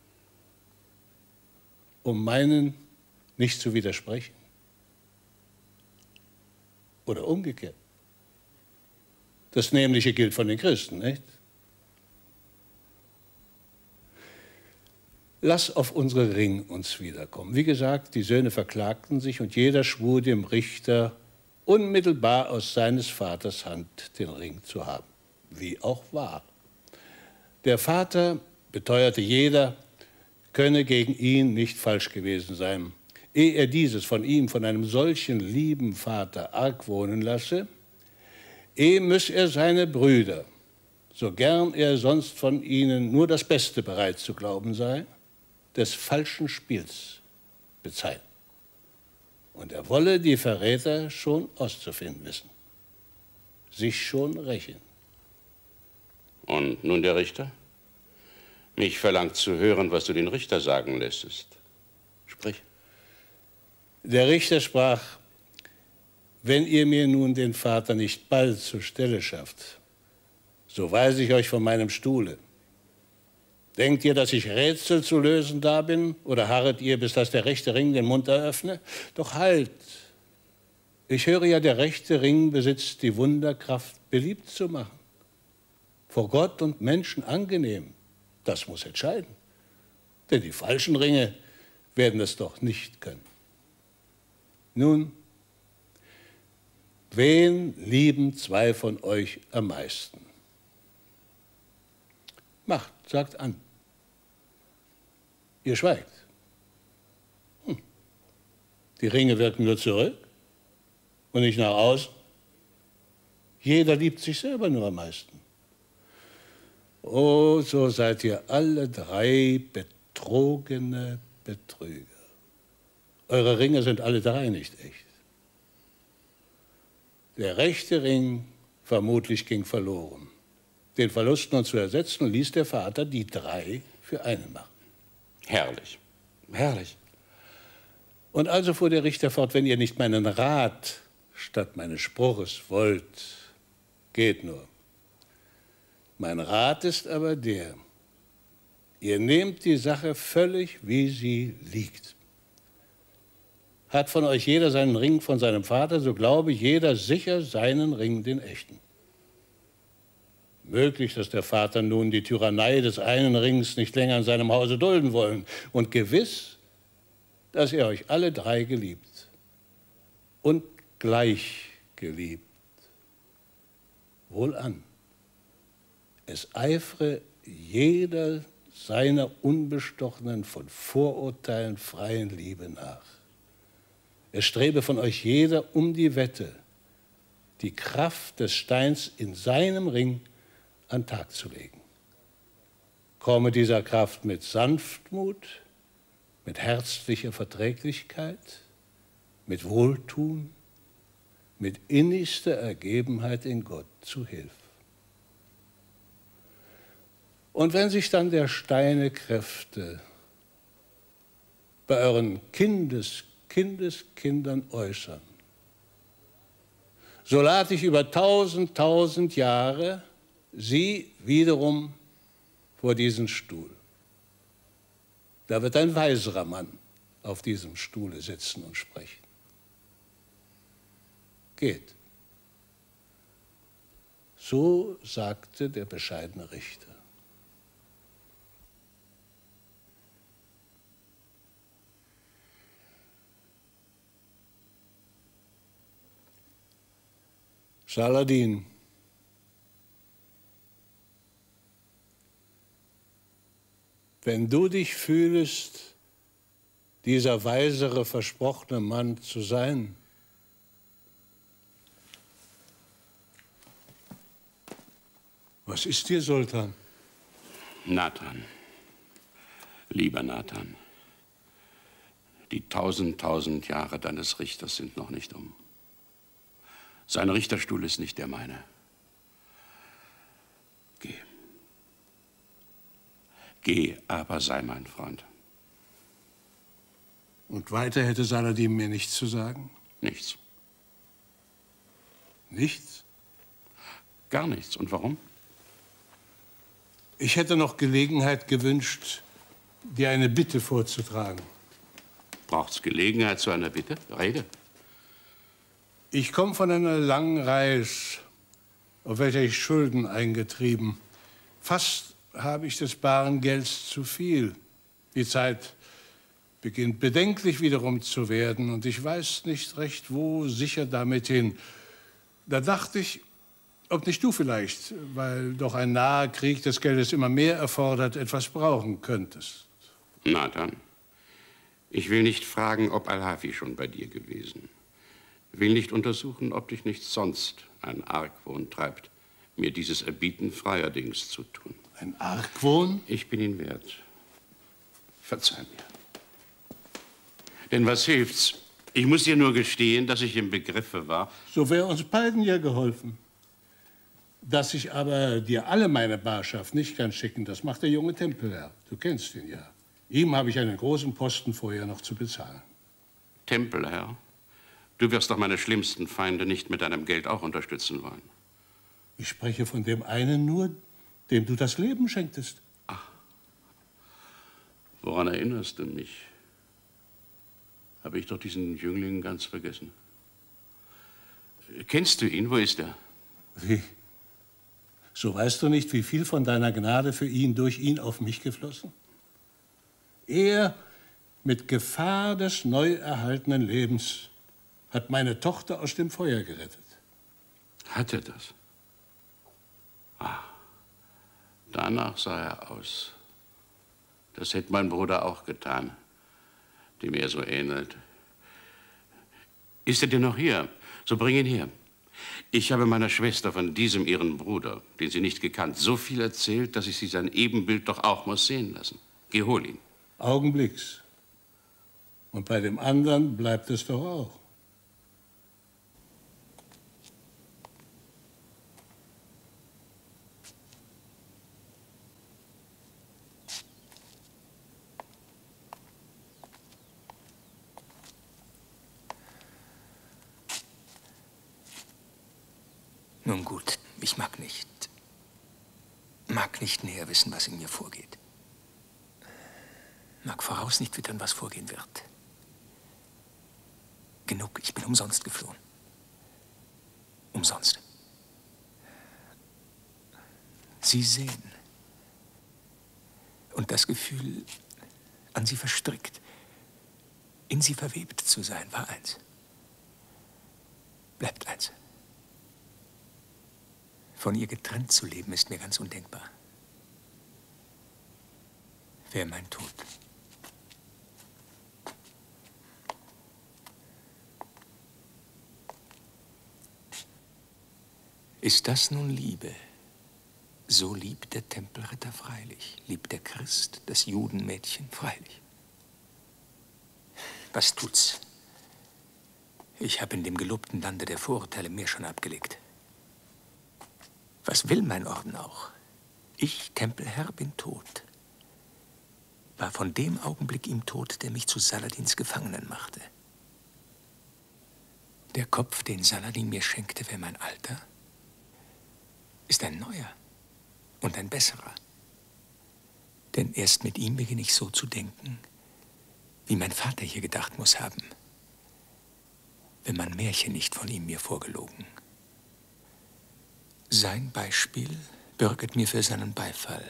um meinen nicht zu widersprechen? Oder umgekehrt. Das Nämliche gilt von den Christen, nicht? Lass auf unsere Ring uns wiederkommen. Wie gesagt, die Söhne verklagten sich und jeder schwur dem Richter, unmittelbar aus seines Vaters Hand den Ring zu haben. Wie auch war. Der Vater beteuerte jeder, könne gegen ihn nicht falsch gewesen sein. Ehe er dieses von ihm, von einem solchen lieben Vater argwohnen lasse, ehe müsse er seine Brüder, so gern er sonst von ihnen nur das Beste bereit zu glauben sei, des falschen Spiels bezeichnen. Und er wolle die Verräter schon auszufinden wissen, sich schon rächen. Und nun der Richter? Mich verlangt zu hören, was du den Richter sagen lässest. Sprich. Der Richter sprach: Wenn ihr mir nun den Vater nicht bald zur Stelle schafft, so weise ich euch von meinem Stuhle. Denkt ihr, dass ich Rätsel zu lösen da bin? Oder harret ihr, bis dass der rechte Ring den Mund eröffne? Doch halt! Ich höre ja, der rechte Ring besitzt die Wunderkraft, beliebt zu machen. Vor Gott und Menschen angenehm. Das muss entscheiden. Denn die falschen Ringe werden es doch nicht können. Nun, wen lieben zwei von euch am meisten? Macht, sagt an. Ihr schweigt. Hm. Die Ringe wirken nur zurück und nicht nach außen. Jeder liebt sich selber nur am meisten. Oh, so seid ihr alle drei betrogene Betrüger. Eure Ringe sind alle drei nicht echt. Der rechte Ring vermutlich ging verloren. Den Verlust nun zu ersetzen, ließ der Vater die drei für einen machen. Herrlich, herrlich. Und also fuhr der Richter fort: Wenn ihr nicht meinen Rat statt meines Spruches wollt, geht nur. Mein Rat ist aber der: Ihr nehmt die Sache völlig, wie sie liegt. Hat von euch jeder seinen Ring von seinem Vater, so glaube jeder sicher seinen Ring, den echten. Möglich, dass der Vater nun die Tyrannei des einen Rings nicht länger in seinem Hause dulden wollen. Und gewiss, dass er euch alle drei geliebt und gleich geliebt. Wohlan, es eifere jeder seiner unbestochenen, von Vorurteilen freien Liebe nach. Es strebe von euch jeder um die Wette, die Kraft des Steins in seinem Ring an den Tag zu legen. Komme dieser Kraft mit Sanftmut, mit herzlicher Verträglichkeit, mit Wohltun, mit innigster Ergebenheit in Gott zu Hilfe. Und wenn sich dann der Steine Kräfte bei euren Kindes, Kindeskindern äußern, so lade ich über tausend, tausend Jahre sie wiederum vor diesen Stuhl. Da wird ein weiserer Mann auf diesem Stuhle sitzen und sprechen. Geht. So sagte der bescheidene Richter. Saladin, wenn du dich fühlest, dieser weisere, versprochene Mann zu sein, was ist dir, Sultan? Nathan, lieber Nathan, die tausend, tausend Jahre deines Richters sind noch nicht um. Sein Richterstuhl ist nicht der meine. Geh. Geh, aber sei mein Freund. Und weiter hätte Saladin mir nichts zu sagen? Nichts. Nichts? Gar nichts. Und warum? Ich hätte noch Gelegenheit gewünscht, dir eine Bitte vorzutragen. Braucht's Gelegenheit zu einer Bitte? Rede. Ich komme von einer langen Reise, auf welcher ich Schulden eingetrieben. Fast habe ich des baren Gelds zu viel. Die Zeit beginnt bedenklich wiederum zu werden und ich weiß nicht recht, wo sicher damit hin. Da dachte ich, ob nicht du vielleicht, weil doch ein naher Krieg des Geldes immer mehr erfordert, etwas brauchen könntest. Nathan, ich will nicht fragen, ob Al-Hafi schon bei dir gewesen. Will nicht untersuchen, ob dich nicht sonst ein Argwohn treibt, mir dieses Erbieten freierdings zu tun. Ein Argwohn? Ich bin ihn wert. Verzeih mir. Denn was hilft's? Ich muss dir nur gestehen, dass ich im Begriffe war. So wäre uns beiden ja geholfen. Dass ich aber dir alle meine Barschaft nicht kann schicken, das macht der junge Tempelherr. Du kennst ihn ja. Ihm habe ich einen großen Posten vorher noch zu bezahlen. Tempelherr? Du wirst doch meine schlimmsten Feinde nicht mit deinem Geld auch unterstützen wollen. Ich spreche von dem einen nur, dem du das Leben schenktest. Ach, woran erinnerst du mich? Habe ich doch diesen Jüngling ganz vergessen. Kennst du ihn? Wo ist er? Wie? So weißt du nicht, wie viel von deiner Gnade für ihn durch ihn auf mich geflossen? Er, mit Gefahr des neu erhaltenen Lebens, hat meine Tochter aus dem Feuer gerettet. Hat er das? Ah, danach sah er aus. Das hätte mein Bruder auch getan, dem er so ähnelt. Ist er denn noch hier? So bring ihn her. Ich habe meiner Schwester von diesem ihren Bruder, den sie nicht gekannt, so viel erzählt, dass ich sie sein Ebenbild doch auch muss sehen lassen. Geh, hol ihn. Augenblicks. Und bei dem anderen bleibt es doch auch. Nun gut, ich mag nicht, mag nicht näher wissen, was in mir vorgeht. Mag voraus nicht wittern, was vorgehen wird. Genug, ich bin umsonst geflohen. Umsonst. Sie sehen. Und das Gefühl, an sie verstrickt, in sie verwebt zu sein, war eins. Bleibt eins. Von ihr getrennt zu leben, ist mir ganz undenkbar. Wäre mein Tod. Ist das nun Liebe? So liebt der Tempelritter freilich, liebt der Christ das Judenmädchen freilich. Was tut's? Ich habe in dem gelobten Lande der Vorurteile mehr schon abgelegt. Was will mein Orden auch? Ich, Tempelherr, bin tot. War von dem Augenblick ihm tot, der mich zu Saladins Gefangenen machte. Der Kopf, den Saladin mir schenkte für mein Alter, ist ein neuer und ein besserer. Denn erst mit ihm beginne ich so zu denken, wie mein Vater hier gedacht muss haben, wenn man Märchen nicht von ihm mir vorgelogen. Sein Beispiel bürget mir für seinen Beifall.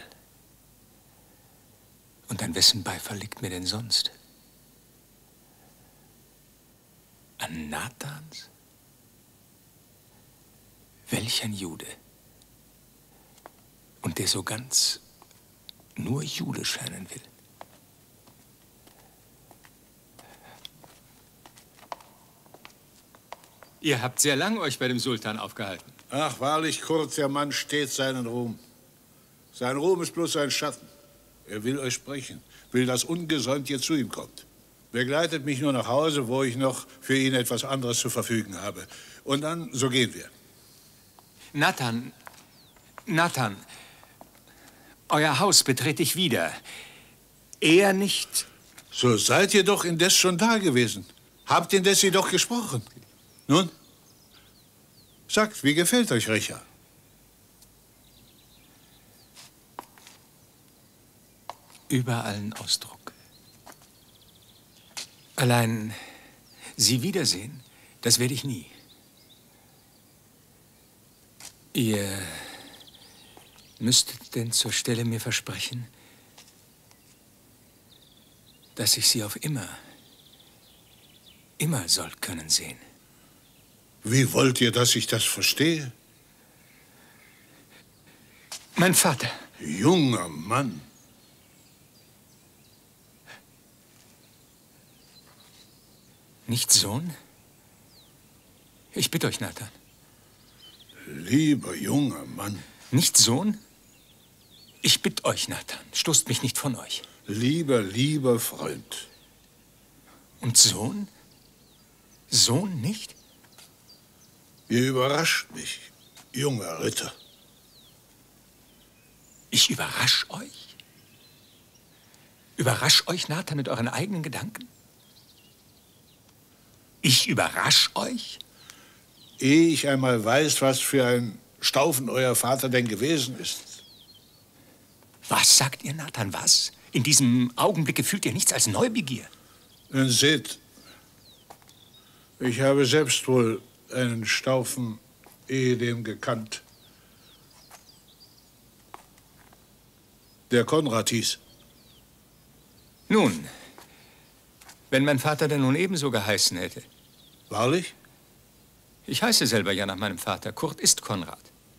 Und an wessen Beifall liegt mir denn sonst? An Nathans? Welch ein Jude. Und der so ganz nur Jude scheinen will. Ihr habt sehr lang euch bei dem Sultan aufgehalten. Ach, wahrlich, kurz, der Mann steht seinen Ruhm. Sein Ruhm ist bloß ein Schatten. Er will euch sprechen, will, dass ungesäumt ihr zu ihm kommt. Begleitet mich nur nach Hause, wo ich noch für ihn etwas anderes zu verfügen habe. Und dann, so gehen wir. Nathan, Nathan, euer Haus betrete ich wieder. Er nicht. So seid ihr doch indes schon da gewesen. Habt indes jedoch gesprochen. Nun, sagt, wie gefällt euch Recha? Über allen Ausdruck. Allein Sie wiedersehen, das werde ich nie. Ihr müsstet denn zur Stelle mir versprechen, dass ich Sie auf immer, immer soll können sehen. Wie wollt ihr, dass ich das verstehe? Mein Vater. Junger Mann. Nicht Sohn? Ich bitte euch, Nathan. Lieber junger Mann. Nicht Sohn? Ich bitte euch, Nathan, stoßt mich nicht von euch. Lieber, lieber Freund. Und Sohn? Sohn nicht? Ihr überrascht mich, junger Ritter. Ich überrasch euch? Überrasch euch, Nathan, mit euren eigenen Gedanken? Ich überrasch euch? Ehe ich einmal weiß, was für ein Staufen euer Vater denn gewesen ist. Was sagt ihr, Nathan, was? In diesem Augenblick fühlt ihr nichts als Neubegier. Nun seht, ich habe selbst wohl einen Staufen ehedem gekannt, der Konrad hieß. Nun, wenn mein Vater denn nun ebenso geheißen hätte. Wahrlich? Ich heiße selber ja nach meinem Vater. Kurt ist Konrad.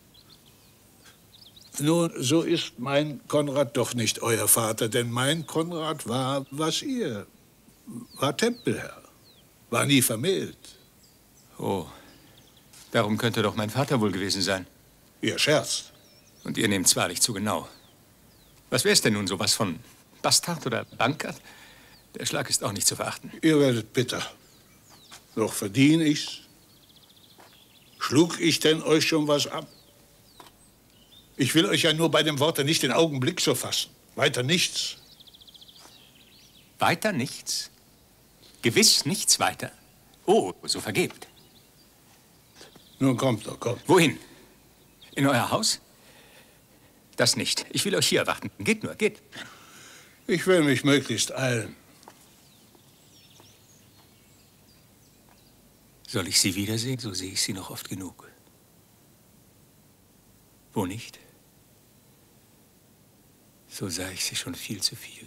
Nun, so ist mein Konrad doch nicht euer Vater, denn mein Konrad war, was ihr, war Tempelherr, war nie vermählt. Oh, darum könnte doch mein Vater wohl gewesen sein. Ihr scherzt. Und ihr nehmt's wahrlich zu genau. Was wär's denn nun, sowas von Bastard oder Bankert? Der Schlag ist auch nicht zu verachten. Ihr werdet bitter. Doch verdien ich's? Schlug ich denn euch schon was ab? Ich will euch ja nur bei dem Worte nicht den Augenblick so fassen. Weiter nichts. Weiter nichts? Gewiss nichts weiter. Oh, so vergebt. Nun kommt doch, kommt. Wohin? In euer Haus? Das nicht. Ich will euch hier erwarten. Geht nur, geht. Ich will mich möglichst eilen. Soll ich Sie wiedersehen, so sehe ich Sie noch oft genug. Wo nicht? So sah ich Sie schon viel zu viel.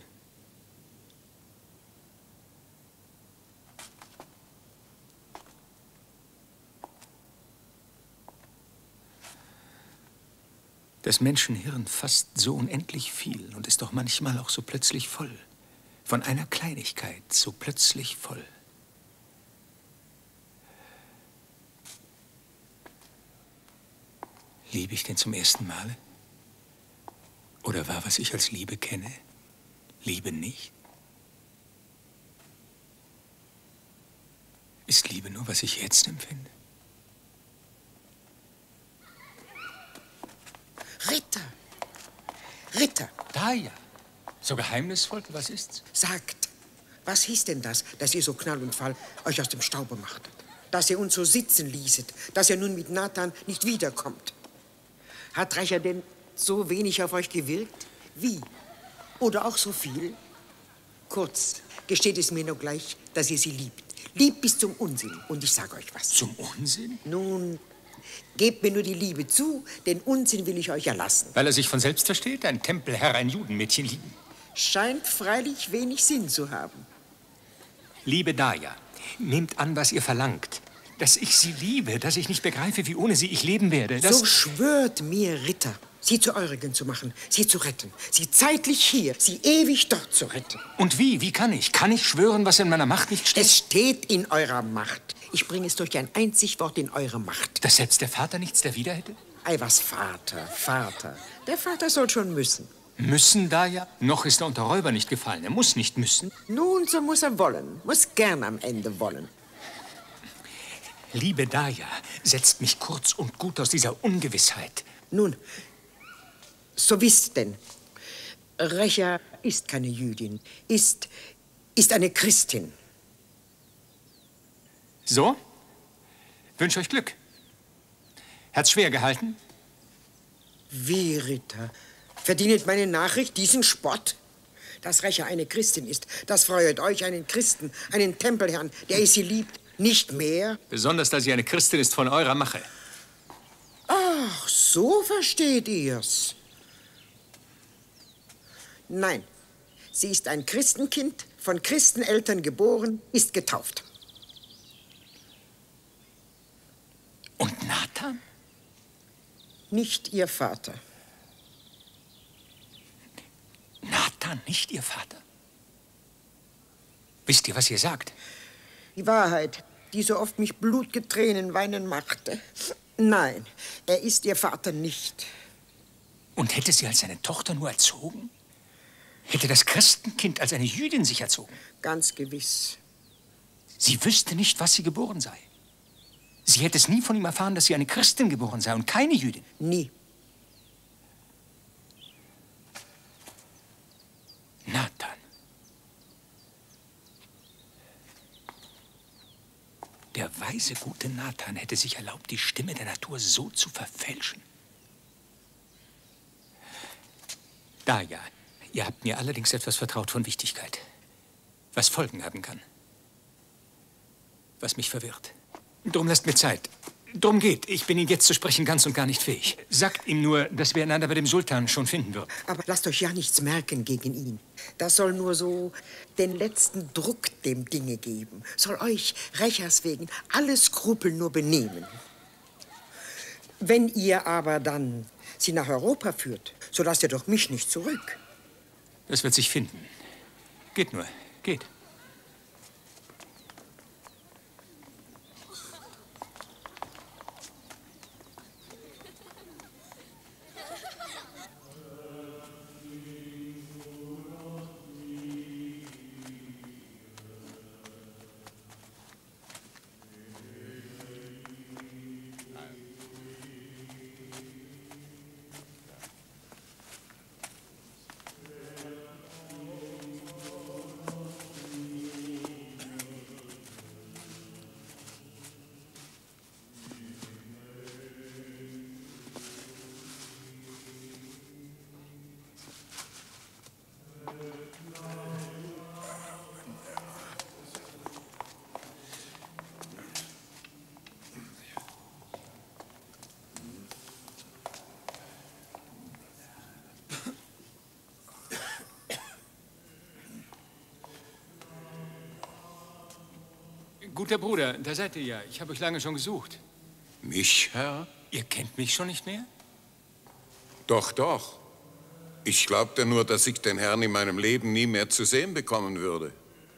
Das Menschenhirn fasst so unendlich viel und ist doch manchmal auch so plötzlich voll. Von einer Kleinigkeit so plötzlich voll. Liebe ich denn zum ersten Male? Oder war, was ich als Liebe kenne, Liebe nicht? Ist Liebe nur, was ich jetzt empfinde? Ritter! Ritter! Da ja. So geheimnisvoll, was ist's? Sagt, was hieß denn das, dass ihr so Knall und Fall euch aus dem Staube machtet? Dass ihr uns so sitzen ließet, dass ihr nun mit Nathan nicht wiederkommt? Hat Rächer denn so wenig auf euch gewirkt? Wie? Oder auch so viel? Kurz, gesteht es mir nur gleich, dass ihr sie liebt. Liebt bis zum Unsinn. Und ich sage euch was. Zum Unsinn? Nun, gebt mir nur die Liebe zu, den Unsinn will ich euch erlassen. Weil er sich von selbst versteht, ein Tempelherr ein Judenmädchen lieben. Scheint freilich wenig Sinn zu haben. Liebe Daja, nehmt an, was ihr verlangt. Dass ich sie liebe, dass ich nicht begreife, wie ohne sie ich leben werde. Dass So schwört mir, Ritter, sie zu Eurigen zu machen, sie zu retten, sie zeitlich hier, sie ewig dort zu retten. Und wie? Wie kann ich? Kann ich schwören, was in meiner Macht nicht steht? Es steht in eurer Macht. Ich bringe es durch ein einzig Wort in eure Macht. Dass selbst der Vater nichts dawider hätte? Ei, was Vater, Vater. Der Vater soll schon müssen. Müssen Daja? Noch ist er unter Räuber nicht gefallen. Er muss nicht müssen. Nun, so muss er wollen. Muss gern am Ende wollen. Liebe Daja, setzt mich kurz und gut aus dieser Ungewissheit. Nun, so wisst denn, Rächer ist keine Jüdin, ist, ist eine Christin. So? Wünsche euch Glück. Hat's schwer gehalten? Wie, Ritter? Verdient meine Nachricht diesen Spott? Dass Rächer eine Christin ist, das freuet euch, einen Christen, einen Tempelherrn, der ihr sie liebt, nicht mehr? Besonders, da sie eine Christin ist von eurer Mache. Ach, so versteht ihr's. Nein, sie ist ein Christenkind, von Christeneltern geboren, ist getauft. Und Nathan? Nicht ihr Vater. Nathan, nicht ihr Vater? Wisst ihr, was ihr sagt? Die Wahrheit, die so oft mich blutge Tränen weinen machte. Nein, er ist ihr Vater nicht. Und hätte sie als seine Tochter nur erzogen? Hätte das Christenkind als eine Jüdin sich erzogen? Ganz gewiss. Sie wüsste nicht, was sie geboren sei. Sie hätte es nie von ihm erfahren, dass sie eine Christin geboren sei und keine Jüdin. Nie. Nathan. Der weise, gute Nathan hätte sich erlaubt, die Stimme der Natur so zu verfälschen. Daja, ihr habt mir allerdings etwas vertraut von Wichtigkeit, was Folgen haben kann, was mich verwirrt. Drum lasst mir Zeit. Drum geht. Ich bin Ihnen jetzt zu sprechen ganz und gar nicht fähig. Sagt ihm nur, dass wir einander bei dem Sultan schon finden würden. Aber lasst euch ja nichts merken gegen ihn. Das soll nur so den letzten Druck dem Dinge geben. Soll euch, Rächers wegen, alle Skrupel nur benehmen. Wenn ihr aber dann sie nach Europa führt, so lasst ihr doch mich nicht zurück. Das wird sich finden. Geht nur. Geht. Guter Bruder, da seid ihr ja. Ich habe euch lange schon gesucht. Mich, Herr? Ihr kennt mich schon nicht mehr? Doch, doch. Ich glaubte nur, dass ich den Herrn in meinem Leben nie mehr zu sehen bekommen würde.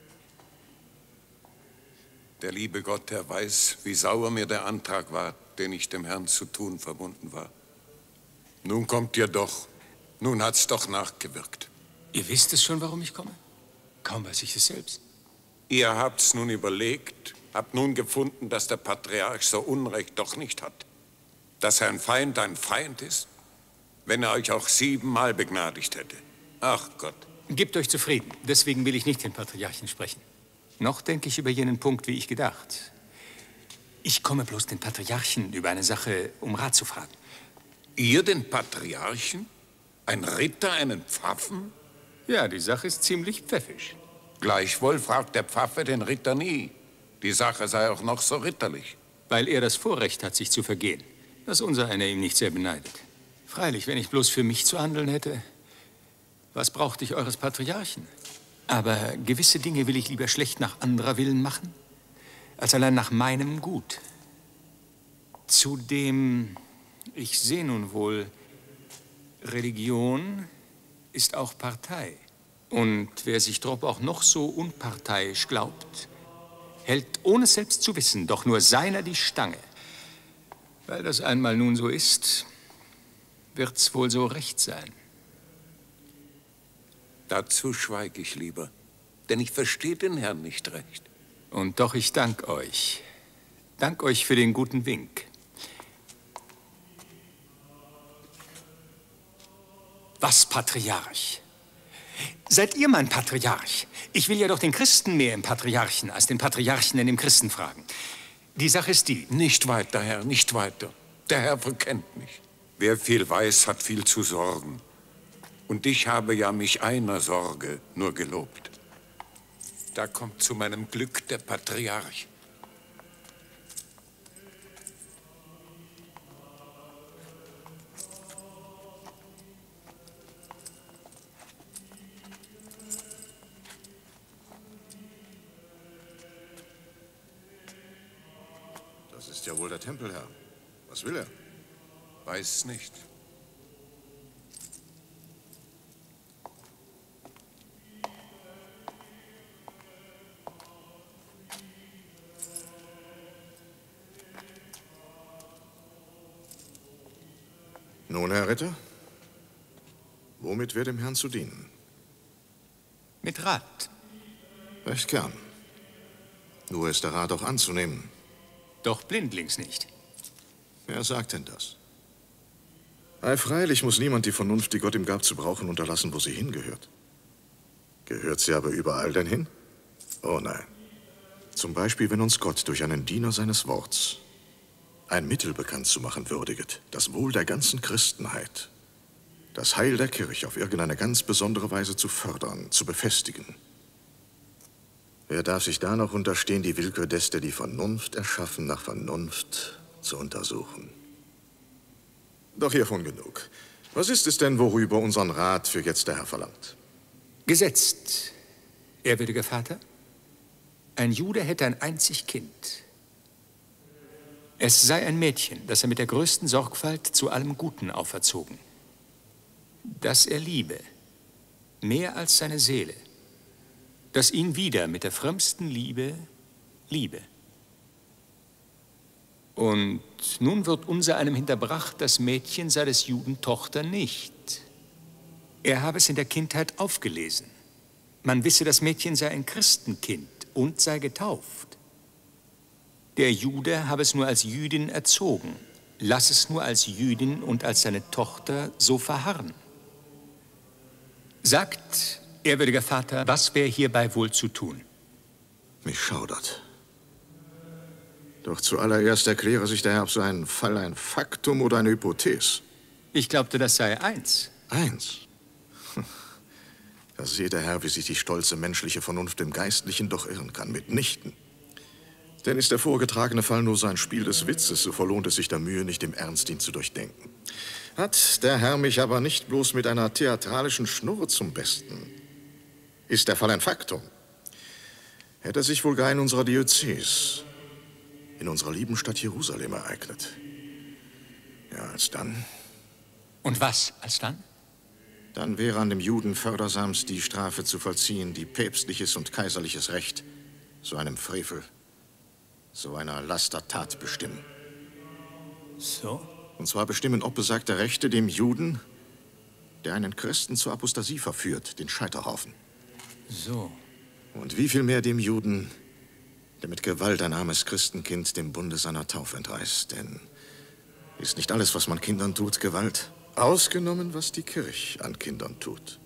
Der liebe Gott, der weiß, wie sauer mir der Antrag war, den ich dem Herrn zu tun verbunden war. Nun kommt ihr doch. Nun hat's doch nachgewirkt. Ihr wisst es schon, warum ich komme? Kaum weiß ich es selbst. Ihr habt's nun überlegt, Hab nun gefunden, dass der Patriarch so Unrecht doch nicht hat. Dass ein Feind ein Feind ist, wenn er euch auch siebenmal begnadigt hätte. Ach Gott. Gebt euch zufrieden. Deswegen will ich nicht den Patriarchen sprechen. Noch denke ich über jenen Punkt, wie ich gedacht. Ich komme bloß den Patriarchen über eine Sache um Rat zu fragen. Ihr den Patriarchen? Ein Ritter, einen Pfaffen? Ja, die Sache ist ziemlich pfeffisch. Gleichwohl fragt der Pfaffe den Ritter nie. Die Sache sei auch noch so ritterlich. Weil er das Vorrecht hat, sich zu vergehen. Das unser einer ihm nicht sehr beneidet. Freilich, wenn ich bloß für mich zu handeln hätte, was brauchte ich eures Patriarchen? Aber gewisse Dinge will ich lieber schlecht nach anderer Willen machen, als allein nach meinem Gut. Zudem, ich sehe nun wohl, Religion ist auch Partei. Und wer sich drop auch noch so unparteiisch glaubt, hält, ohne es selbst zu wissen, doch nur seiner die Stange. Weil das einmal nun so ist, wird's wohl so recht sein. Dazu schweige ich lieber, denn ich verstehe den Herrn nicht recht. Und doch ich dank euch. Dank euch für den guten Wink. Was, Patriarch? Seid ihr mein Patriarch? Ich will ja doch den Christen mehr im Patriarchen als den Patriarchen in dem Christen fragen. Die Sache ist die. Nicht weiter, Herr, nicht weiter. Der Herr verkennt mich. Wer viel weiß, hat viel zu sorgen. Und ich habe ja mich einer Sorge nur gelobt. Da kommt zu meinem Glück der Patriarch. Das ist ja wohl der Tempelherr. Was will er? Weiß nicht. Nun, Herr Ritter, womit wäre dem Herrn zu dienen? Mit Rat. Recht gern. Nur ist der Rat auch anzunehmen. Doch blindlings nicht. Wer sagt denn das? Ei, freilich muss niemand die Vernunft, die Gott ihm gab, zu brauchen, unterlassen, wo sie hingehört. Gehört sie aber überall denn hin? Oh nein. Zum Beispiel, wenn uns Gott durch einen Diener seines Worts ein Mittel bekannt zu machen würdiget, das Wohl der ganzen Christenheit, das Heil der Kirche auf irgendeine ganz besondere Weise zu fördern, zu befestigen. Wer darf sich da noch unterstehen, die Willkür des, der die Vernunft erschaffen, nach Vernunft zu untersuchen? Doch hiervon genug. Was ist es denn, worüber unseren Rat für jetzt der Herr verlangt? Gesetzt, ehrwürdiger Vater, ein Jude hätte ein einzig Kind. Es sei ein Mädchen, das er mit der größten Sorgfalt zu allem Guten auferzogen. Das er liebe, mehr als seine Seele, das ihn wieder mit der frömmsten Liebe liebe. Und nun wird unser einem hinterbracht, das Mädchen sei des Juden Tochter nicht. Er habe es in der Kindheit aufgelesen. Man wisse, das Mädchen sei ein Christenkind und sei getauft. Der Jude habe es nur als Jüdin erzogen, lass es nur als Jüdin und als seine Tochter so verharren. Sagt, ehrwürdiger Vater, was wäre hierbei wohl zu tun? Mich schaudert. Doch zuallererst erkläre sich der Herr auf so einen Fall ein Faktum oder eine Hypothese. Ich glaubte, das sei eins. Eins? Da seht der Herr, wie sich die stolze menschliche Vernunft im Geistlichen doch irren kann, mitnichten. Denn ist der vorgetragene Fall nur sein Spiel des Witzes, so verlohnt es sich der Mühe nicht, im Ernst ihn zu durchdenken. Hat der Herr mich aber nicht bloß mit einer theatralischen Schnurre zum Besten? Ist der Fall ein Faktum? Hätte er sich wohl gar in unserer Diözese, in unserer lieben Stadt Jerusalem ereignet. Ja, alsdann. Und was alsdann? Dann wäre an dem Juden fördersamst die Strafe zu vollziehen, die päpstliches und kaiserliches Recht so einem Frevel, so einer Lastertat bestimmen. So? Und zwar bestimmen ob besagte Rechte dem Juden, der einen Christen zur Apostasie verführt, den Scheiterhaufen. So. Und wie viel mehr dem Juden, der mit Gewalt ein armes Christenkind dem Bunde seiner Taufe entreißt. Denn ist nicht alles, was man Kindern tut, Gewalt? Ausgenommen, was die Kirche an Kindern tut.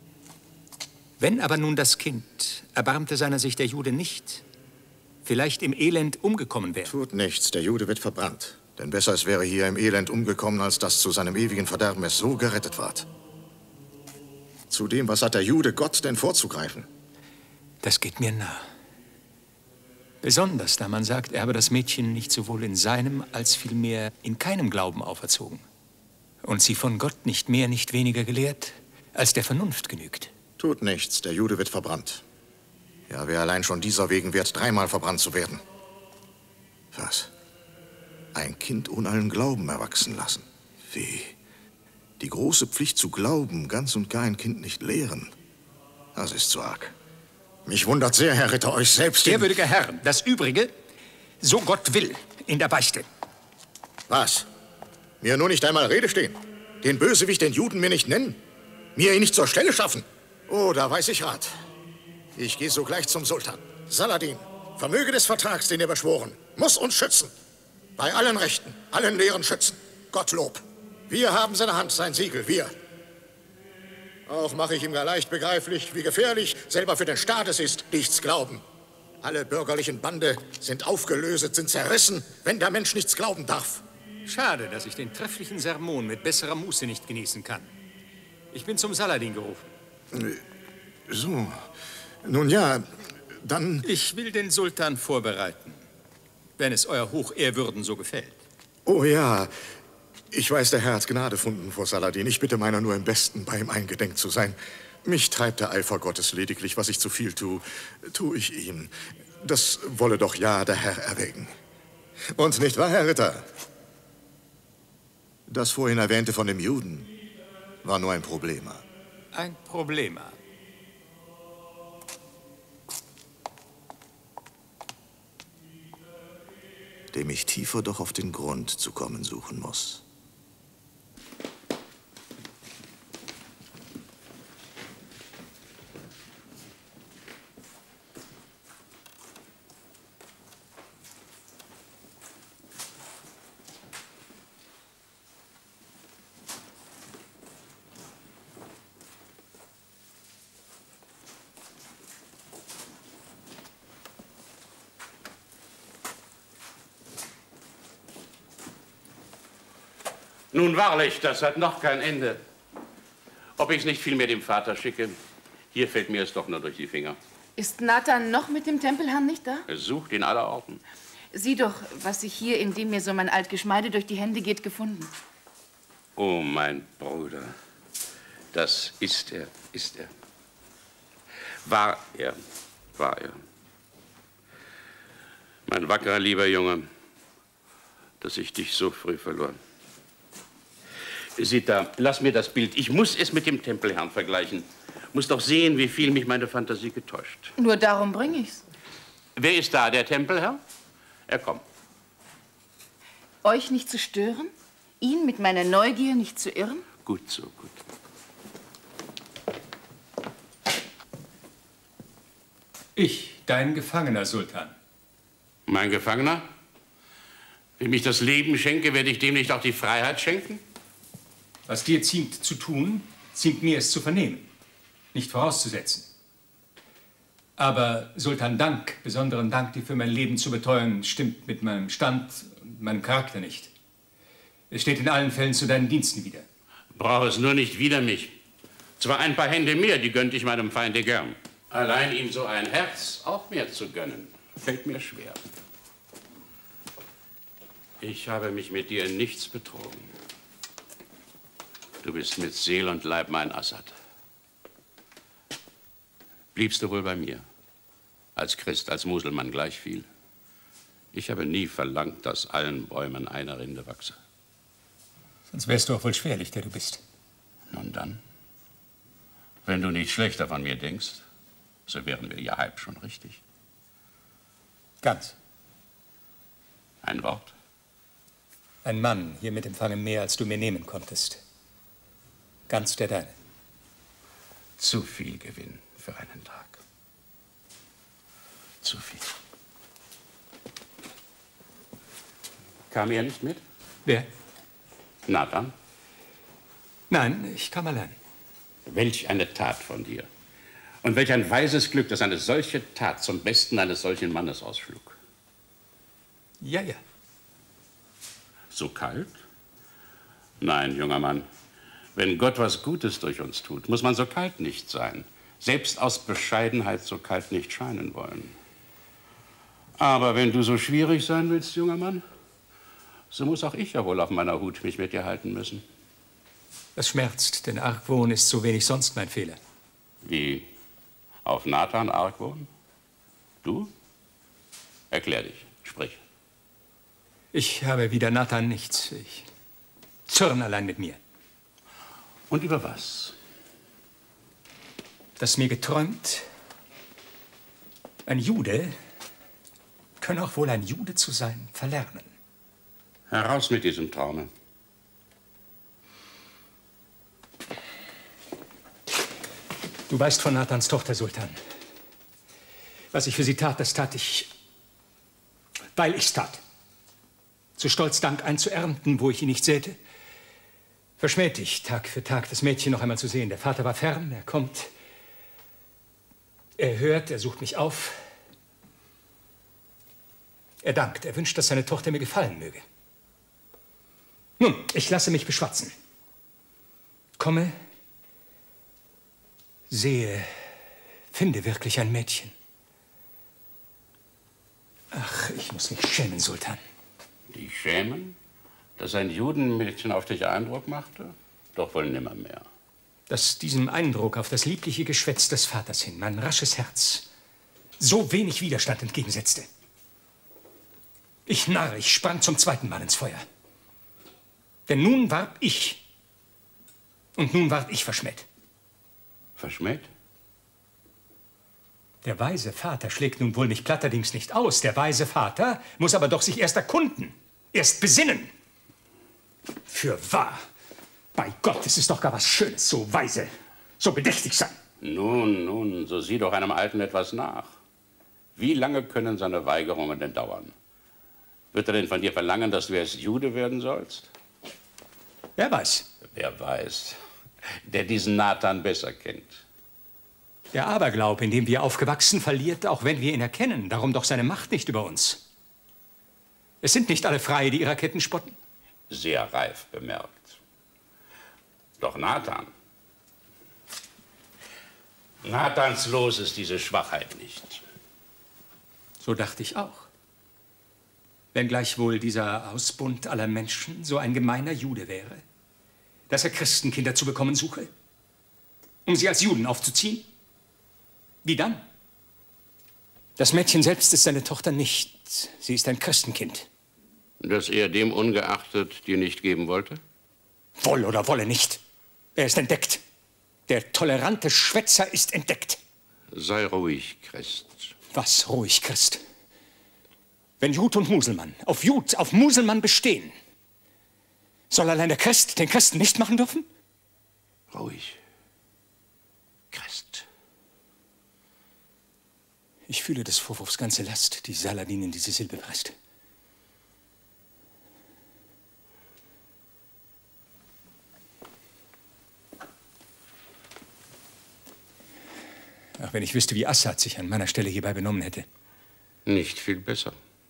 Wenn aber nun das Kind, erbarmte seiner sich der Jude nicht, vielleicht im Elend umgekommen wäre. Tut nichts, der Jude wird verbrannt. Denn besser es wäre hier im Elend umgekommen, als dass zu seinem ewigen Verderben es so gerettet ward. Zudem, was hat der Jude Gott denn vorzugreifen? Das geht mir nah. Besonders, da man sagt, er habe das Mädchen nicht sowohl in seinem als vielmehr in keinem Glauben auferzogen. Und sie von Gott nicht mehr, nicht weniger gelehrt, als der Vernunft genügt. Tut nichts, der Jude wird verbrannt. Ja, wer allein schon dieser wegen wert, dreimal verbrannt zu werden. Was? Ein Kind ohne allen Glauben erwachsen lassen? Wie? Die große Pflicht zu glauben, ganz und gar ein Kind nicht lehren. Das ist zu arg. Mich wundert sehr, Herr Ritter, euch selbst... Ehrwürdiger Herr, das Übrige, so Gott will, in der Beichte. Was? Mir nur nicht einmal Rede stehen? Den Bösewicht, den Juden, mir nicht nennen? Mir ihn nicht zur Stelle schaffen? Oh, da weiß ich Rat. Ich gehe sogleich zum Sultan. Saladin, Vermöge des Vertrags, den ihr beschworen, muss uns schützen. Bei allen Rechten, allen Lehren schützen. Gottlob. Wir haben seine Hand, sein Siegel, wir. Auch mache ich ihm gar leicht begreiflich, wie gefährlich selber für den Staat es ist, nichts glauben. Alle bürgerlichen Bande sind aufgelöset, sind zerrissen, wenn der Mensch nichts glauben darf. Schade, dass ich den trefflichen Sermon mit besserer Muße nicht genießen kann. Ich bin zum Saladin gerufen. So, nun ja, dann... Ich will den Sultan vorbereiten, wenn es euer Hochehrwürden so gefällt. Oh ja, ich weiß, der Herr hat Gnade gefunden vor Saladin. Ich bitte meiner nur im Besten, bei ihm eingedenk zu sein. Mich treibt der Eifer Gottes lediglich, was ich zu viel tue, tue ich ihm. Das wolle doch ja der Herr erwägen. Und nicht wahr, Herr Ritter? Das vorhin erwähnte von dem Juden war nur ein Problema. Ein Problema. Dem ich tiefer doch auf den Grund zu kommen suchen muss. Nun wahrlich, das hat noch kein Ende. Ob ich es nicht vielmehr dem Vater schicke, hier fällt mir es doch nur durch die Finger. Ist Nathan noch mit dem Tempelherrn nicht da? Er sucht ihn aller Orten. Sieh doch, was sich hier, in dem mir so mein Altgeschmeide durch die Hände geht, gefunden. Oh, mein Bruder, das ist er, ist er. War er, war er. Mein wackerer, lieber Junge, dass ich dich so früh verlor. Sita, lass mir das Bild. Ich muss es mit dem Tempelherrn vergleichen. Muss doch sehen, wie viel mich meine Fantasie getäuscht. Nur darum bringe ich's. Wer ist da, der Tempelherr? Er kommt. Euch nicht zu stören? Ihn mit meiner Neugier nicht zu irren? Gut so, gut. Ich, dein Gefangener, Sultan. Mein Gefangener? Wem ich das Leben schenke, werde ich dem nicht auch die Freiheit schenken? Was dir ziemt zu tun, ziemt mir es zu vernehmen, nicht vorauszusetzen. Aber Sultan, Dank, besonderen Dank, dir für mein Leben zu beteuern, stimmt mit meinem Stand und meinem Charakter nicht. Es steht in allen Fällen zu deinen Diensten wieder. Brauche es nur nicht wider mich. Zwar ein paar Hände mehr, die gönnte ich meinem Feinde gern. Allein ihm so ein Herz auch mehr zu gönnen, fällt mir schwer. Ich habe mich mit dir in nichts betrogen. Du bist mit Seele und Leib mein Assad. Bliebst du wohl bei mir? Als Christ, als Muselmann gleich viel. Ich habe nie verlangt, dass allen Bäumen eine Rinde wachse. Sonst wärst du auch wohl schwerlich, der du bist. Nun dann, wenn du nicht schlechter von mir denkst, so wären wir ja halb schon richtig. Ganz. Ein Wort? Ein Mann hiermit empfange mehr, als du mir nehmen konntest. Ganz der deine. Zu viel Gewinn für einen Tag. Zu viel. Kam er nicht mit? Wer? Nathan? Nein, ich kam allein. Welch eine Tat von dir. Und welch ein weises Glück, dass eine solche Tat zum Besten eines solchen Mannes ausschlug. Ja, ja. So kalt? Nein, junger Mann. Wenn Gott was Gutes durch uns tut, muss man so kalt nicht sein. Selbst aus Bescheidenheit so kalt nicht scheinen wollen. Aber wenn du so schwierig sein willst, junger Mann, so muss auch ich ja wohl auf meiner Hut mich mit dir halten müssen. Das schmerzt, denn Argwohn ist so wenig sonst mein Fehler. Wie? Auf Nathan Argwohn? Du? Erklär dich, sprich. Ich habe wider Nathan nichts. Ich zürn allein mit mir. Und über was? Dass mir geträumt, ein Jude könne auch wohl ein Jude zu sein verlernen. Heraus mit diesem Traume. Du weißt von Nathans Tochter, Sultan. Was ich für sie tat, das tat ich, weil ich's tat. Zu stolz Dank einzuernten, wo ich ihn nicht säte. Verschmäht ich, Tag für Tag das Mädchen noch einmal zu sehen. Der Vater war fern, er kommt. Er hört, er sucht mich auf. Er dankt, er wünscht, dass seine Tochter mir gefallen möge. Nun, ich lasse mich beschwatzen. Komme, sehe, finde wirklich ein Mädchen. Ach, ich muss mich schämen, Sultan. Dich schämen? Dass ein Judenmädchen auf dich Eindruck machte? Doch wohl nimmermehr. Dass diesem Eindruck auf das liebliche Geschwätz des Vaters hin mein rasches Herz so wenig Widerstand entgegensetzte. Ich Narr, ich sprang zum zweiten Mal ins Feuer. Denn nun warb ich. Und nun ward ich verschmäht. Verschmäht? Der weise Vater schlägt nun wohl mich platterdings nicht aus. Der weise Vater muss aber doch sich erst erkunden, erst besinnen. Fürwahr, bei Gott, es ist doch gar was Schönes, so weise, so bedächtig sein. Nun, nun, so sieh doch einem Alten etwas nach. Wie lange können seine Weigerungen denn dauern? Wird er denn von dir verlangen, dass du erst Jude werden sollst? Wer weiß. Wer weiß, der diesen Nathan besser kennt. Der Aberglaub, in dem wir aufgewachsen, verliert, auch wenn wir ihn erkennen. Darum doch seine Macht nicht über uns. Es sind nicht alle frei, die ihrer Ketten spotten. Sehr reif bemerkt. Doch Nathan. Nathans Los ist diese Schwachheit nicht. So dachte ich auch. Wenn gleichwohl dieser Ausbund aller Menschen so ein gemeiner Jude wäre, dass er Christenkinder zu bekommen suche, um sie als Juden aufzuziehen? Wie dann? Das Mädchen selbst ist seine Tochter nicht. Sie ist ein Christenkind. Dass er dem ungeachtet dir nicht geben wollte? Woll oder wolle nicht. Er ist entdeckt. Der tolerante Schwätzer ist entdeckt. Sei ruhig, Christ. Was ruhig, Christ? Wenn Jud und Muselmann auf Jud, auf Muselmann bestehen, soll allein der Christ den Christen nicht machen dürfen? Ruhig, Christ. Ich fühle des Vorwurfs ganze Last, die Saladin in diese Silbe presst. Ach, wenn ich wüsste, wie Assad sich an meiner Stelle hierbei benommen hätte. Nicht viel besser.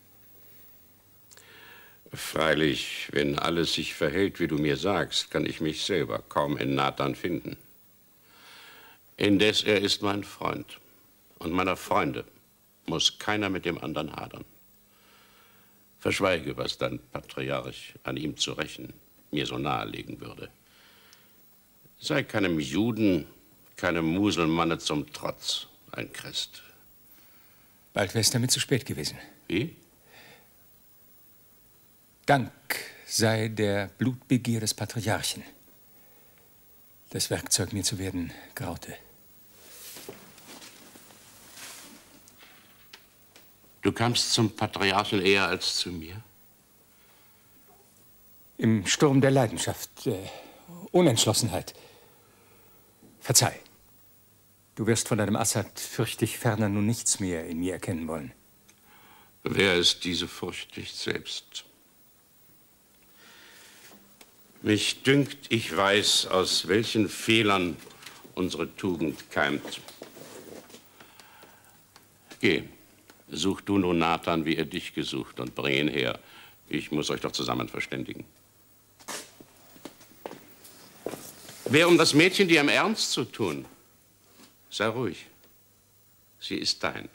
Freilich, wenn alles sich verhält, wie du mir sagst, kann ich mich selber kaum in Nathan finden. Indes, er ist mein Freund. Und meiner Freunde muss keiner mit dem anderen hadern. Verschweige, was dein Patriarch an ihm zu rächen mir so nahelegen würde. Sei keinem Juden, keinem Muselmanne zum Trotz ein Christ. Bald wär's damit zu spät gewesen. Wie? Dank sei der Blutbegier des Patriarchen. Das Werkzeug, mir zu werden, graute. Du kamst zum Patriarchen eher als zu mir? Im Sturm der Leidenschaft, äh, Unentschlossenheit. Verzeih. Du wirst von deinem Assad, fürcht ich, ferner nun nichts mehr in mir erkennen wollen. Wer ist diese Furcht nicht selbst? Mich dünkt, ich weiß, aus welchen Fehlern unsere Tugend keimt. Geh, such du nun Nathan, wie er dich gesucht, und bring ihn her. Ich muss euch doch zusammen verständigen. Wer um das Mädchen dir im Ernst zu tun, sei ruhig. Sie ist dein.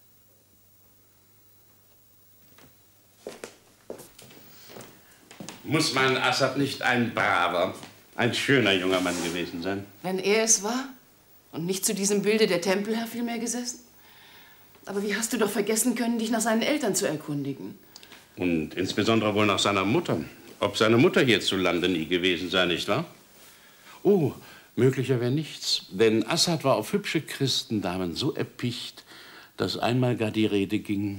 Muss mein Assad nicht ein braver, ein schöner junger Mann gewesen sein? Wenn er es war und nicht zu diesem Bilde der Tempelherr vielmehr gesessen? Aber wie hast du doch vergessen können, dich nach seinen Eltern zu erkundigen? Und insbesondere wohl nach seiner Mutter. Ob seine Mutter hierzulande nie gewesen sei, nicht wahr? Oh, möglicher wäre nichts. Denn Assad war auf hübsche Christendamen so erpicht, dass einmal gar die Rede ging.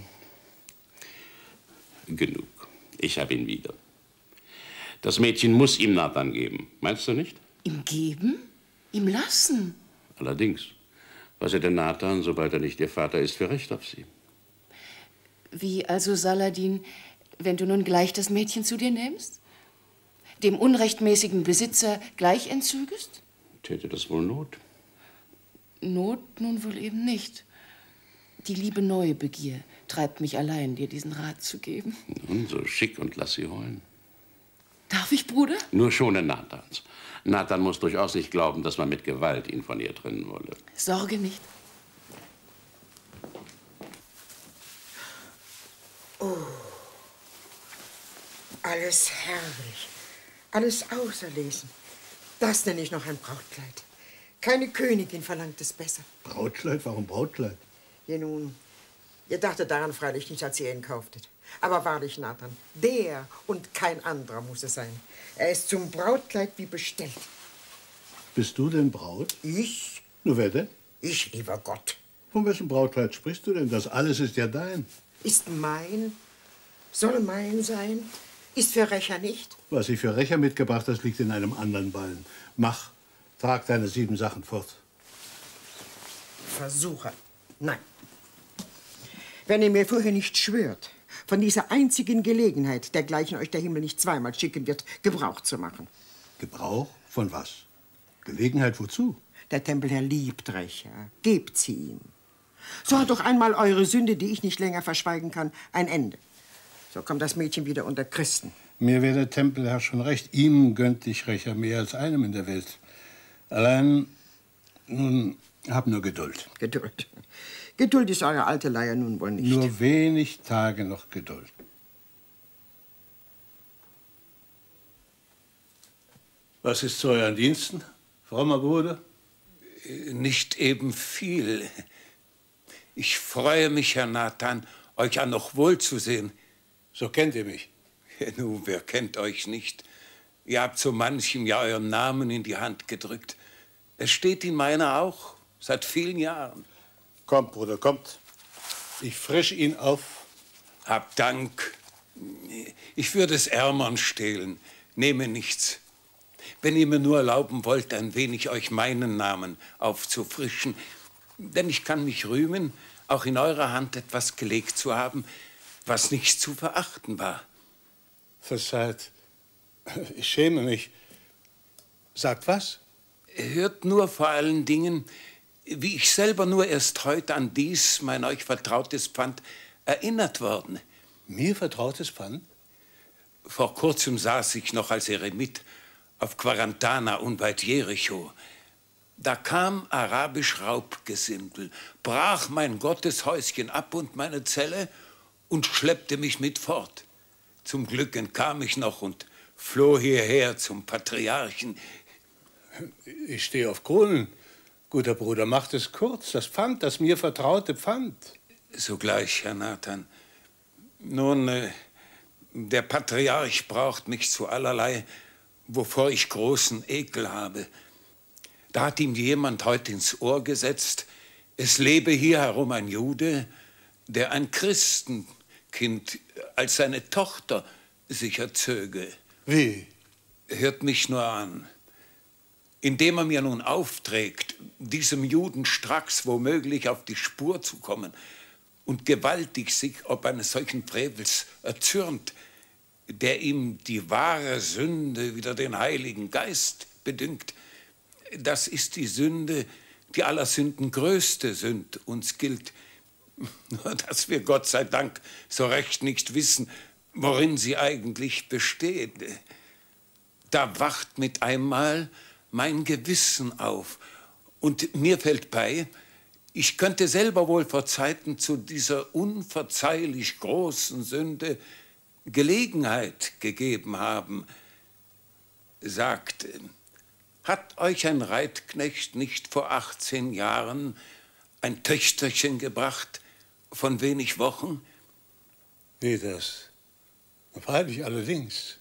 Genug. Ich habe ihn wieder. Das Mädchen muss ihm Nathan geben. Meinst du nicht? Ihm geben? Ihm lassen? Allerdings. Was er denn Nathan, sobald er nicht ihr Vater ist, für Recht auf sie? Wie also, Saladin, wenn du nun gleich das Mädchen zu dir nimmst? Dem unrechtmäßigen Besitzer gleich entzügest? Täte das wohl Not? Not nun wohl eben nicht. Die liebe neue Begier treibt mich allein, dir diesen Rat zu geben. Nun, so schick und lass sie heulen. Darf ich, Bruder? Nur schone Nathans. Nathan muss durchaus nicht glauben, dass man mit Gewalt ihn von ihr trennen wolle. Sorge nicht. Oh, alles herrlich, alles auserlesen. Das nenne ich noch ein Brautkleid. Keine Königin verlangt es besser. Brautkleid? Warum Brautkleid? Ja nun, ihr dachtet daran freilich nicht, als ihr ihn kauftet. Aber wahrlich, Nathan, der und kein anderer muss es sein. Er ist zum Brautkleid wie bestellt. Bist du denn Braut? Ich? Nur wer denn? Ich, lieber Gott. Von wessen Brautkleid sprichst du denn? Das alles ist ja dein. Ist mein? Soll mein sein? Ist für Rächer nicht? Was ich für Rächer mitgebracht hast, liegt in einem anderen Ballen. Mach, trag deine sieben Sachen fort. Versuche. Nein. Wenn ihr mir vorher nicht schwört, von dieser einzigen Gelegenheit, dergleichen euch der Himmel nicht zweimal schicken wird, Gebrauch zu machen. Gebrauch? Von was? Gelegenheit wozu? Der Tempelherr liebt Rächer. Gebt sie ihm. So hat doch einmal eure Sünde, die ich nicht länger verschweigen kann, ein Ende. So kommt das Mädchen wieder unter Christen. Mir wäre der Tempelherr schon recht. Ihm gönnt ich Rächer mehr als einem in der Welt. Allein, nun, hab nur Geduld. Geduld. Geduld ist eure alte Leier nun wohl nicht. Nur wenig Tage noch Geduld. Was ist zu euren Diensten, frommer Bruder? Nicht eben viel. Ich freue mich, Herr Nathan, euch ja noch wohlzusehen. So kennt ihr mich. Ja, nun, wer kennt euch nicht? Ihr habt so manchem ja euren Namen in die Hand gedrückt. Es steht in meiner auch, seit vielen Jahren. Kommt, Bruder, kommt. Ich frisch ihn auf. Hab Dank. Ich würde es ärmern stehlen. Nehme nichts. Wenn ihr mir nur erlauben wollt, ein wenig euch meinen Namen aufzufrischen. Denn ich kann mich rühmen, auch in eurer Hand etwas gelegt zu haben, was nicht zu verachten war. Verzeiht. Ich schäme mich. Sagt was? Hört nur vor allen Dingen, wie ich selber nur erst heute an dies, mein euch vertrautes Pfand, erinnert worden. Mir vertrautes Pfand? Vor kurzem saß ich noch als Eremit auf Quarantana unweit Jericho. Da kam arabisch Raubgesindel, brach mein Gotteshäuschen ab und meine Zelle und schleppte mich mit fort. Zum Glück entkam ich noch und floh hierher zum Patriarchen. Ich stehe auf Kohlen. Guter Bruder, macht es kurz. Das Pfand, das mir vertraute Pfand. Sogleich, Herr Nathan. Nun, äh, der Patriarch braucht mich zu allerlei, wovor ich großen Ekel habe. Da hat ihm jemand heute ins Ohr gesetzt, es lebe hier herum ein Jude, der ein Christenkind als seine Tochter sich erzöge. Wie? Hört mich nur an. Indem er mir nun aufträgt, diesem Juden stracks womöglich auf die Spur zu kommen und gewaltig sich ob eines solchen Frevels erzürnt, der ihm die wahre Sünde wieder den Heiligen Geist bedüngt. Das ist die Sünde, die aller Sünden größte Sünd uns gilt. Nur dass wir Gott sei Dank so recht nicht wissen, worin sie eigentlich besteht. Da wacht mit einmal mein Gewissen auf. Und mir fällt bei, ich könnte selber wohl vor Zeiten zu dieser unverzeihlich großen Sünde Gelegenheit gegeben haben. Sagt, hat euch ein Reitknecht nicht vor achtzehn Jahren ein Töchterchen gebracht von wenig Wochen? Nee, das freilich allerdings.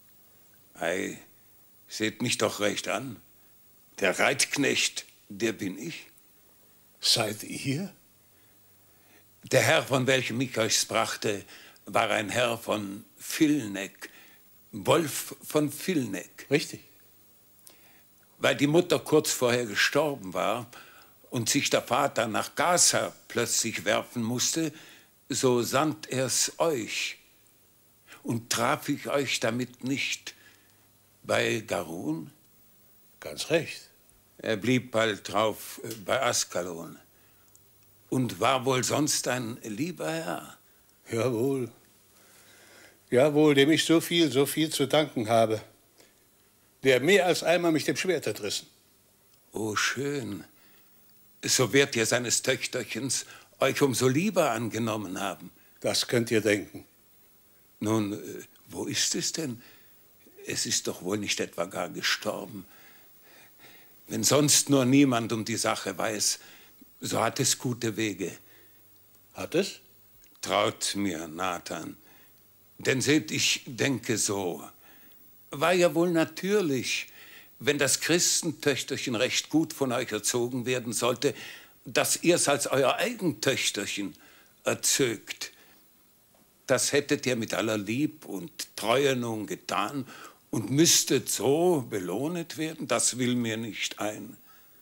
Ei, seht mich doch recht an. Der Reitknecht, der bin ich. Seid ihr? Der Herr, von welchem ich euch brachte, war ein Herr von Villneck, Wolf von Villneck. Richtig. Weil die Mutter kurz vorher gestorben war und sich der Vater nach Gaza plötzlich werfen musste, so sandt er's euch. Und traf ich euch damit nicht bei Garun? Ganz recht. Er blieb bald drauf bei Askalon. Und war wohl sonst ein lieber Herr? Jawohl. Jawohl, dem ich so viel, so viel zu danken habe. Der mehr als einmal mich dem Schwert entrissen. Oh, schön. So werdet ihr seines Töchterchens euch umso lieber angenommen haben. Das könnt ihr denken. Nun, wo ist es denn? Es ist doch wohl nicht etwa gar gestorben. Wenn sonst nur niemand um die Sache weiß, so hat es gute Wege. Hat es? Traut mir, Nathan. Denn seht, ich denke so. War ja wohl natürlich, wenn das Christentöchterchen recht gut von euch erzogen werden sollte, dass ihr es als euer Eigentöchterchen erzögt. Das hättet ihr mit aller Lieb und Treue nun getan und müsstet so belohnet werden, das will mir nicht ein.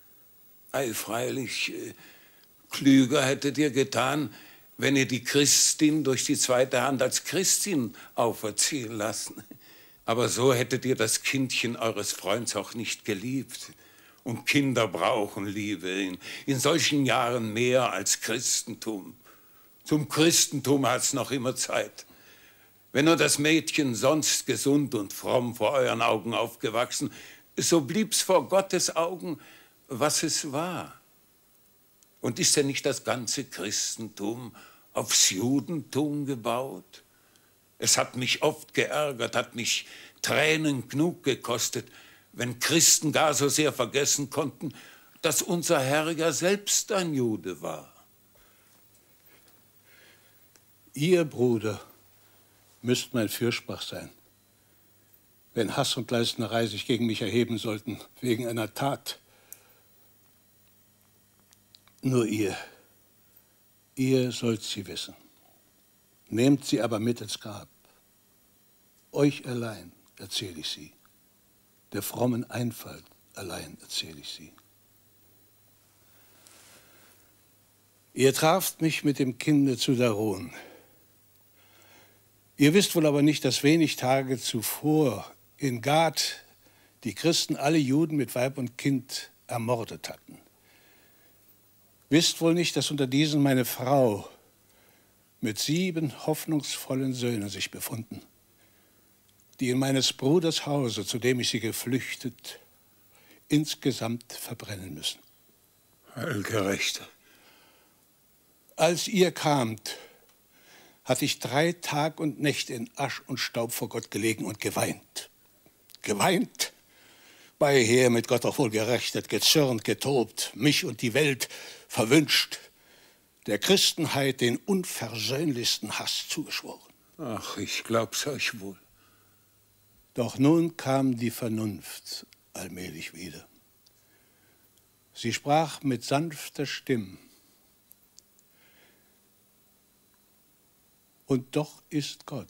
Ei, freilich, äh, klüger hättet ihr getan, wenn ihr die Christin durch die zweite Hand als Christin auferziehen lassen. Aber so hättet ihr das Kindchen eures Freunds auch nicht geliebt. Und Kinder brauchen Liebe in, in solchen Jahren mehr als Christentum. Zum Christentum hat's noch immer Zeit. Wenn nur das Mädchen sonst gesund und fromm vor euren Augen aufgewachsen, so blieb's vor Gottes Augen, was es war. Und ist denn nicht das ganze Christentum aufs Judentum gebaut? Es hat mich oft geärgert, hat mich Tränen genug gekostet, wenn Christen gar so sehr vergessen konnten, dass unser Herr ja selbst ein Jude war. Ihr, Bruder, müsst mein Fürsprach sein, wenn Hass und Leistnerei sich gegen mich erheben sollten, wegen einer Tat. Nur ihr, ihr sollt sie wissen. Nehmt sie aber mit ins Grab. Euch allein erzähle ich sie. Der frommen Einfalt allein erzähle ich sie. Ihr traft mich mit dem Kinde zu Daron. Ihr wisst wohl aber nicht, dass wenig Tage zuvor in Gad die Christen alle Juden mit Weib und Kind ermordet hatten. Wisst wohl nicht, dass unter diesen meine Frau mit sieben hoffnungsvollen Söhnen sich befunden, die in meines Bruders Hause, zu dem ich sie geflüchtet, insgesamt verbrennen müssen. Allgerechter. Als ihr kamt, hatte ich drei Tag und Nächte in Asch und Staub vor Gott gelegen und geweint. Geweint? Beiher mit Gott auch wohl gerechnet, gezürnt, getobt, mich und die Welt verwünscht, der Christenheit den unversöhnlichsten Hass zugeschworen. Ach, ich glaub's euch wohl. Doch nun kam die Vernunft allmählich wieder. Sie sprach mit sanfter Stimme. Und doch ist Gott.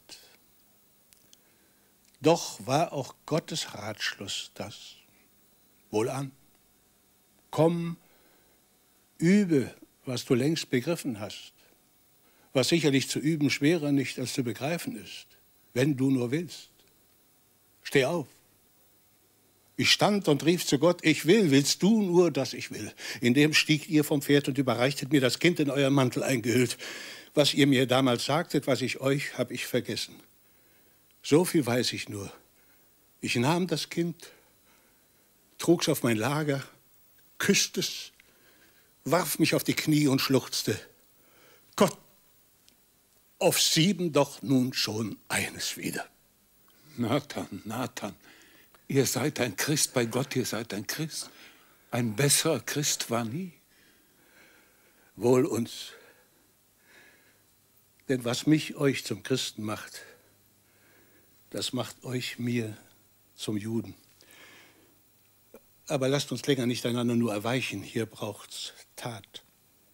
Doch war auch Gottes Ratschluss das. Wohlan, komm, übe, was du längst begriffen hast, was sicherlich zu üben schwerer nicht als zu begreifen ist. wenn du nur willst. Steh auf. Ich stand und rief zu Gott, ich will, willst du nur, dass ich will. Indem stiegt ihr vom Pferd und überreichtet mir das Kind in euren Mantel eingehüllt. Was ihr mir damals sagtet, was ich euch, habe ich vergessen. So viel weiß ich nur. Ich nahm das Kind, trug's auf mein Lager, küsste es, warf mich auf die Knie und schluchzte. Gott, auf sieben doch nun schon eines wieder. Nathan, Nathan, ihr seid ein Christ bei Gott, ihr seid ein Christ. Ein besserer Christ war nie. Wohl uns. Denn was mich euch zum Christen macht, das macht euch mir zum Juden. Aber lasst uns länger nicht einander nur erweichen, hier braucht's Tat.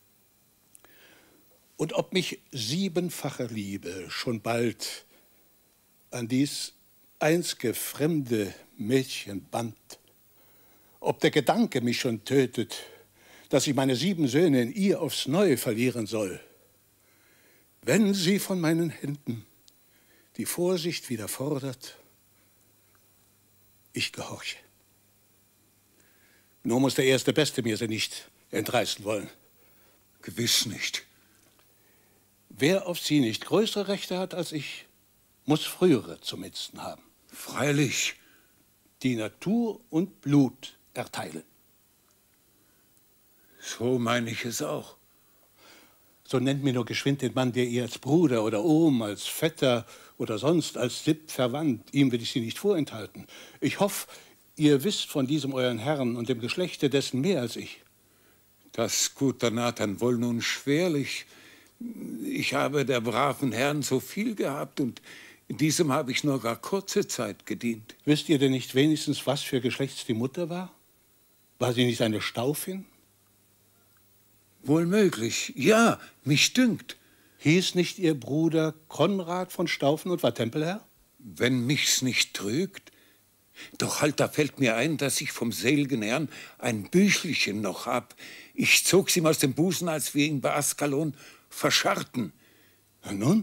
Und ob mich siebenfache Liebe schon bald an dies einzige fremde Mädchen band, ob der Gedanke mich schon tötet, dass ich meine sieben Söhne in ihr aufs Neue verlieren soll, wenn sie von meinen Händen die Vorsicht wieder fordert, ich gehorche. Nur muss der erste Beste mir sie nicht entreißen wollen. Gewiss nicht. Wer auf sie nicht größere Rechte hat als ich, muss frühere zum Minsten haben. Freilich. Die Natur und Blut erteilen. So meine ich es auch. So nennt mir nur geschwind den Mann, der ihr als Bruder oder Ohm, als Vetter oder sonst als Sipp verwandt. Ihm will ich sie nicht vorenthalten. Ich hoffe, ihr wisst von diesem euren Herrn und dem Geschlechte dessen mehr als ich. Das, guter Nathan, wohl nun schwerlich. Ich habe der braven Herrn so viel gehabt und diesem habe ich nur gar kurze Zeit gedient. Wisst ihr denn nicht wenigstens, was für Geschlechts die Mutter war? War sie nicht eine Staufin? Wohl möglich, ja, mich dünkt. Hieß nicht ihr Bruder Konrad von Staufen und war Tempelherr? Wenn mich's nicht trügt. Doch halt, da fällt mir ein, dass ich vom selgen Herrn ein Büchelchen noch hab. Ich zog's ihm aus dem Busen, als wir ihn bei Askalon verscharrten. Na nun?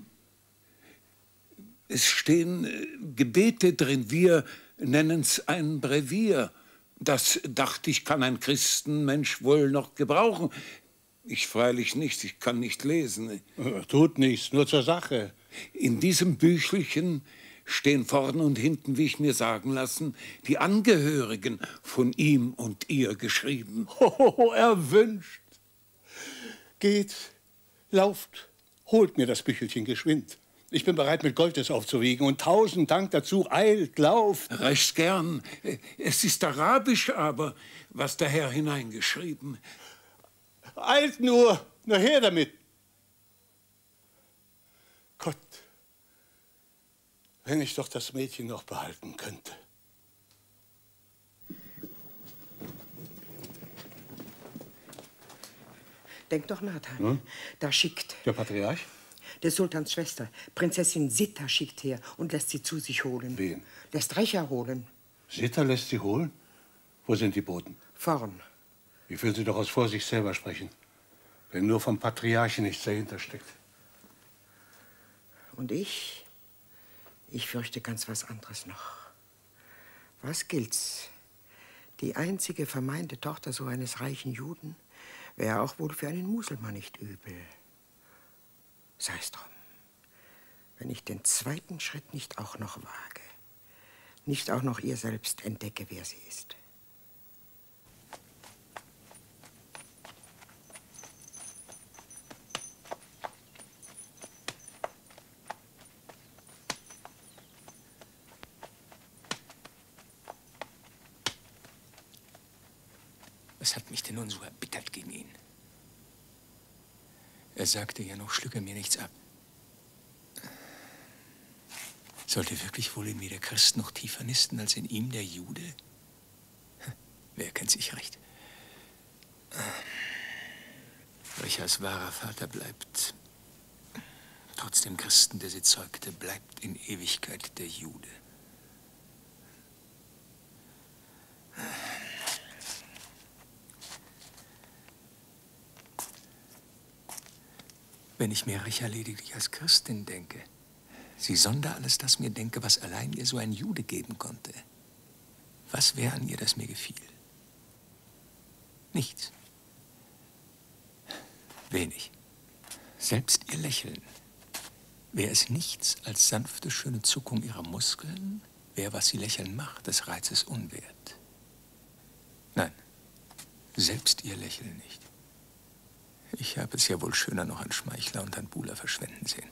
Es stehen äh, Gebete drin, wir nennen's ein Brevier. Das, dachte ich, kann ein Christenmensch wohl noch gebrauchen. Ich freilich nicht, ich kann nicht lesen. Tut nichts, nur zur Sache. In diesem Büchelchen stehen vorn und hinten, wie ich mir sagen lassen, die Angehörigen von ihm und ihr geschrieben. Hoho, erwünscht. Geht, lauft, holt mir das Büchelchen geschwind. Ich bin bereit, mit Gold es aufzuwiegen und tausend Dank dazu. Eilt, lauft. Recht gern. Es ist arabisch aber, was der Herr hineingeschrieben. Eilt nur, nur her damit. Gott, wenn ich doch das Mädchen noch behalten könnte. Denk doch, Nathan. Hm? Da schickt Der Patriarch? der Sultans Schwester, Prinzessin Sitta, schickt her und lässt sie zu sich holen. Wen? Lässt Rächer holen. Sitta lässt sie holen? Wo sind die Boten? Vorn. Ich will sie doch aus Vorsicht selber sprechen. Wenn nur vom Patriarchen nichts dahinter steckt. Und ich? Ich fürchte ganz was anderes noch. Was gilt's? Die einzige vermeinte Tochter so eines reichen Juden wäre auch wohl für einen Muselmann nicht übel. Sei's drum. Wenn ich den zweiten Schritt nicht auch noch wage, nicht auch noch ihr selbst entdecke, wer sie ist. Was hat mich denn nun so erbittert gegen ihn? Er sagte ja noch, schlücke mir nichts ab. Sollte wirklich wohl in mir der Christ noch tiefer nisten als in ihm der Jude? Wer kennt sich recht? Welcher als wahrer Vater bleibt, trotz dem Christen, der sie zeugte, bleibt in Ewigkeit der Jude. Wenn ich mir Rächer lediglich als Christin denke, Sie sonder alles das mir denke, was allein ihr so ein Jude geben konnte. Was wäre an ihr, das mir gefiel? Nichts. Wenig. Selbst ihr Lächeln. Wäre es nichts als sanfte, schöne Zuckung ihrer Muskeln, wäre, was sie lächeln macht, des Reizes unwert. Nein, selbst ihr Lächeln nicht. Ich habe es ja wohl schöner noch an Schmeichler und an Buhler verschwenden sehen.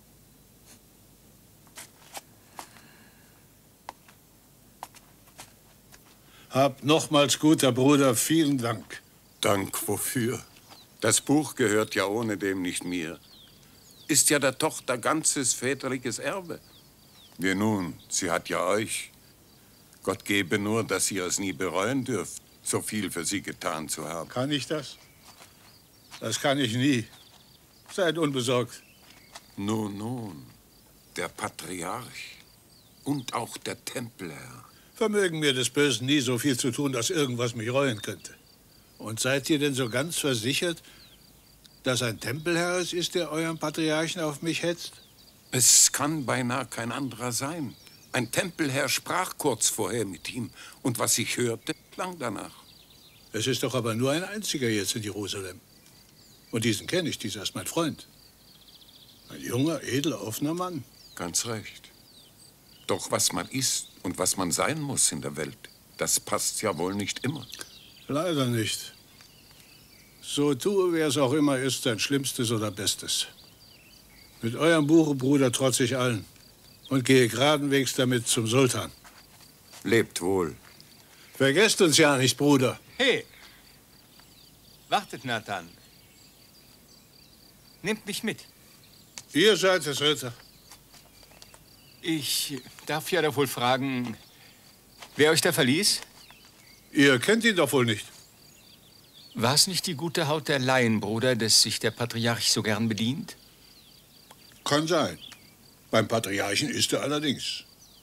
Hab nochmals, guter Bruder, vielen Dank. Dank wofür? Das Buch gehört ja ohnedem nicht mir. Ist ja der Tochter ganzes väterliches Erbe. Wie nun, sie hat ja euch. Gott gebe nur, dass ihr es nie bereuen dürft, so viel für sie getan zu haben. Kann ich das? Das kann ich nie. Seid unbesorgt. Nun, nun, der Patriarch und auch der Tempelherr. Vermögen mir des Bösen nie so viel zu tun, dass irgendwas mich reuen könnte. Und seid ihr denn so ganz versichert, dass ein Tempelherr es ist, der euren Patriarchen auf mich hetzt? Es kann beinahe kein anderer sein. Ein Tempelherr sprach kurz vorher mit ihm. Und was ich hörte, klang danach. Es ist doch aber nur ein einziger jetzt in Jerusalem. Und diesen kenne ich, dieser ist mein Freund. Ein junger, edler, offener Mann. Ganz recht. Doch was man ist und was man sein muss in der Welt, das passt ja wohl nicht immer. Leider nicht. So tue, wer es auch immer ist, sein Schlimmstes oder Bestes. Mit eurem Buche, Bruder, trotz ich allen. Und gehe geradenwegs damit zum Sultan. Lebt wohl. Vergesst uns ja nicht, Bruder. Hey! Wartet, Nathan. Nehmt mich mit. Ihr seid es, Ritter. Ich darf ja doch wohl fragen, wer euch da verließ? Ihr kennt ihn doch wohl nicht. War es nicht die gute Haut der Laienbruder, des sich der Patriarch so gern bedient? Kann sein. Beim Patriarchen ist er allerdings.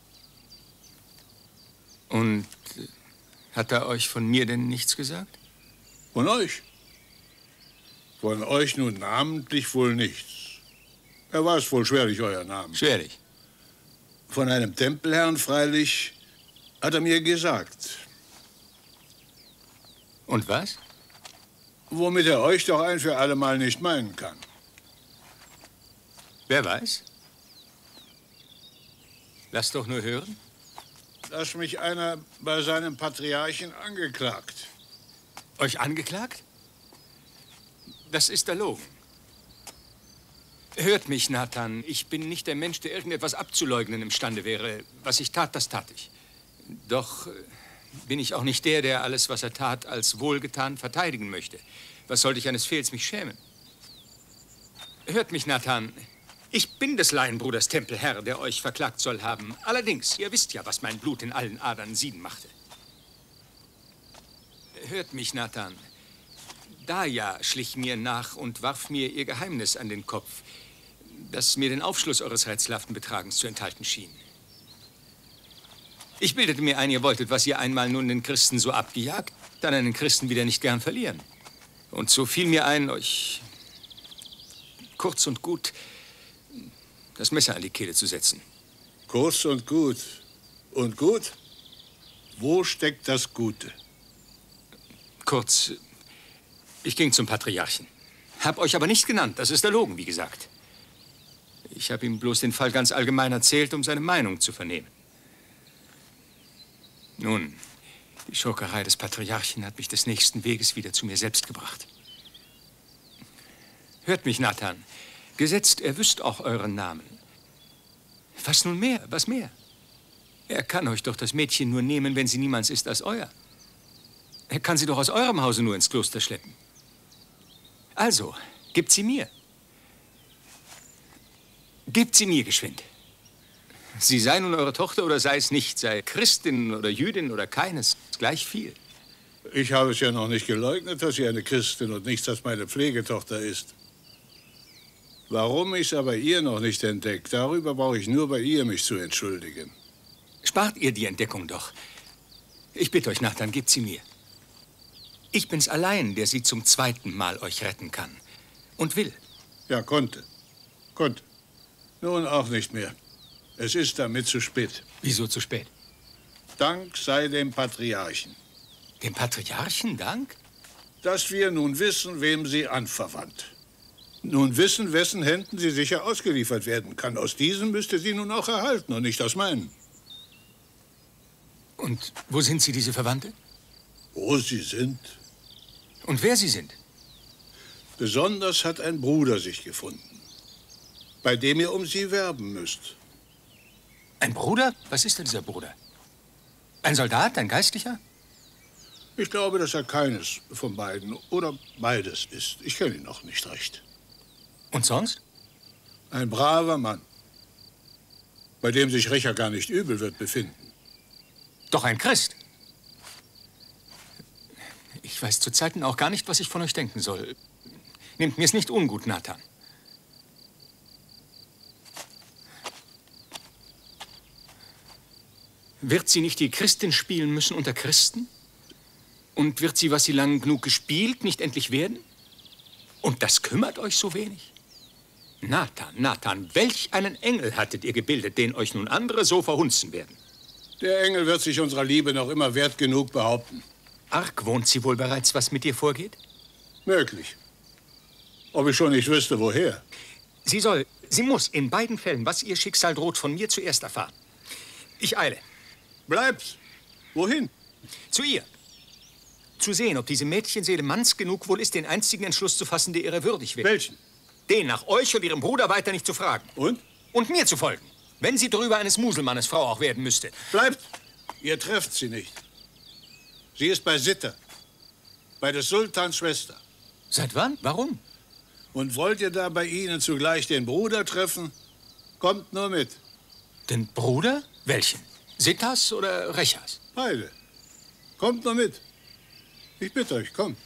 Und hat er euch von mir denn nichts gesagt? Von euch? Von euch nun namentlich wohl nichts. Er weiß wohl schwerlich euer Name. Schwerlich. Von einem Tempelherrn freilich hat er mir gesagt. Und was? Womit er euch doch ein für allemal nicht meinen kann. Wer weiß? Lass doch nur hören. Dass mich einer bei seinem Patriarchen angeklagt. Euch angeklagt? Das ist erlogen. Hört mich, Nathan. Ich bin nicht der Mensch, der irgendetwas abzuleugnen imstande wäre. Was ich tat, das tat ich. Doch bin ich auch nicht der, der alles, was er tat, als wohlgetan verteidigen möchte. Was sollte ich eines Fehls mich schämen? Hört mich, Nathan. Ich bin des Laienbruders Tempelherr, der euch verklagt soll haben. Allerdings, ihr wisst ja, was mein Blut in allen Adern sieden machte. Hört mich, Nathan. Daja schlich mir nach und warf mir ihr Geheimnis an den Kopf, das mir den Aufschluss eures rätselhaften Betragens zu enthalten schien. Ich bildete mir ein, ihr wolltet, was ihr einmal nun den Christen so abgejagt, dann einen Christen wieder nicht gern verlieren. Und so fiel mir ein, euch kurz und gut das Messer an die Kehle zu setzen. Kurz und gut. Und gut? Wo steckt das Gute? Kurz, ich ging zum Patriarchen. Hab euch aber nicht genannt, das ist erlogen, wie gesagt. Ich habe ihm bloß den Fall ganz allgemein erzählt, um seine Meinung zu vernehmen. Nun, die Schurkerei des Patriarchen hat mich des nächsten Weges wieder zu mir selbst gebracht. Hört mich, Nathan. Gesetzt, er wüsst auch euren Namen. Was nun mehr, was mehr? Er kann euch doch das Mädchen nur nehmen, wenn sie niemands ist als euer. Er kann sie doch aus eurem Hause nur ins Kloster schleppen. Also, gebt sie mir. Gebt sie mir geschwind. Sie sei nun eure Tochter oder sei es nicht, sei Christin oder Jüdin oder keines, gleich viel. Ich habe es ja noch nicht geleugnet, dass sie eine Christin und nichts als meine Pflegetochter ist. Warum ich es aber ihr noch nicht entdeckt, darüber brauche ich nur bei ihr mich zu entschuldigen. Spart ihr die Entdeckung doch. Ich bitte euch, Nathan, gebt sie mir. Ich bin's allein, der sie zum zweiten Mal euch retten kann. Und will. Ja, konnte. Konnte. Nun auch nicht mehr. Es ist damit zu spät. Wieso zu spät? Dank sei dem Patriarchen. Dem Patriarchen Dank? Dass wir nun wissen, wem sie anverwandt. Nun wissen, wessen Händen sie sicher ausgeliefert werden kann. Aus diesem müsste sie nun auch erhalten und nicht aus meinen. Und wo sind Sie, diese Verwandte? Wo sie sind? Und wer sie sind? Besonders hat ein Bruder sich gefunden, bei dem ihr um sie werben müsst. Ein Bruder? Was ist denn dieser Bruder? Ein Soldat, ein Geistlicher? Ich glaube, dass er keines von beiden oder beides ist. Ich kenne ihn noch nicht recht. Und sonst? Ein braver Mann, bei dem sich Richard gar nicht übel wird befinden. Doch ein Christ. Ich weiß zu Zeiten auch gar nicht, was ich von euch denken soll. Nehmt mir's nicht ungut, Nathan. Wird sie nicht die Christin spielen müssen unter Christen? Und wird sie, was sie lang genug gespielt, nicht endlich werden? Und das kümmert euch so wenig? Nathan, Nathan, welch einen Engel hattet ihr gebildet, den euch nun andere so verhunzen werden? Der Engel wird sich unserer Liebe noch immer wert genug behaupten. Argwohnt sie wohl bereits, was mit ihr vorgeht? Möglich. Ob ich schon nicht wüsste, woher. Sie soll, sie muss in beiden Fällen, was ihr Schicksal droht, von mir zuerst erfahren. Ich eile. Bleibt. Wohin? Zu ihr. Zu sehen, ob diese Mädchenseele manns genug wohl ist, den einzigen Entschluss zu fassen, der ihrer würdig wäre. Welchen? Den nach euch und ihrem Bruder weiter nicht zu fragen. Und? Und mir zu folgen. Wenn sie drüber eines Muselmannes Frau auch werden müsste. Bleibt. Ihr trefft sie nicht. Sie ist bei Sitter. Bei des Sultans Schwester. Seit wann? Warum? Und wollt ihr da bei ihnen zugleich den Bruder treffen? Kommt nur mit. Den Bruder? Welchen? Sittas oder Rechas? Beide. Kommt nur mit. Ich bitte euch, kommt.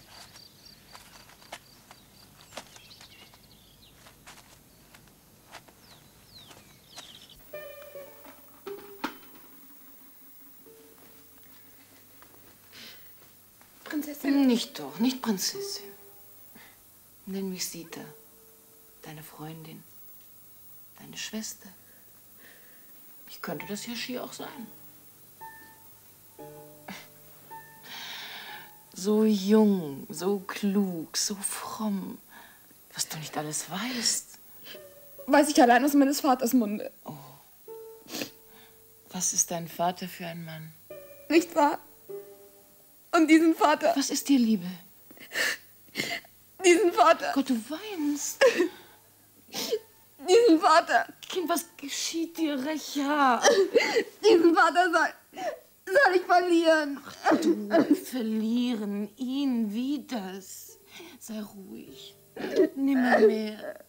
Prinzessin? Nicht doch, nicht Prinzessin. Nenn mich Sita, deine Freundin, deine Schwester. Ich könnte das ja schier auch sein. So jung, so klug, so fromm, was du nicht alles weißt. Weiß ich allein aus meines Vaters Munde. Oh. Was ist dein Vater für ein Mann? Nicht wahr? Und diesen Vater... Was ist dir Liebe? Diesen Vater... Gott, du weinst. Diesen Vater... Kind, was geschieht dir, Recha? Diesen Vater soll... soll ich verlieren. Ach du, verlieren, ihn, wie das? Sei ruhig. Nimmermehr.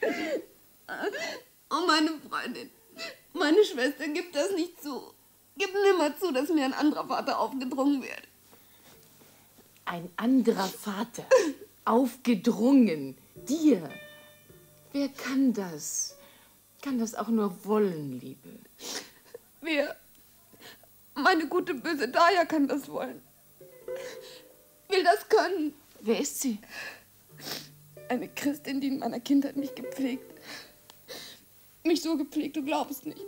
Oh, meine Freundin, meine Schwester gibt das nicht zu. Gib nimmer zu, dass mir ein anderer Vater aufgedrungen wird. Ein anderer Vater? Aufgedrungen? Dir? Wer kann das? Kann das auch nur wollen, Liebe? Wer? Meine gute, böse Daya kann das wollen. Will das können. Wer ist sie? Eine Christin, die in meiner Kindheit mich gepflegt. Mich so gepflegt, du glaubst nicht.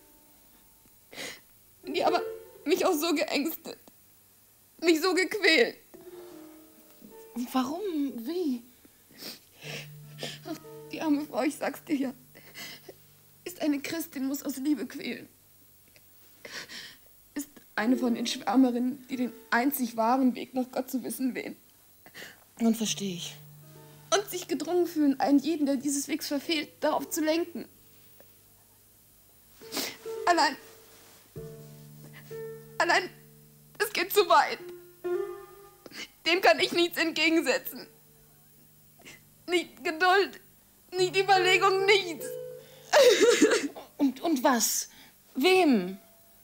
Die aber mich auch so geängstet. Mich so gequält. Warum? Wie? Ach, die arme Frau, ich sag's dir ja. Ist eine Christin, muss aus Liebe quälen. Ist eine von den Schwärmerinnen, die den einzig wahren Weg nach Gott zu wissen wählen. Nun verstehe ich. Und sich gedrungen fühlen, einen jeden, der dieses Wegs verfehlt, darauf zu lenken. Allein... Allein, es geht zu weit. Dem kann ich nichts entgegensetzen. Nicht Geduld, nicht Überlegung, nichts. Und, und was? Wem?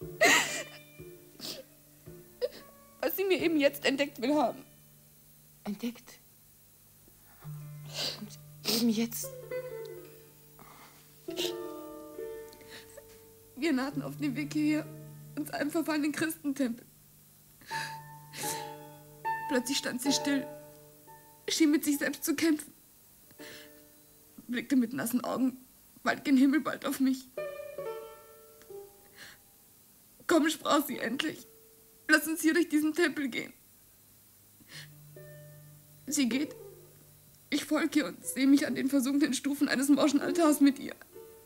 Was sie mir eben jetzt entdeckt will haben. Entdeckt? Und eben jetzt? Wir nahten auf dem Weg hierher uns einem verfallenen Christentempel. Plötzlich stand sie still, schien mit sich selbst zu kämpfen, blickte mit nassen Augen bald gen Himmel, bald auf mich. Komm, sprach sie endlich. Lass uns hier durch diesen Tempel gehen. Sie geht. Ich folge ihr und sehe mich an den versunkenen Stufen eines morschen Altars mit ihr.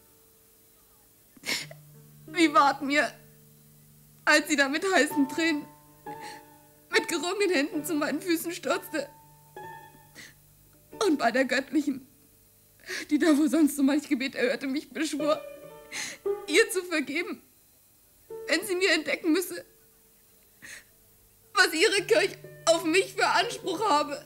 Wie ward mir, als sie da mit heißen Tränen, mit gerungenen Händen zu meinen Füßen stürzte. Und bei der Göttlichen, die da wo sonst so manch Gebet erhörte, mich beschwor, ihr zu vergeben, wenn sie mir entdecken müsse, was ihre Kirche auf mich für Anspruch habe.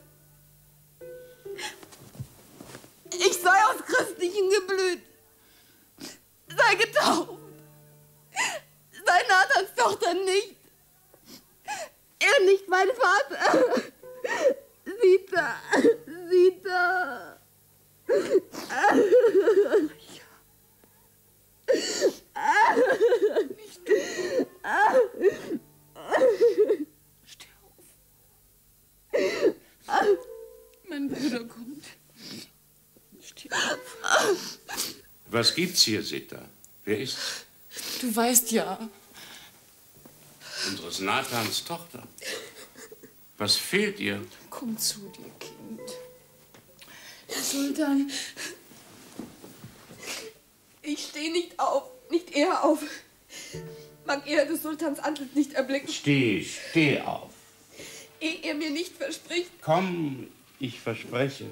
Ich sei aus christlichen Geblüt, sei getauft, sei Nathans Tochter nicht, er nicht mein Vater. Sita, Sita. Nicht du. Steh auf. Mein Bruder kommt. Steh auf. Was gibt's hier, Sita? Wer ist? Du weißt ja. Unseres Nathans Tochter. Was fehlt ihr? Komm zu dir, Kind. Herr Sultan. Ich stehe nicht auf, nicht er auf. Mag er des Sultans Antlitz nicht erblicken. Steh, steh auf. Ehe er mir nicht verspricht. Komm, ich verspreche.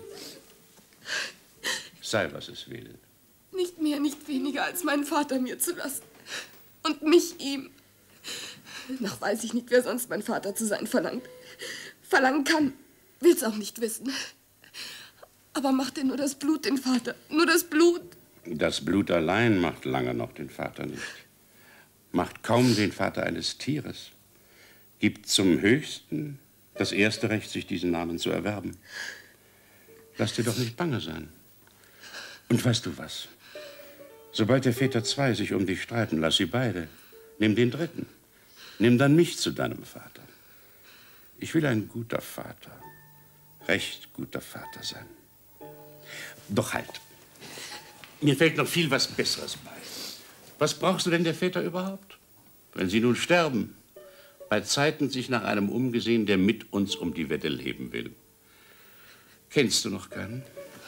Sei, was es will. Nicht mehr, nicht weniger, als meinen Vater mir zu lassen. Und mich ihm. Noch weiß ich nicht, wer sonst mein Vater zu sein verlangt. Verlangen kann, will's auch nicht wissen. Aber macht denn nur das Blut den Vater? Nur das Blut? Das Blut allein macht lange noch den Vater nicht. Macht kaum den Vater eines Tieres. Gibt zum Höchsten das erste Recht, sich diesen Namen zu erwerben. Lass dir doch nicht bange sein. Und weißt du was? Sobald der Väter zwei sich um dich streiten, lass sie beide. Nimm den dritten. Nimm dann mich zu deinem Vater. Ich will ein guter Vater, recht guter Vater sein. Doch halt, mir fällt noch viel was Besseres bei. Was brauchst du denn der Väter überhaupt? Wenn sie nun sterben, bei Zeiten sich nach einem umgesehen, der mit uns um die Wette leben will. Kennst du noch keinen?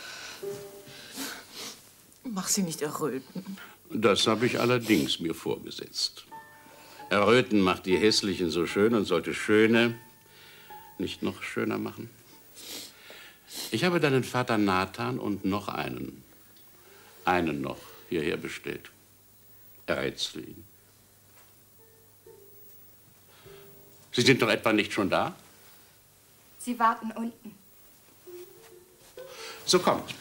Mach sie nicht erröten. Das habe ich allerdings mir vorgesetzt. Erröten macht die Hässlichen so schön und sollte Schöne nicht noch schöner machen. Ich habe deinen Vater Nathan und noch einen, einen noch hierher bestellt. Errätst du ihn? Sie sind doch etwa nicht schon da? Sie warten unten. So kommt.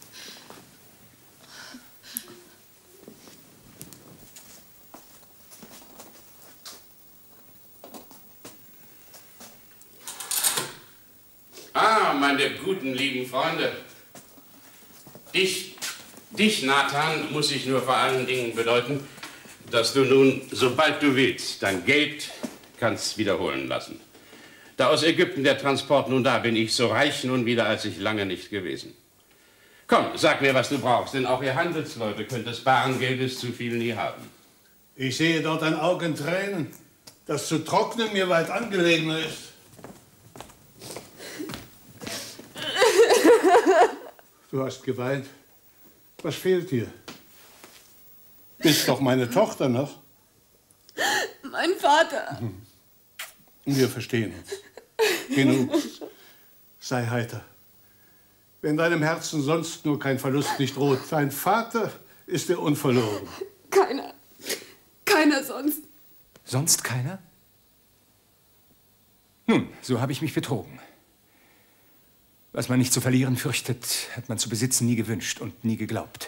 Ah, meine guten, lieben Freunde. Dich, dich, Nathan, muss ich nur vor allen Dingen bedeuten, dass du nun, sobald du willst, dein Geld kannst wiederholen lassen. Da aus Ägypten der Transport nun da, bin ich so reich nun wieder, als ich lange nicht gewesen. Komm, sag mir, was du brauchst, denn auch ihr Handelsleute könnt des baren Geldes zu viel nie haben. Ich sehe dort ein Auge in Tränen, das zu trocknen mir weit angelegener ist. Du hast geweint. Was fehlt dir? Bist doch meine Tochter noch. Mein Vater. Wir verstehen uns. Genug. Sei heiter. Wenn deinem Herzen sonst nur kein Verlust nicht droht, dein Vater ist dir unverloren. Keiner. Keiner sonst. Sonst keiner? Nun, so habe ich mich betrogen. Was man nicht zu verlieren fürchtet, hat man zu besitzen nie gewünscht und nie geglaubt.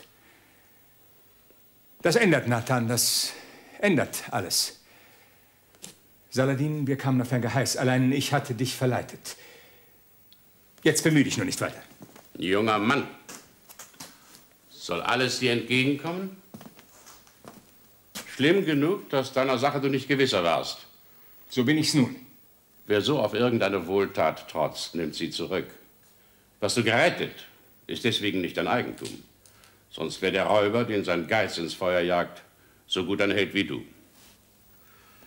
Das ändert, Nathan, das ändert alles. Saladin, wir kamen auf ein Geheiß. Allein ich hatte dich verleitet. Jetzt bemühe dich nur nicht weiter. Junger Mann, soll alles dir entgegenkommen? Schlimm genug, dass deiner Sache du nicht gewisser warst. So bin ich's nun. Wer so auf irgendeine Wohltat trotzt, nimmt sie zurück. Was du gerettet, ist deswegen nicht dein Eigentum. Sonst wäre der Räuber, den sein Geiz ins Feuer jagt, so gut ein Held wie du.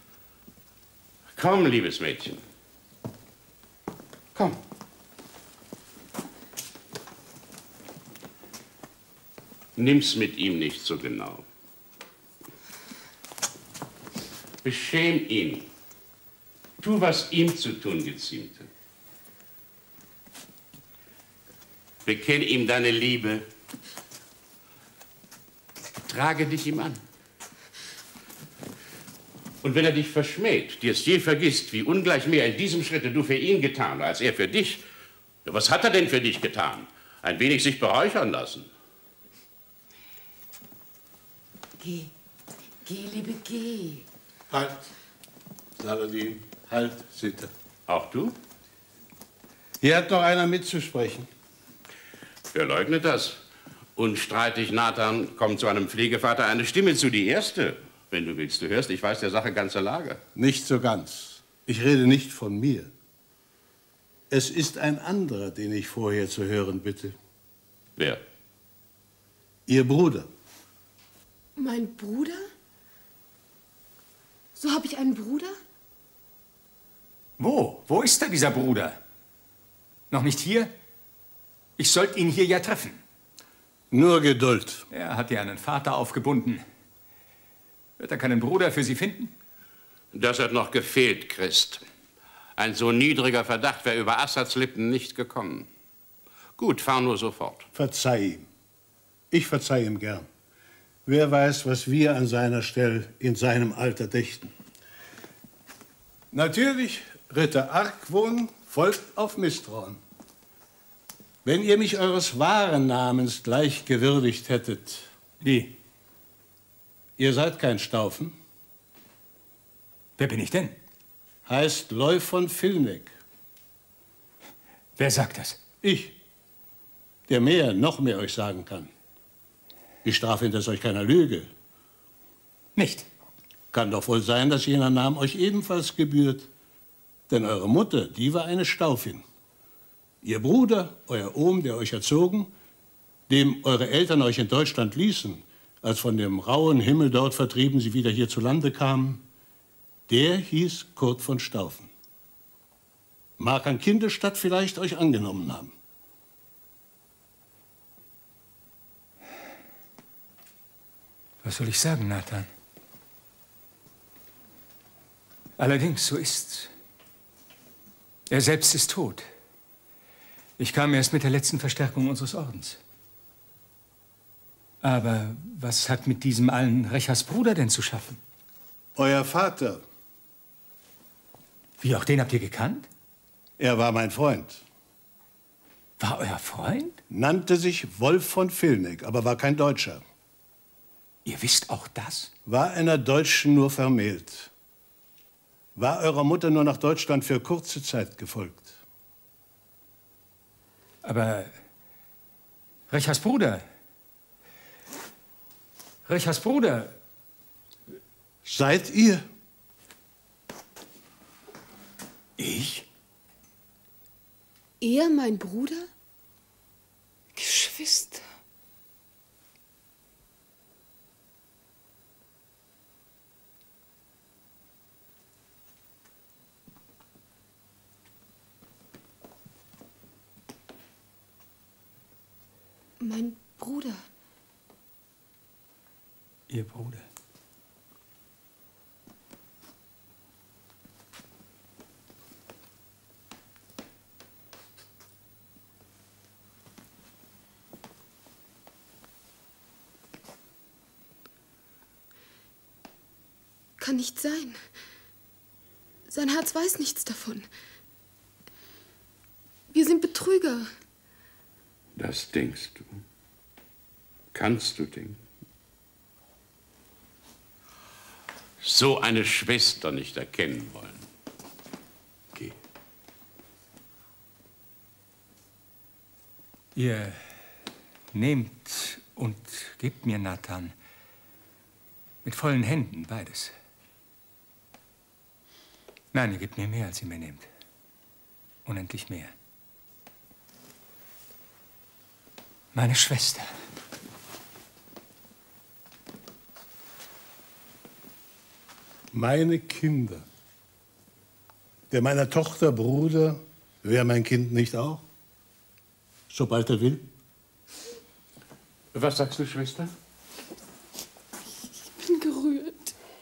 Komm, liebes Mädchen. Komm. Nimm's mit ihm nicht so genau. Beschäm ihn. Tu, was ihm zu tun geziemte. Bekenn ihm deine Liebe. Trage dich ihm an. Und wenn er dich verschmäht, dir es je vergisst, wie ungleich mehr in diesem Schritte du für ihn getan, als er für dich, was hat er denn für dich getan? Ein wenig sich beräuchern lassen. Geh, geh, Liebe, geh. Halt, Saladin, halt, Sitte. Auch du? Hier hat noch einer mitzusprechen. Wer leugnet das? Unstreitig, Nathan, kommt zu einem Pflegevater eine Stimme zu, die erste. Wenn du willst, du hörst, ich weiß der Sache ganze Lage. Nicht so ganz. Ich rede nicht von mir. Es ist ein anderer, den ich vorher zu hören bitte. Wer? Ihr Bruder. Mein Bruder? So habe ich einen Bruder? Wo? Wo ist da dieser Bruder? Noch nicht hier? Ich sollte ihn hier ja treffen. Nur Geduld. Er hat ja einen Vater aufgebunden. Wird er keinen Bruder für Sie finden? Das hat noch gefehlt, Christ. Ein so niedriger Verdacht wäre über Assads Lippen nicht gekommen. Gut, fahr nur sofort. Verzeih ihm. Ich verzeih ihm gern. Wer weiß, was wir an seiner Stelle in seinem Alter dächten. Natürlich, Ritter Argwohn folgt auf Misstrauen. Wenn ihr mich eures wahren Namens gleich gewürdigt hättet. Wie? Ihr seid kein Staufen. Wer bin ich denn? Heißt Leu von Vilneck. Wer sagt das? Ich, der mehr, noch mehr euch sagen kann. Ich strafe hinter euch keiner Lüge. Nicht? Kann doch wohl sein, dass jener Name euch ebenfalls gebührt. Denn eure Mutter, die war eine Staufin. Ihr Bruder, euer Ohm, der euch erzogen, dem eure Eltern euch in Deutschland ließen, als von dem rauen Himmel dort vertrieben sie wieder hier zu Lande kamen, der hieß Kurt von Staufen. Mag an Kindesstadt vielleicht euch angenommen haben. Was soll ich sagen, Nathan? Allerdings, so ist's. Er selbst ist tot. Ich kam erst mit der letzten Verstärkung unseres Ordens. Aber was hat mit diesem allen Rechers Bruder denn zu schaffen? Euer Vater. Wie, auch den habt ihr gekannt? Er war mein Freund. War euer Freund? Nannte sich Wolf von Vilneck, aber war kein Deutscher. Ihr wisst auch das? War einer Deutschen nur vermählt. War eurer Mutter nur nach Deutschland für kurze Zeit gefolgt. Aber Rechers Bruder... Rechers Bruder... Seid ihr? Ich? Er, mein Bruder? Geschwister. Mein Bruder. Ihr Bruder. Kann nicht sein. Sein Herz weiß nichts davon. Wir sind Betrüger. Das denkst du. Kannst du denken? So eine Schwester nicht erkennen wollen. Geh. Ihr nehmt und gebt mir, Nathan, mit vollen Händen beides. Nein, ihr gebt mir mehr, als ihr mir nehmt. Unendlich mehr. Meine Schwester. Meine Kinder. Der meiner Tochter Bruder wäre mein Kind nicht auch? Sobald er will? Was sagst du, Schwester? Ich bin gerührt.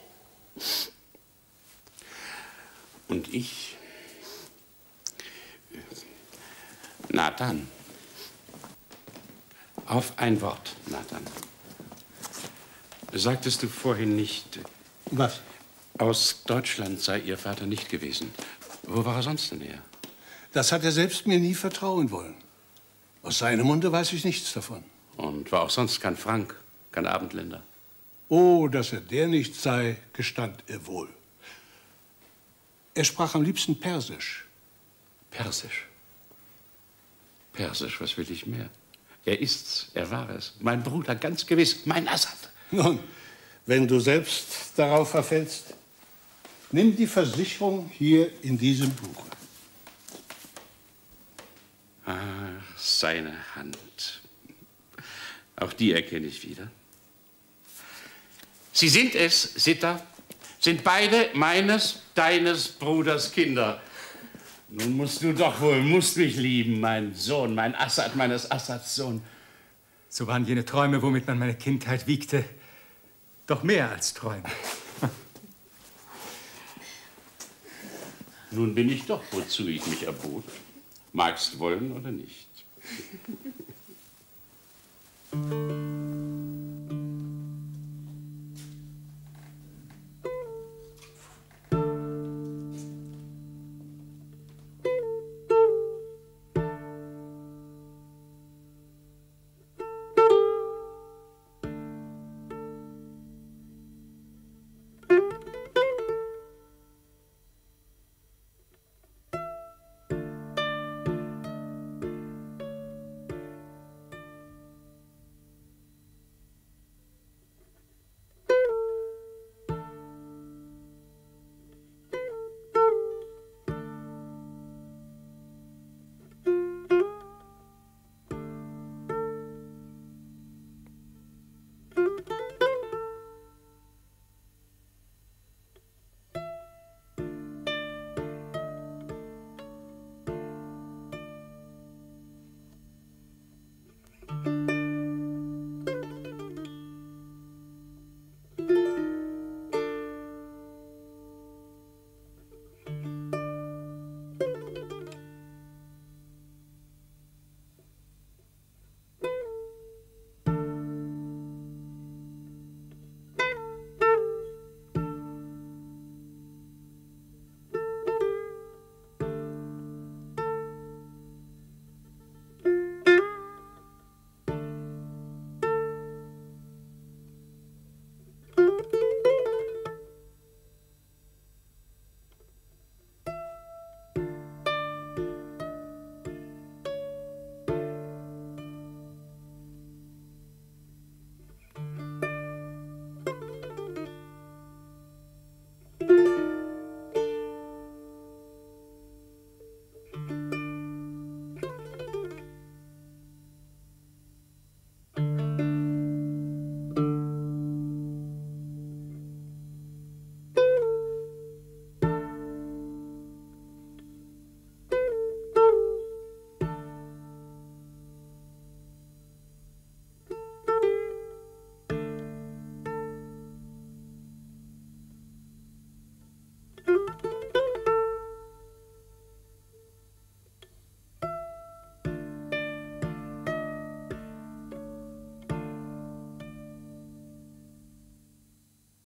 Und ich? Nathan. Auf ein Wort, Nathan. Sagtest du vorhin nicht... Was? Aus Deutschland sei Ihr Vater nicht gewesen. Wo war er sonst denn her? Das hat er selbst mir nie vertrauen wollen. Aus seinem Munde weiß ich nichts davon. Und war auch sonst kein Frank, kein Abendländer? Oh, dass er der nicht sei, gestand er wohl. Er sprach am liebsten Persisch. Persisch? Persisch, was will ich mehr? Er ist's, er war es. Mein Bruder, ganz gewiss, mein Assad. Nun, wenn du selbst darauf verfällst, nimm die Versicherung hier in diesem Buche. Ach, seine Hand. Auch die erkenne ich wieder. Sie sind es, Sitter, sind beide meines, deines Bruders Kinder. Nun musst du doch wohl, musst mich lieben, mein Sohn, mein Assad, meines Assads Sohn. So waren jene Träume, womit man meine Kindheit wiegte, doch mehr als Träume. Nun bin ich doch, wozu ich mich erbot. Magst wollen oder nicht.